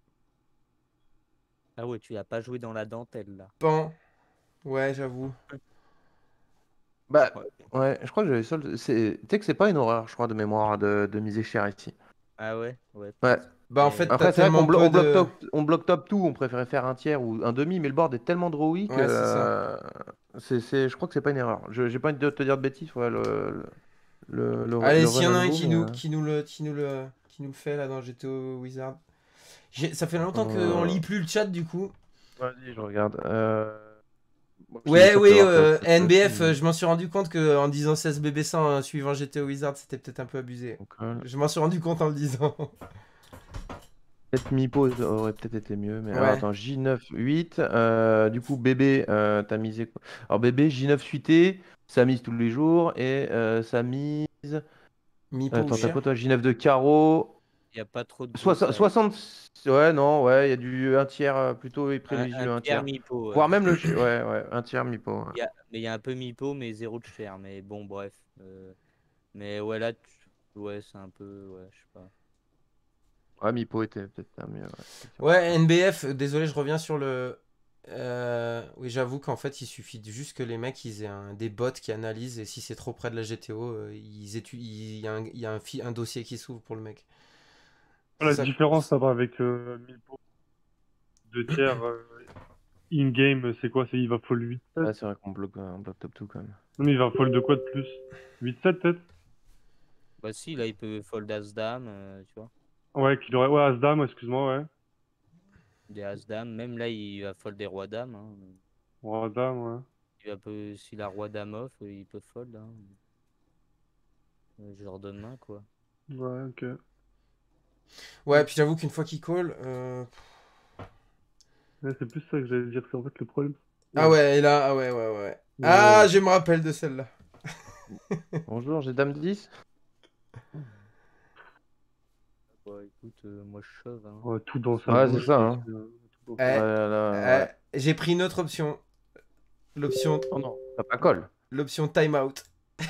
Ah ouais, tu l'as pas joué dans la dentelle là. Pan. Ouais, j'avoue. Bah, Ouais. ouais, je crois que j'avais seul. Tu sais que c'est pas une horreur, je crois, de mémoire de miser cher ici. Ah ouais, ouais, Ouais. peut-être. Bah, en Mais fait, t'as Après, c'est vrai tellement qu'on peu de. on bloque top tout, on préférait faire un tiers ou un demi, mais le board est tellement drawy que Ouais, c'est ça. je crois que c'est pas une erreur. J'ai pas envie de te dire de bêtises, ouais, Allez, le s'il y run en a and un go, mais, qui nous le fait là dans GTO Wizard. Ça fait longtemps qu'on euh, lit plus le chat du coup. vas-y, je regarde. Moi, je suis Ouais, sûr oui, d'avoir fait NBF, aussi, je m'en suis rendu compte que en disant 16 BB100 suivant GTO Wizard, c'était peut-être un peu abusé. donc, Je m'en suis rendu compte en le disant. peut-être Mipo aurait peut-être été mieux, mais alors Ouais. attends, J9, 8. Du coup, bébé, t'as misé quoi? Alors, bébé, J9 suité, ça mise tous les jours et ça mise. Mipo ou Attends, t'as cher? quoi toi? J9 de carreau. il n'y a pas trop de brossage. 60. Ouais, non, ouais, il y a du un tiers plutôt prévisible, Un un tiers tiers. mi-pot, ouais. Voire même ouais, ouais, un tiers Mipo. Ouais, Mais il y a un peu mi-pot, mais zéro de cher. Mais bon, bref. Mais ouais, là, ouais, c'est un peu. Ouais, je sais pas. ouais Mipo était peut-être un mieux. Ouais, effectivement. Ouais, NBF, désolé, je reviens sur le Oui, j'avoue qu'en fait, il suffit juste que les mecs ils aient des bots qui analysent et si c'est trop près de la GTO, il y a un dossier qui s'ouvre pour le mec. C'est La ça. différence, ça va avec 1000 points de tiers in-game, c'est quoi? C'est il va fold 8-7? Ouais, c'est vrai on bloque top 2 quand même. Non, mais il va fold de quoi de plus? 8-7 peut-être? Bah si, là, il peut fold As-Dame, tu vois. Ouais, qu'il aurait. Ouais, As-Dame, excuse-moi, ouais. Des As-Dame. Même là, il va fold des Rois-Dames. Hein. Roi-Dame, ouais. S'il a Roi-Dame off, il peut fold. Hein. Je leur donne main, quoi. Ouais, ok. Ouais, puis j'avoue qu'une fois qu'il call. Ouais, c'est plus ça que j'allais dire, c'est en fait le problème. Ah ouais, et là, ah ouais, ouais, ouais. Ouais. Ah, je me rappelle de celle-là. Bonjour, j'ai dame 10. Bah écoute, moi je shove. Hein. Ouais, tout dans sa Ouais, bouche. c'est ça, hein. Tout dans Eh, sa- Ouais, là, ouais. j'ai pris une autre option. L'option, Oh non, t'as pas colle. l'option timeout.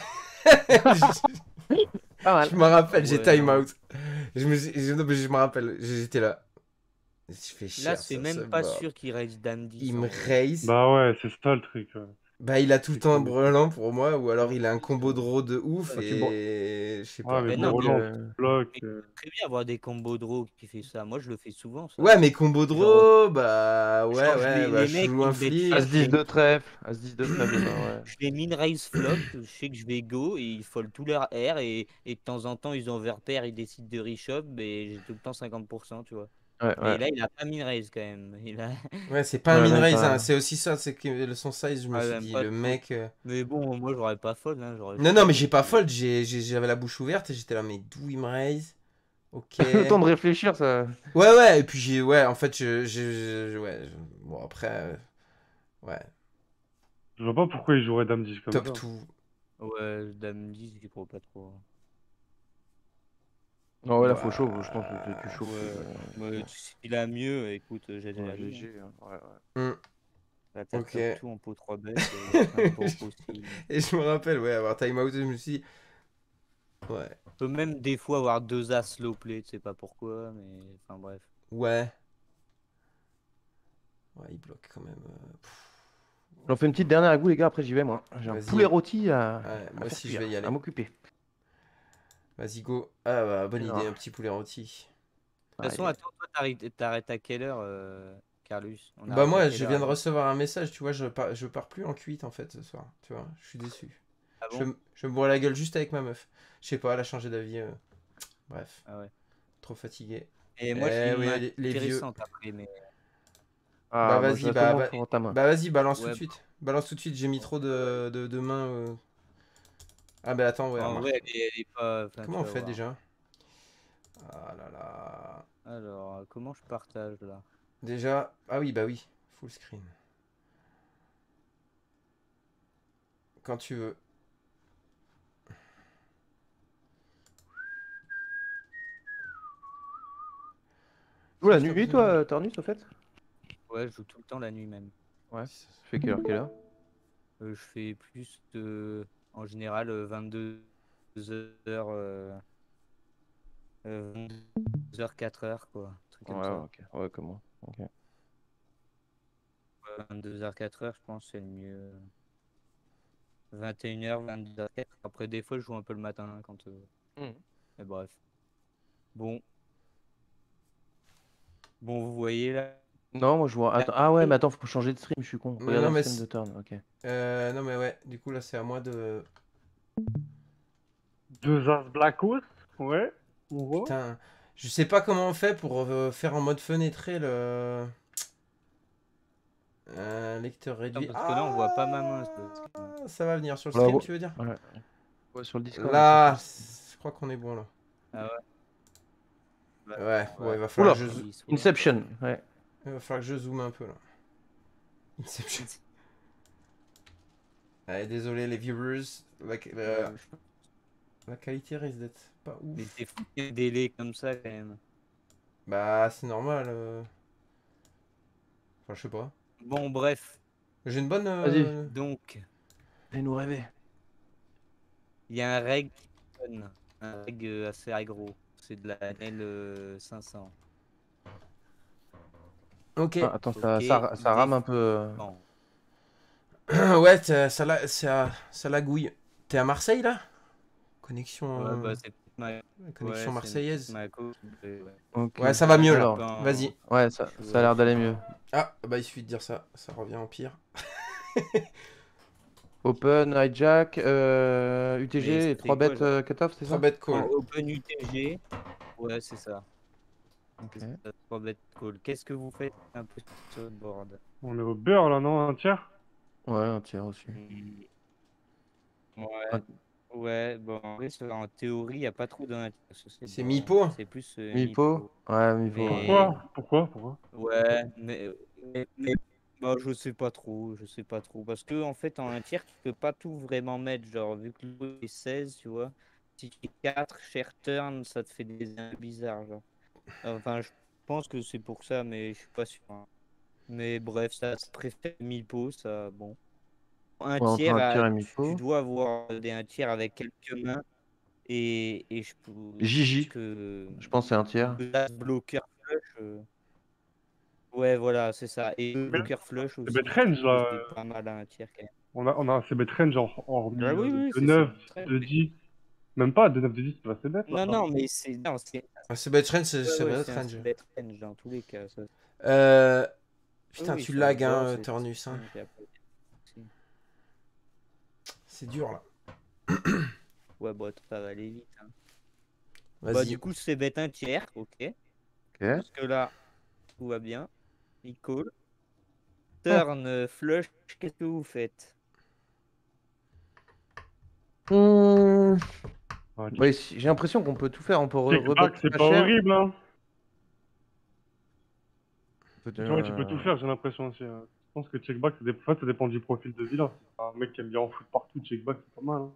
Pas mal. Je me rappelle, j'ai Ouais, timeout. Non, mais je me rappelle, j'étais là. Je fais chier, Là, c'est ça, même ce pas board. sûr qu'il raise Dame 10. Il en me vrai. raise. Bah ouais, c'est ça le truc. Ouais. Bah, il a tout le C'est temps un comme- brelan pour moi, ou alors En il a un plus, combo de draw de ouf ouais, et. Je sais Ouais, pas. mais Mais bon, non, relance, euh, bloc. mais très bien avoir des combos draw qui fait ça. Moi, je le fais souvent, ça. Ouais, mais combo Genre, draw, bah je ouais, change ouais, bah les je mecs joue qui un me bet flip. cher, As-10 de trèfle. As-10 de trèfle, ça, ouais. je les min raise flop, je sais que je vais go et ils fold tout leur air et de temps en temps ils ont overpair, ils décident de reshove mais j'ai tout le temps 50%, tu vois. Ouais, Mais ouais. là, il a pas min raise quand même. Il a... Ouais, c'est pas un Ouais, min là, raise, hein, ça... c'est aussi ça, c'est que son size, je me Ah, suis même dit, pas le trop. mec. Mais bon, moi j'aurais pas fold, hein, j'aurais Non, non, mais shove. j'ai pas fold, j'avais la bouche ouverte et j'étais là, mais d'où il me raise? Ok. Le temps de réfléchir, ça... Ouais, ouais, et puis ouais, en fait, ouais, bon, après, ouais, Je vois pas pourquoi il jouerait Dame 10 comme top ça. tout. Ouais, Dame 10, j'y crois pas trop. Non, ouais, là, faut Bah, chauffe. Je pense que tu chauffes. Ouais, s'il a mieux, écoute, j'ai Ouais, la vie. Hein. GG, hein. Ouais, ouais. Là, t'as ok. top tout en pot 3 bêtes, il y a plein de bords possibles. Et je me rappelle, ouais, avoir timeout, je me suis dit, ouais, On peut même des fois avoir deux as slow play, tu sais pas pourquoi, mais enfin bref. ouais. Ouais, il bloque quand même. J'en fais une petite dernière à vous, les gars, après j'y vais, moi. J'ai un Vas-y. poulet rôti à Ouais, moi faire aussi, je cuire, vais y à aller. m'occuper. Vas-y, go. Ah, bah, bonne idée, Alors, un petit poulet rôti. De toute façon, allez. attends, toi, t'arrêtes à quelle heure, Carlus? On Bah, arrête à moi, quelle je heure viens de alors recevoir un message, tu vois, je pars plus en cuite, en fait, ce soir. Tu vois, je suis déçu. Ah Je, bon? je me bourre la gueule juste avec ma meuf. Je sais pas, elle a changé d'avis. Bref, Ah ouais. trop fatigué. Et moi, j'ai Eh une main oui, les vieux. intéressante après, mais Bah Ah, moi je vas-y, la commande pour ta main. bah vas-y, balance tout de ouais, suite. Balance tout de suite, j'ai mis trop ouais. de mains. Ah bah attends, ouais, En remarque. vrai, elle est pas. Enfin, Comment tu on vas fait voir. déjà? Ah là là. Alors, comment je partage là? Déjà, ah oui, bah oui, full screen. Quand tu veux. Où la Si t'as nuit, besoin de... toi, Tornus, au fait? Ouais, je joue tout le temps la nuit même. Ouais. Tu fais quelle heure? Je fais plus de. En général, 22 heures. 22 heures, 4 heures, quoi. Un truc Ouais, comme ouais, ça. ok. Ouais, comme moi. Ok. 22 heures, 4 heures, je pense, c'est le mieux. 21 heures, 22 heures, 4. Après, des fois, je joue un peu le matin hein, quand. Mhm. Mais bref. Bon. Bon, vous voyez là. Non, moi je vois. Attends. Ah ouais, mais attends, faut changer de stream, je suis con. Non, Regarde non, le mais stream de Turn, ok. non mais ouais, du coup là c'est à moi de... Deux As Black Ops, ouais, on voit. Putain, je sais pas comment on fait pour faire en mode fenêtré le... lecteur Non, réduit. parce que là, on voit pas ma main. Ah, ça va venir sur le Voilà, stream, ouais. tu veux dire? Ouais. Ouais, sur le Discord. Là, ok. je crois qu'on est bon là. Ah ouais. Bah, Ouais, bon, il va Oula, falloir que je... Inception, ouais. Il va falloir que je zoome un peu là. Inception. Allez, désolé les viewers, la qualité risque d'être pas Mais ouf. c'est fou qu'il y ait des délais comme ça quand même. Bah c'est normal. Enfin je sais pas. Bon, bref. J'ai une bonne... Vas-y. Donc, Fais-nous rêver. il y a un reg qui donne. Un reg assez aggro. C'est de la NL 500. Ok. Ah, attends, Ok, ça rame un peu. Bon. Ouais, ça lagouille. T'es à Marseille là? Connexion, Ouais, bah, c'est connexion c'est peut-être marseillaise. ma cause. Ouais. Ok. Ouais, ça va mieux là. Alors, Vas-y. ouais, ça a l'air d'aller mieux. Ah, bah il suffit de dire ça, ça revient en pire. Open, hijack, Mais UTG et c'est 3 quoi, bêtes genre? cut-off, c'est 3 ça? bêtes En call. Open UTG. Ouais, c'est ça. Ok. C'est ça, 3 bet call. Qu'est-ce que vous faites un peu sur le board? On est au beurre là, non? Un tiers? Ouais, un tiers aussi. Hmm, Ouais. Ouais, bon, en vrai, en théorie, il n'y a pas trop d'intérêt sur ce C'est board. Mipo. C'est plus Mipo? Mipo. Ouais, Mipo, ouais. Mais Pourquoi? ouais, mais bah, je sais pas trop, je sais pas trop. Parce que en fait, en un tiers, tu peux pas tout vraiment mettre. Genre, vu que le est 16, tu vois, si tu fais 4 share turn, ça te fait des uns bizarres, genre. Enfin, je pense que c'est pour ça, mais je suis pas sûr, hein. Mais bref, ça se préfère Mipo, ça, bon. Un Ouais, entre tiers, un tiers et tu Mipo. dois avoir un tiers avec quelques mains. Et je pense Gigi, que je pense que c'est un tiers. deux as bloqueur flush. Ouais, voilà, c'est ça. Et deux Mais bloqueur flush c'est aussi, bet je range trouve que là. c'est pas mal à un tiers quand même. On a un CB range hormis Ah oui, oui, de c'est 9, très de 10. Même pas, de 9, de 10, c'est pas assez bête là. Non, non, mais c'est. Non, Ah, c'est bête range, ouais, c'est ouais, bête c'est un range. bet range dans tous les cas. Ça. Euh... Oui, Putain, oui, tu sur le lag, board, hein, c'est Turnus. Hein. range, y a pas de souci. C'est dur là. Ouais, bah, ça va aller vite, hein. Bah, Vas-y. du coup, c'est bet un tiers, ok. Ok. Jusque là, tout va bien. Il call. Ah. Turn, flush, qu'est-ce que vous faites? Hmm. Ah, Ouais, j'ai l'impression qu'on peut tout faire. On peut rebet checkback, c'est pas pas cher. horrible, hein. On peut, Tu vois, tu peux tout faire, j'ai l'impression aussi, hein. Je pense que checkback, ça dépend du profil de vilain. Si c'est un mec qui aime bien en foot partout, checkback, c'est pas mal, hein.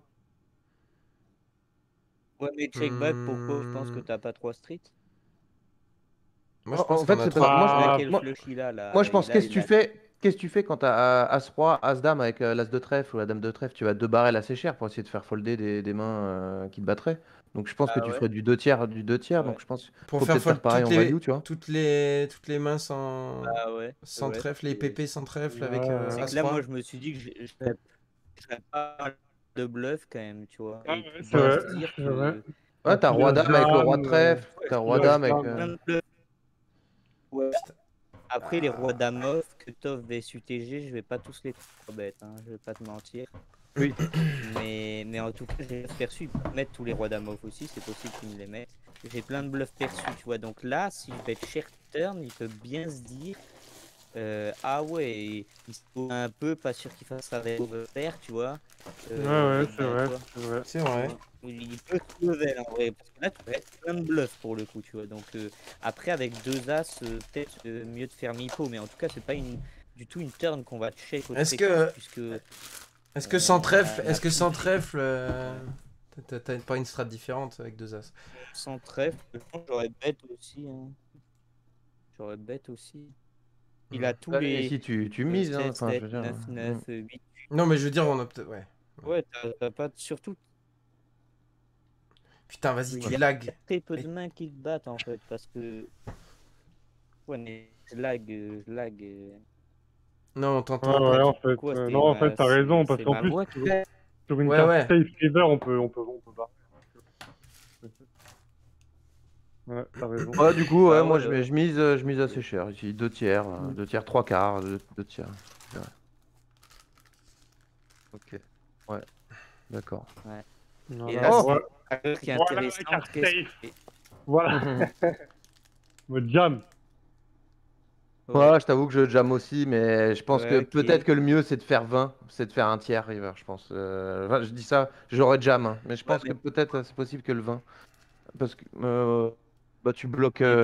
Ouais, mais check back, pourquoi je pense que Hmm. t'as pas 3 streets? Moi je pense En qu'on fait, a c'est parce trois. que Il a Ah, quel moi, flush il a moi, là? je pense, Il a... qu'est-ce que tu fais quand t'as As-Roi, As-Dame avec l'As de trèfle ou la Dame de trèfle? Tu vas te barrer assez cher pour essayer de faire folder des mains qui te battraient. Donc, je pense que Ah tu ouais? ferais du 2 tiers, Ouais. Donc, je pense qu'il Pour faut faire peut-être faire fold pareil en value, tu vois. toutes les mains Ah ouais, c'est sans vrai. trèfle, les PP sans trèfle avec ouais. C'est que là, moi, As-Roi. je me suis dit que je ferais pas mal de bluff quand même, tu vois. Ah Et ouais, tu c'est dois vrai, se dire c'est vrai. que. Ouais, t'as Pilote Roi-Dame avec le Roi de Jeanne, trèfle. Ouais, T'as Pilote Roi-Dame avec. plein Jeanne. de bluffs. Ouais. Putain. Après, les rois Ah. d'Amof, Kutov, VS UTG, je vais pas tous les trois bêtes, hein, je vais pas te mentir. Oui. Mais en tout cas, j'ai perçu, ils peuvent mettre tous les rois d'Amof aussi, c'est possible qu'ils me les mettent. J'ai plein de bluffs perçus, tu vois. Donc là, si je bête cher turn, il peut bien se dire ah ouais, il se trouve un peu, pas sûr qu'il fasse ça avec overpair, tu vois. Ouais, c'est Ben, vrai, tu vois, c'est vrai. C'est vrai. il peut se level en vrai, parce que là, tu vas être plein de bluffs pour le coup, tu vois. Donc après, avec deux as, peut-être mieux de faire mi-pot, mais en tout cas, c'est pas du tout une turn qu'on va check au Est-ce précoce, que puisque sans trèfle, on a tout trèfle, t'as pas une strat différente avec deux as? sans trèfle. Je pense que j'aurais bête aussi, hein. J'aurais bête aussi. Il a tous Ouais, et les si tu mises, hein, 7, enfin, je 7, veux dire. 9, 9, 8. Non mais je veux dire on a peut-être ouais. Ouais, t'as pas surtout. Putain vas-y Il tu y a lag. très peu de Et- mains qui te battent en fait, parce que. Ouais, mais je lag, je lag. Non on Ouais, t'entend pas. ouais, en fait. Quoi, Non, en fait, t'as raison, parce c'est qu'en ma plus, voix qui lag. sur une Ouais carte ouais. safe river, on peut barrer. Ouais, t'as raison. Ouais, du coup, ouais, Bah moi ouais, ouais. je mise assez cher ici. 2 tiers, 3 quarts, 2 tiers. Ouais. Ok. Ouais, d'accord. Ouais. Et Voilà, là, Oh c'est la qui est voilà la intéressante. carte Qu'est-ce safe. que Voilà, mode jam. Ouais, Ouais, je t'avoue que je jam aussi, mais je pense que ouais, peut-être ok. que le mieux c'est de faire 20, c'est de faire un tiers river, je pense. Enfin, je dis ça, j'aurais jam, hein, mais je Ouais, pense que peut-être c'est possible que le 20. Parce que bah, tu bloques. mais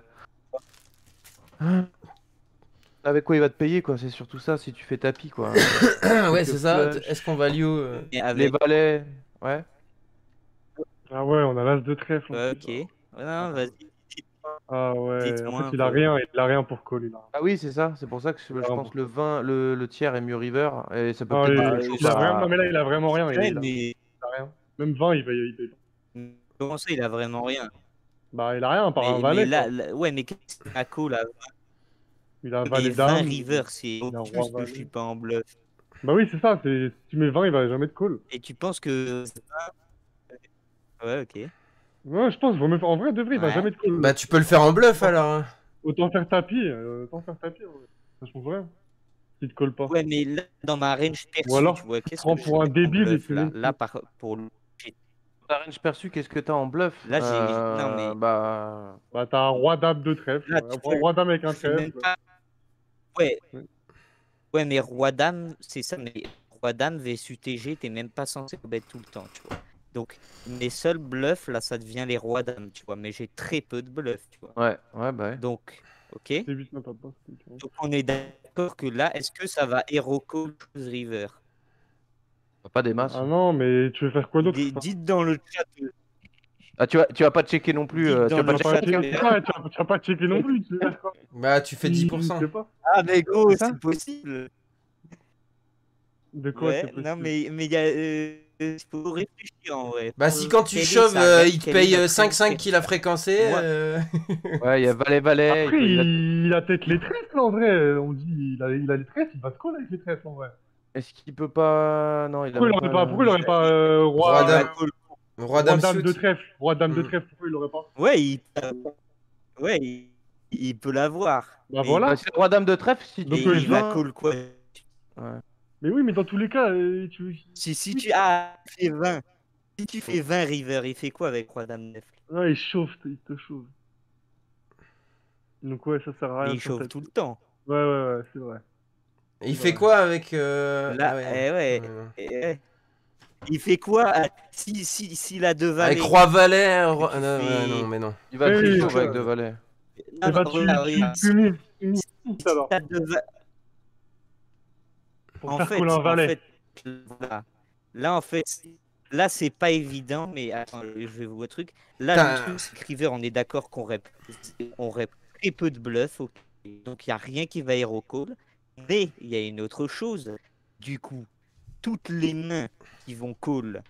Avec quoi il va te payer, quoi, c'est surtout ça si tu fais tapis, quoi. Ouais Quelques c'est ça. Est-ce qu'on flush, value mais les avec. valets, ouais. Ah ouais, on a l'as de trèfle en Ouais, plus. ok. Ouais, non, vas-y. Ah ouais, en Dites-moi fait, un peu. il a rien pour call, il a Ah oui, c'est ça, c'est pour ça que il a je rien pense pour le call. 20, le tiers est mieux river, et ça peut Ah, peut-être Bah, donner chaud, il a vraiment, non bah. mais là, il a vraiment rien, ouais, il mais a rien. Même 20, il paye pas. comment ça, il a vraiment rien. Bah, il a rien, par un Mais valet, quoi. ouais, mais qu'est-ce qu'il a call là? Il a Mais valet 20 dame. river, c'est il a obvious roi que je valet. suis pas en bluff. Bah oui, c'est ça. Si tu mets 20, il va jamais te call. Et tu penses que... Ouais, ok. Ouais, je pense, en vrai, de vrai, il va Ouais. jamais te call. Bah, tu peux le faire en bluff alors. Hein. Autant faire tapis, en vrai. Ça change rien. Il te colle pas. Ouais, mais là, dans ma range perçue, Ou alors, tu vois, qu'est-ce prends que pour un j'ai en débile et bluff, tu là? mets- Là, pour le... Ta range perçue, qu'est-ce que t'as en bluff? Là, j'ai... Non, mais... Bah. Bah, t'as un roi dame de trèfle. Là, Un tu vois, roi dame avec un c'est même trèfle. pas... Ouais. Ouais. Ouais, mais roi-dame, c'est ça, mais roi-dame vs UTG, t'es même pas censé bet tout le temps, tu vois. Donc, mes seuls bluffs, là, ça devient les rois-dames, tu vois, mais j'ai très peu de bluffs, tu vois. Ouais, ouais. Donc, ok. C'est vite, non, pas. Donc, on est d'accord que là, est-ce que ça va Hero Call Choose River? Pas des masses. Ah non, mais tu veux faire quoi d'autre? Dites dans le chat. Ah, tu vas pas checker non plus. Dites Tu dans vas le pas Tu vas checker. pas checker, ouais, tu vas pas checker non plus. Tu veux faire quoi? Bah, tu fais Je 10%. sais pas. Ah, mais gros, C'est ça c'est possible. De quoi Ouais, c'est possible? non, mais il y a. Faut réfléchir en vrai. Bah, si quand tu chauves, il te paye 5-5 qu'il a fréquencé. Moi- Ouais, il y a valet. Après, il a peut-être les trèfles en vrai. On dit, il a les trèfles, il va te coller avec les trèfles en vrai. Est-ce qu'il peut pas. Non, il a Pourquoi il même aurait pas, pourquoi il aurait pas Roi roi dame. Roi dame dame suit. de trèfle? Roi dame de Hmm. trèfle, pourquoi il l'aurait pas? Ouais, il peut l'avoir. Bah Mais voilà. Bah, c'est le roi dame de trèfle si Donc, tu. il va vingt- call quoi? Ouais. Mais oui, mais dans tous les cas, Si tu ah, il fait 20. Si tu fais 20 river, il fait quoi avec roi dame 9? ouais, il te chauffe. Donc ouais, ça sert à Mais rien. il sur chauffe ta- tout le temps. Ouais, c'est vrai. Il fait quoi avec. Là, ah ouais. ouais. non. Il fait quoi s'il a deux valets? Avec roi valet. Tu Non, fais- non, mais non. Il va Oui, te oui, chauffer oui. avec deux valets. Non, Et bah non, tu regarde, mises tout alors. t'as deux va- Pour En faire fait, coller un valet. voilà. Là, en fait, là, c'est pas évident, mais attends, je vais vous un truc. Là, T'as- le truc, c'est que River, on est d'accord qu'on aurait très peu de bluff, ok. Donc, il n'y a rien qui va hero call. Mais il y a une autre chose. Du coup, toutes les mains qui vont call,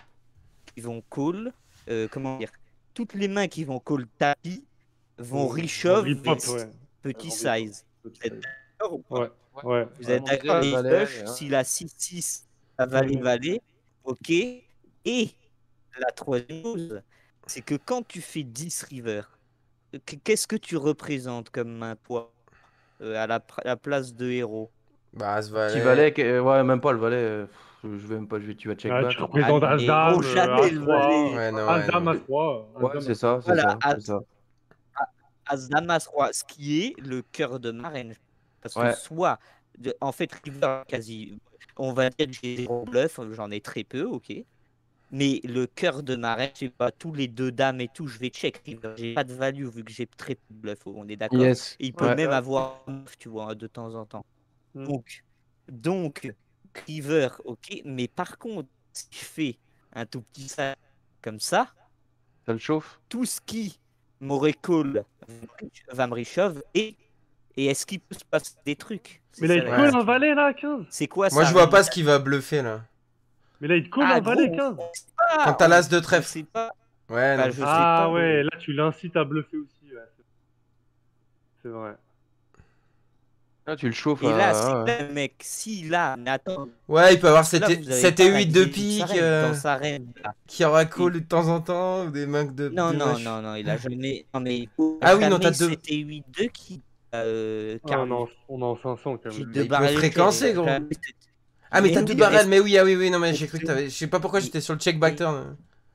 comment dire, toutes les mains qui vont call tapis vont reshove Rip-hop, ouais. petit Rip-hop. size. Vous êtes d'accord ou pas? Ouais. Vous êtes montrer d'accord, le les valet, push, hein. s'il a 6-6, ça valet, ok. Et la troisième chose, c'est que quand tu fais 10 river, qu'est-ce que tu représentes comme main poids à la place de héros? Bah, ce Petit valet. valet, ouais, même pas le valet. Je vais même pas, tu vas check Ah, back. tu représentes Ah, mais As-Dame, gros, jamais le valet. Ouais, non, ouais, As-Dame, non. As-Roi. Ouais, c'est ça, c'est Voilà, ça, As- c'est ça. As-Dame, As-Roi, ce qui est le cœur de ma range. Parce que Ouais. soit, en fait, river, quasi, on va dire que j'ai zéro bluff, j'en ai très peu, ok. Mais le cœur de ma range, c'est pas tous les deux dames et tout, je vais check river. J'ai pas de value vu que j'ai très peu de bluff, on est d'accord. Yes. Et il peut Ouais. même avoir 9, tu vois, de temps en temps. Mm. Donc, river, ok. Mais par contre, si je fais un tout petit sac comme ça, Ça le chauffe. tout ce qui m'aurait call va me reshove et est-ce qu'il peut se passer des trucs? C'est Mais là, ça, il te la colle question. un valet là, 15. C'est quoi Moi, ça, je vois Rémi? pas ce qu'il va bluffer là. Mais là, il te colle Ah, un valet, gros, 15. on sait pas, Quand t'as l'as de on trèfle. sait pas. Ouais, Bah, non. je sais Ah pas, ouais, gros. là, tu l'incites à bluffer aussi. Ouais. C'est vrai. Là, tu le chauffes. Et là, c'est ouais. clair, mec, si là, mais attends, Ouais, il peut avoir là, 7 vous avez 7 pas et la 8 de Xenix pique Arène dans sa reine, là. qui aura call de temps en temps ou des mains de. Non, de non, match. non, il a jamais. Non, mais Ah oui, non, jamais t'as deux. 7 et 8 2 qui. Ah, Carré. on est en 500 quand J'ai même. deux il peut barrels fréquencer, entiers, gros. jamais Ah, mais Mais t'as oui, deux mais barrels, est-ce- mais oui, ah oui, non, mais j'ai est-ce cru que que- t'avais. Je sais pas pourquoi j'étais sur le check back turn.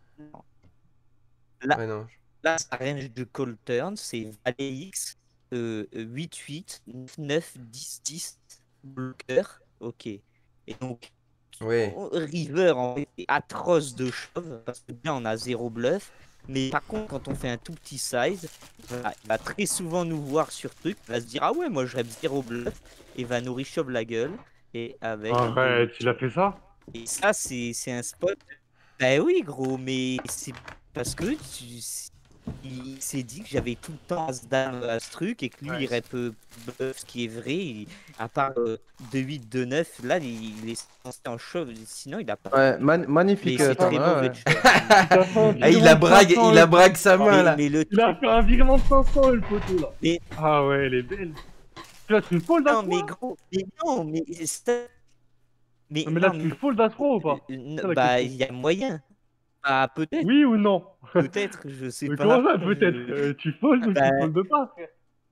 Là- Ouais, non. Là, sa range de call turn, c'est Valet X, 8-8, 9-9, 10-10, bloqueur. Ok. Et donc, Ouais. River en fait, est atroce de shove, parce que bien on a zéro bluff. Mais par contre, quand on fait un tout petit size, il va très souvent nous voir sur truc, il va se dire ah ouais, moi je rêve zéro bluff, et va nous reshove la gueule. Et avec. Arrête, il a fait ça? Et ça, c'est un spot. Bah oui, gros, mais c'est parce que il s'est dit que j'avais tout le temps As-Dame à ce truc et que lui, il rep bluff, ce qui est vrai. À part 2-8, 2-9, là, il est censé en shove. Sinon, il a pas. Ouais, Mais magnifique. c'est très mauvais de shove. Ah, il a brague sa main là. Mais le Il a fait un virement de 500 le poteau là. Et- Ah ouais, elle est belle. Là, tu fold Non, As-Roi mais là gros, mais non, mais mais Non, mais là, non, tu mais fold As-Roi ou pas C'est ça, la bah, question. il y a moyen. Bah, peut-être, Oui ou non peut-être, je sais Mais comment pas. ça, peut-être Tu fold ou Bah, tu foldes pas, frère?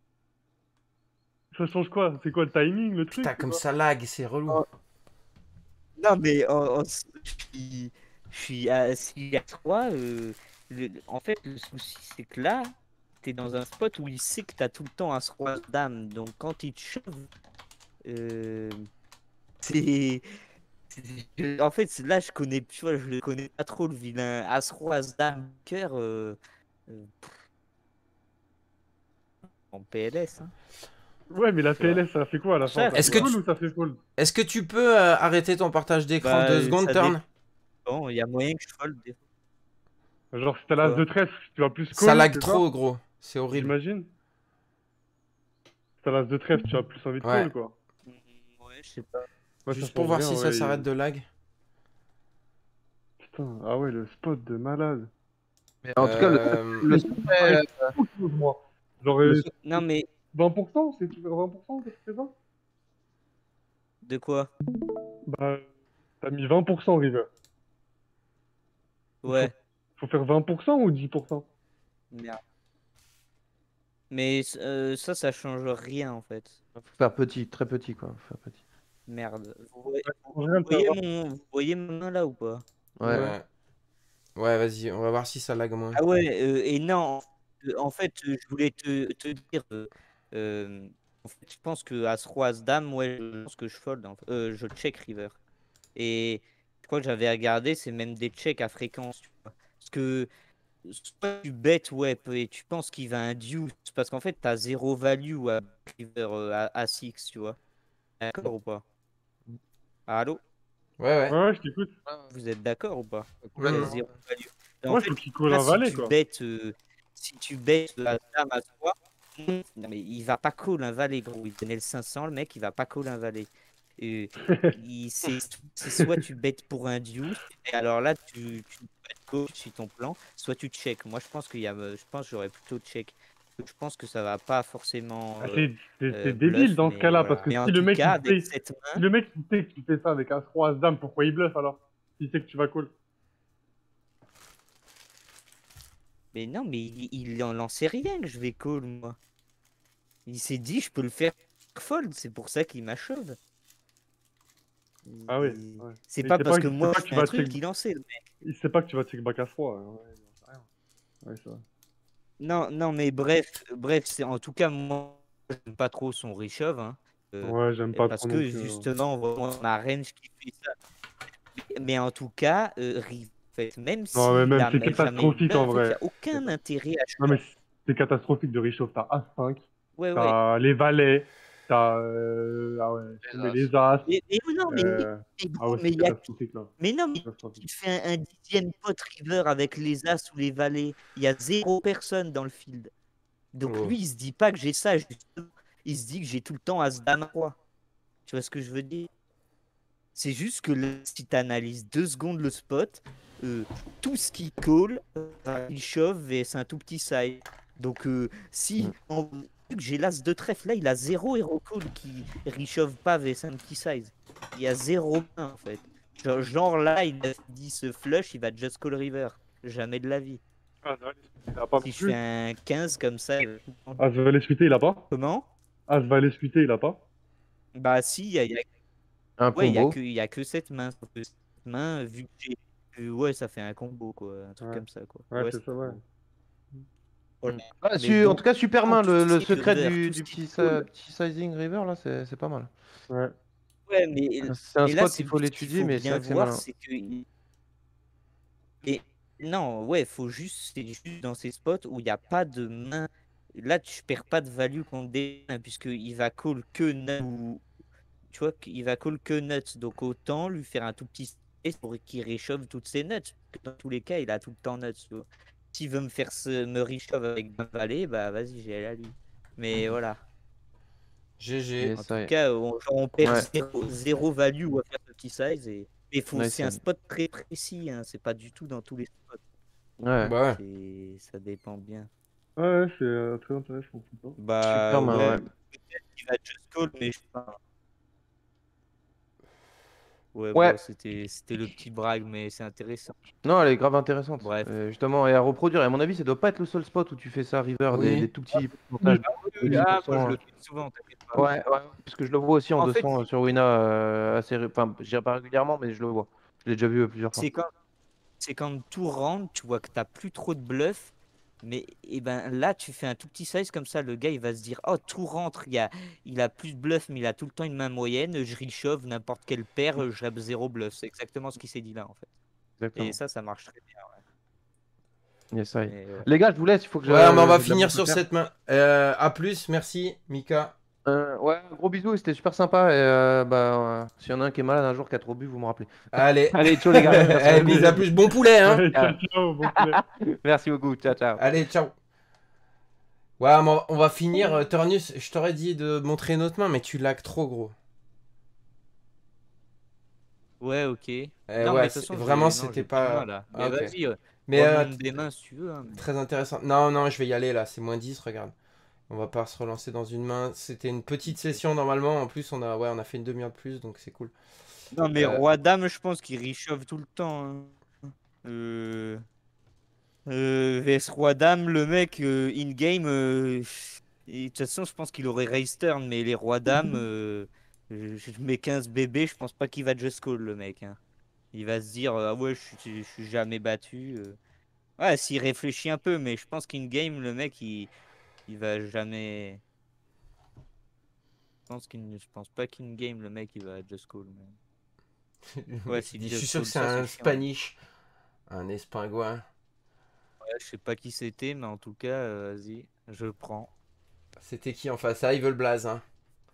Ça change quoi? C'est quoi le timing, le truc? Putain, C'est comme quoi? ça lag, c'est relou. oh, non, mais je suis à 6 à 3. En fait, le souci, c'est que là, t'es dans un spot où il sait que t'as tout le temps un roi dame. Donc, quand il te chauffe, euh, c'est. En fait, là, je connais, tu vois, je le connais pas trop, le vilain. As-roi, as-dame, cœur, en PLS. Hein. Ouais, mais la Tu vois. PLS, ça fait quoi à la fin? Ça, Ça Est-ce fait tu que vois. call tu... ou ça fait fold? Est-ce que tu peux arrêter ton partage d'écran Bah, 2 secondes, ça Turn? dépend. Il y a moyen que je fold des Genre, si t'as l'as de fois. trèfle, tu vas plus Ça call, lag c'est ça? trop, gros. C'est horrible. J'imagine? Si t'as l'as de trèfle, tu as plus envie de Ouais. call, quoi. Ouais, je sais pas. Ouais, ça Juste pour change voir rien, si ça ouais. s'arrête de lag. Putain, ah ouais, le spot de malade. Mais en tout cas, le Mais secret, pareil, beaucoup de choses, moi. Genre, le secret- Non, mais 20%, c'est 20% que tu fais ça? de quoi? Bah, t'as mis 20% River. Il faut, Ouais. faut faire 20% ou 10%? Merde. Mais ça change rien en fait. faut faire petit, très petit, quoi. Faut faire petit. Merde. En vrai, le faire Vous voyez ma main là ou pas? Ouais. Ouais. Ouais. Ouais, vas-y, on va voir si ça lag moins. Ah ouais, et non, en fait, je voulais te dire, en fait, je pense que As-Roi, As-Dame, ouais, je pense que je fold, je check river. Et je crois que j'avais regardé, c'est même des checks à fréquence, tu vois. Parce que soit tu bêtes, ouais, et tu penses qu'il va un deuce, parce qu'en fait, t'as zéro value à river à 6, tu vois. D'accord ou pas? Allô? Ouais, ouais. Ouais, je t'écoute. Vous êtes d'accord ou pas? Il y a Mhm. Complètement. zéro value. Et en Ouais, fait, faut qu'il call là, un valet, quoi. si tu bêtes la dame à 3, non, mais il va pas call un valet, gros. Il donnait le 500, le mec, il va pas call un valet. Euh, c'est soit tu bêtes pour un deuce, et alors là, tu bêtes call sur ton plan, soit tu check. Moi, je pense je pense que j'aurais plutôt check. Je pense que ça va pas forcément Ah, c'est débile bluff, dans ce mais cas-là, parce voilà. que Mais en si le tout mec il cas, avec sait, cette si main, le mec il sait que tu fais ça avec As-Roi, As-Dame, pourquoi il bluffe alors? Il sait que tu vas call. mais non, mais il en sait rien que je vais call, moi. Il s'est dit, je peux le faire fold, c'est pour ça qu'il m'achève. Ah oui, ouais. C'est Et pas parce que il sait moi pas je que tu fais un vas truc check, qu'il en sait, le mec. il sait pas que tu vas check back As-Roi. Hein. Ouais, j'en sais rien. Ouais, ça. Non, non, mais bref, c'est en tout cas, moi, j'aime pas trop son reshove, hein, Ouais, j'aime pas parce trop non que plus. Hein. justement, vraiment, ma range qui fait ça. Mais en tout cas, en fait, même Non, mais s'il même a c'est jamais catastrophique en bluff, en fait, il n'y vrai. a aucun intérêt à Non, mais shove. c'est catastrophique de réchauffe. T'as As-5, Ouais, ouais. t'as les valets, t'as ah ouais, Les mais As. les As. Mais non, mais Ah gros, ouais, c'est catastrophique là. mais non, mais Catastrophique. il fait un dixième pot river avec les As ou les valets. Il y a zéro personne dans le field. Donc Oh. lui, il se dit pas que j'ai ça, justement. Il se dit que j'ai tout le temps As-Dame roi. Tu vois ce que je veux dire? C'est juste que là, si tu analyses 2 secondes le spot, tout ce qui call, il shove et c'est un tout petit side. Donc si vu que j'ai l'as de trèfle, là il a 0 hero call qui reshove pas c'est un petit size. Il y a 0 main en fait. Genre là, il a dit ce flush, il va just call river. Jamais de la vie. Ah, il a pas Si non je plus. fais un 15 comme ça, As valet suité, il a pas. comment? As valet suité, il a pas. Bah si, Un ouais, combo. il y a que cette main. Sauf que cette main, vu que ouais, ça fait un combo, quoi. Un truc Ouais, comme ça, quoi. ouais, Ouais, c'est ça, ouais. voilà. Ah, Mais en donc, tout cas, super quand main. tout ce Le qui est secret river, du, tout ce du qui petit, est cool. petit sizing river, là, c'est pas mal. Ouais. Ouais, C'est un mais là, spot c'est qu'il faut ce qu'il l'étudier, faut mais c'est bien vrai que c'est voir, malin. c'est que. Et non, ouais, c'est juste dans ces spots où il n'y a pas de main. Là, tu perds pas de value contre des mains, puisqu'il va call que nut. Tu vois, qu'il va call que nuts. Donc autant lui faire un tout petit space pour qu'il réchauffe toutes ses nuts. Parce que dans tous les cas, il a tout le temps nuts. Tu vois. S'il veut me réchauffe avec un valet, bah vas-y, j'ai à lui. Mais voilà. GG. En Yes, tout I. cas, on perd Ouais, zéro value à faire ce petit size. Et nice c'est un one. spot très précis. Hein. C'est pas du tout dans tous les spots. Ouais, Bah ouais. Ça dépend bien. Ouais, c'est très intéressant. Putain. Bah super main, ouais. ouais. peut-être qu'il va just call, mais je sais pas. Ouais, Ouais. bon, c'était le petit brag, mais c'est intéressant. Non, elle est grave intéressante. Bref. Justement, et à reproduire. Et à mon avis, ça doit pas être le seul spot où tu fais ça, River, Oui. des tout petits pourcentages. Oui, de moi 10%, je le fais souvent, t'inquiète pas. Ouais, ouais, parce que je le vois aussi en En fait, 200 sur Wina, enfin, je dirais pas régulièrement, mais je le vois. Je l'ai déjà vu plusieurs fois. c'est quand tout rentre, tu vois que t'as plus trop de bluff. Mais et ben là, tu fais un tout petit size comme ça, le gars il va se dire, oh tout rentre, il a plus de bluff, mais il a tout le temps une main moyenne, je re-shove n'importe quelle paire, je rep zéro bluff. C'est exactement ce qu'il s'est dit là en fait. Exactement. Et ça marche très bien. Yes, I. Mais, ouais. Les gars, je vous laisse, il faut que Ouais, mais on va j'ai de la finir bouffe à sur faire. cette main. À plus, merci, Mika. Ouais, gros bisous, c'était super sympa. Et s'il y en a un qui est malade un jour, qui a trop bu, vous me rappelez. Allez. Allez, ciao les gars. Merci Allez, beaucoup. bis à plus. Bon poulet, hein. Ouais, ciao, ciao, bon poulet. Merci beaucoup. Ciao, ciao. Allez, ciao. Ouais, mais on va finir. Turnus, je t'aurais dit de montrer une autre main, mais tu lags trop, gros. Ouais, ok. Ouais, Non, mais de toute façon, vraiment, j'ai c'était plein de mains, pas. là. Ah, Mais ok. vas-y, Mais remonte des mains si tu veux. Hein. très intéressant. Non, non, je vais y aller là. C'est moins 10, regarde. On va pas se relancer dans une main. C'était une petite session normalement. En plus, on a fait une demi-heure de plus, donc c'est cool. Non, mais Euh, Roi-Dame, je pense qu'il réchauffe tout le temps. Hein. VS Roi-Dame, le mec, in-game, de toute façon, je pense qu'il aurait raise turn, mais les Rois-Dames, je mets 15 bébés, je pense pas qu'il va just call, le mec. Hein. Il va se dire, ah ouais, je suis jamais battu. Ouais, s'il réfléchit un peu, mais je pense qu'in-game, le mec, il va jamais. Je pense pas qu'in-game, le mec, il va just call. Ouais, je s'il suis just sûr que call c'est ça, c'est un chiant. Spanish. Un espingouin. Ouais, je sais pas qui c'était, mais en tout cas, vas-y, je prends. C'était qui en face? Ah, Evil Blaze, hein.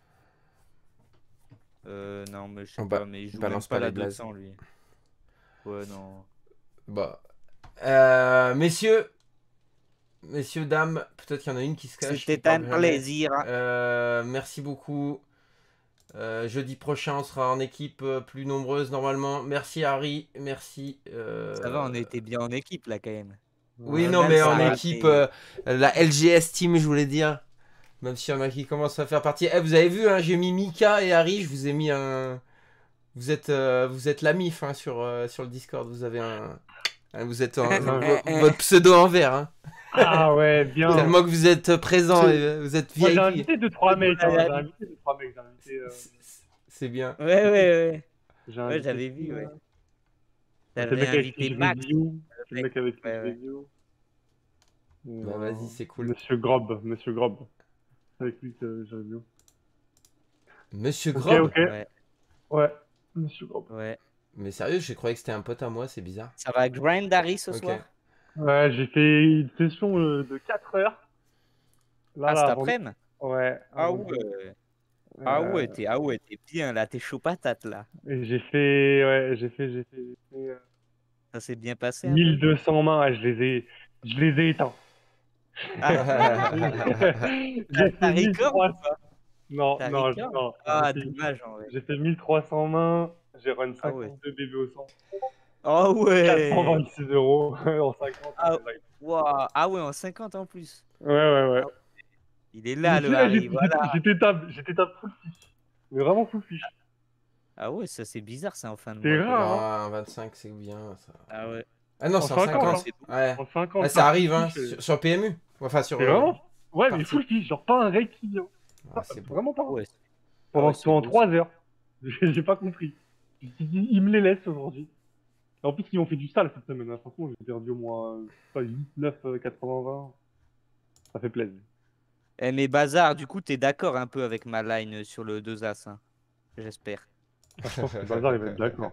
Non, mais je sais On pas, mais il joue même balance pas pas les la blazes. 200, lui. Ouais, non. Bah. Messieurs, dames, peut-être qu'il y en a une qui se cache. qui C'était parle un jamais. plaisir. Merci beaucoup. Jeudi prochain, on sera en équipe plus nombreuse normalement. Merci Harry, merci. Ça va, on était bien en équipe, là, quand même. Oui, Au non, final, mais ça en a équipe, raté. la LGS Team, je voulais dire. Même s'il y en a qui commencent à faire partie. Eh, vous avez vu, hein, j'ai mis Mika et Harry, je vous ai mis un. Vous êtes la MIF hein, sur le Discord. Vous avez vous êtes votre pseudo en vert. Hein. Ah ouais, bien. Tellement que vous êtes présent et vous êtes Moi, j'ai VIP. invité 2-3 mecs. Hein. J'ai invité 2-3 mecs. C'est bien. Ouais. J'ai Ouais, invité j'avais vu, ouais. C'est le T'avais mec avec qui invité je Max. review. C'est le mec avec qui je Ouais. review. Bah vas-y, c'est cool. Monsieur Grob. C'est avec lui que je review. Monsieur Ok, Grob. ok. Ouais, Monsieur Grob. Ouais. Mais sérieux, je croyais que c'était un pote à moi, c'est bizarre. Ça va grind Harry ce Ok. soir? Ouais, j'ai fait une session de 4 heures. Là, Cet avant... après-midi? Ouais. Ah ouais. Ah ouais, t'es bien, là. T'es chaud patate, là. Et j'ai fait... Ouais, j'ai fait Ça s'est bien passé un peu? 1200 mains. Ouais, je les ai éteints. J'ai T'as fait record 1300. ou pas? Non, T'as non, record? non. Ah, dommage, en vrai. J'ai fait 1300 mains. J'ai run Ah ouais. 52 bébés au 100. Ah ouais. 426 euros en 50. Ah, wow. Ah ouais, en 50 en plus. Ouais. Il est là, le Harry, voilà. J'étais tape full fiche. Mais vraiment full fiche. Ah ouais, ça c'est bizarre, ça en fin de C'est mois. rare, hein. Ah, 25, c'est bien ça. Ah ouais. Ah non, En c'est en 50, 50. Ouais. En 50. Ouais, ça arrive, hein, c'est sur PMU. Enfin, sur. vraiment. Ouais, mais partie. full fiche. Genre pas un rec qui vient. Ah, c'est bon. Vraiment pas. Ah ouais. Pendant c'est 3 heures. J'ai pas compris. Ils me les laissent aujourd'hui. En plus, ils ont fait du sale cette semaine. Hein. Franchement, j'ai perdu au moins 8, 9, 80, 20. Ça fait plaisir. Eh mais Bazar, du coup, t'es d'accord un peu avec ma line sur le 2 As, hein. J'espère. Je pense que Bazar, il va être d'accord.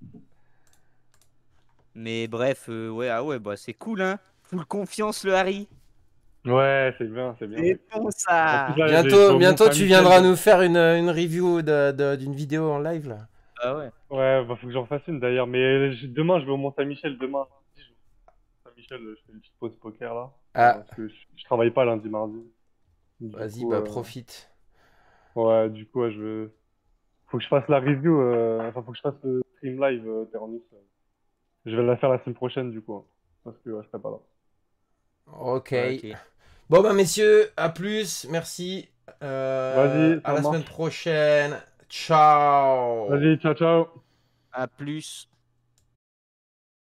Mais bref, ouais, ah ouais, bah c'est cool, hein. Full confiance, le Harry. Ouais, c'est bien, c'est bien. C'est bon, ça. En plus, là, Bientôt, tu viendras nous faire une review d'une vidéo en live là. Ah ouais. Ouais, bah faut que j'en fasse une d'ailleurs. Mais demain, je vais au Mont-Saint-Michel. Demain, Saint-Michel, je fais une petite pause poker là. Ah. Parce que je travaille pas lundi, mardi. Vas-y, bah profite. Ouais, du coup, ouais, faut que je fasse la review. Enfin, faut que je fasse le stream live Terranus. Je vais la faire la semaine prochaine, du coup. Hein, parce que je serai pas là. Ok. Bon, bah, messieurs, à plus. Merci. Vas-y, ça À la marche. semaine prochaine. Ciao. Vas-y, ciao, ciao. À plus.